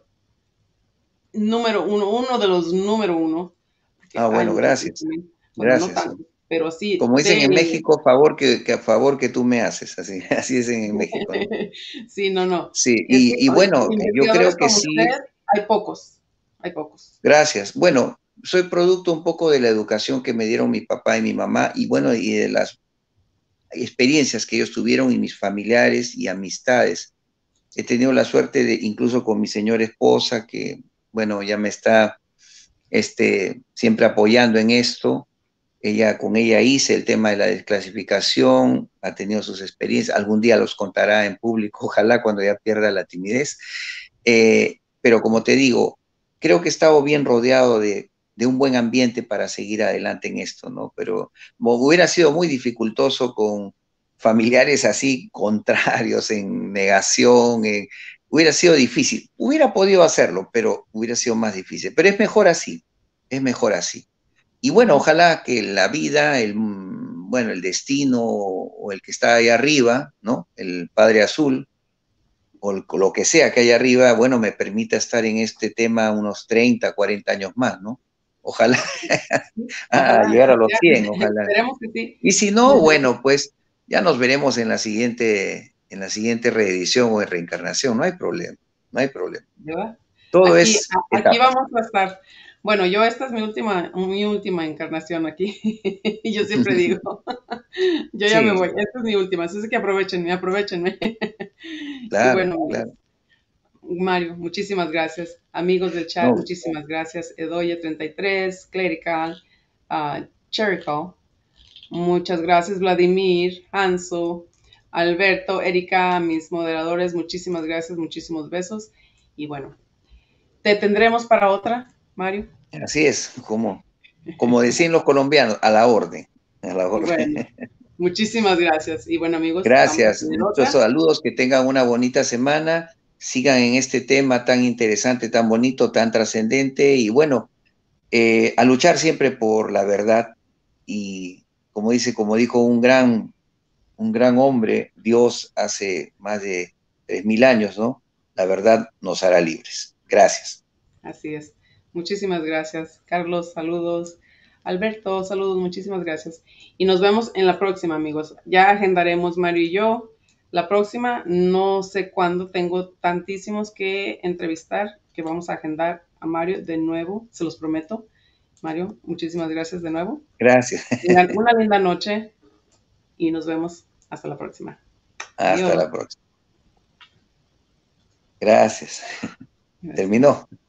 número uno, uno de los número uno. Porque Ah, hay bueno, muchos gracias. también. Bueno, no Gracias. tanto, pero sí, Como dicen en de México, favor que, que a favor que tú me haces. Así, así dicen en México, ¿no? Sí, no, no. Sí, Es que y, y bueno, yo investigadores creo que como sí. usted hay pocos, hay pocos. Gracias. Bueno, soy producto un poco de la educación que me dieron mi papá y mi mamá y bueno, y de las experiencias que ellos tuvieron y mis familiares y amistades. He tenido la suerte de, incluso con mi señora esposa, que bueno, ya me está este, siempre apoyando en esto. Ella, con ella hice el tema de la desclasificación, ha tenido sus experiencias, algún día los contará en público, ojalá cuando ya pierda la timidez. Eh, pero como te digo, creo que he estado bien rodeado de, de un buen ambiente para seguir adelante en esto, ¿no? Pero hubiera sido muy dificultoso con familiares así contrarios, en negación, en, hubiera sido difícil. Hubiera podido hacerlo, pero hubiera sido más difícil. Pero es mejor así, es mejor así. Y bueno, Ujú. ojalá que la vida, el, bueno, el destino o el que está ahí arriba, ¿no? El Padre Azul, o el- lo que sea que haya arriba, bueno, me permita estar en este tema unos treinta, cuarenta años más, ¿no? Ojalá a Ojalá, llegar a los ya, cien, ojalá. esperemos que sí. Y si no, bueno, pues ya nos veremos en la siguiente, en la siguiente reedición o en reencarnación, no hay problema, no hay problema. ¿Verdad? Todo Aquí, es a- aquí etapas. vamos a estar. Bueno, yo esta es mi última, mi última encarnación aquí. Y yo siempre digo, yo ya me Sí, voy, esta es mi última, así es que aprovechenme, aprovechenme. Y claro, bueno, amigos, claro. Mario, muchísimas gracias. Amigos del chat, No, muchísimas gracias. Edoya treinta y tres, Clerical, uh, Cherical, muchas gracias. Vladimir, Hanso, Alberto, Erika, mis moderadores, muchísimas gracias, muchísimos besos. Y bueno, te tendremos para otra, Mario. así es, como, como decían los colombianos, a la orden, a la orden. Bueno, muchísimas gracias. Y bueno, amigos, vamos a Gracias, tener muchos otra. saludos, que tengan una bonita semana, sigan en este tema tan interesante, tan bonito, tan trascendente y bueno, eh, a luchar siempre por la verdad y como dice, como dijo un gran, un gran hombre, Dios hace más de tres mil años, ¿no? La verdad nos hará libres. Gracias. Así es. Muchísimas gracias. Carlos, saludos. Alberto, saludos, muchísimas gracias. Y nos vemos en la próxima, amigos. Ya agendaremos Mario y yo. La próxima, no sé cuándo, tengo tantísimos que entrevistar que vamos a agendar a Mario de nuevo, se los prometo. Mario, muchísimas gracias de nuevo. Gracias. Tengan una linda noche y nos vemos hasta la próxima. Hasta Adiós. la próxima. Gracias. Gracias. Terminó.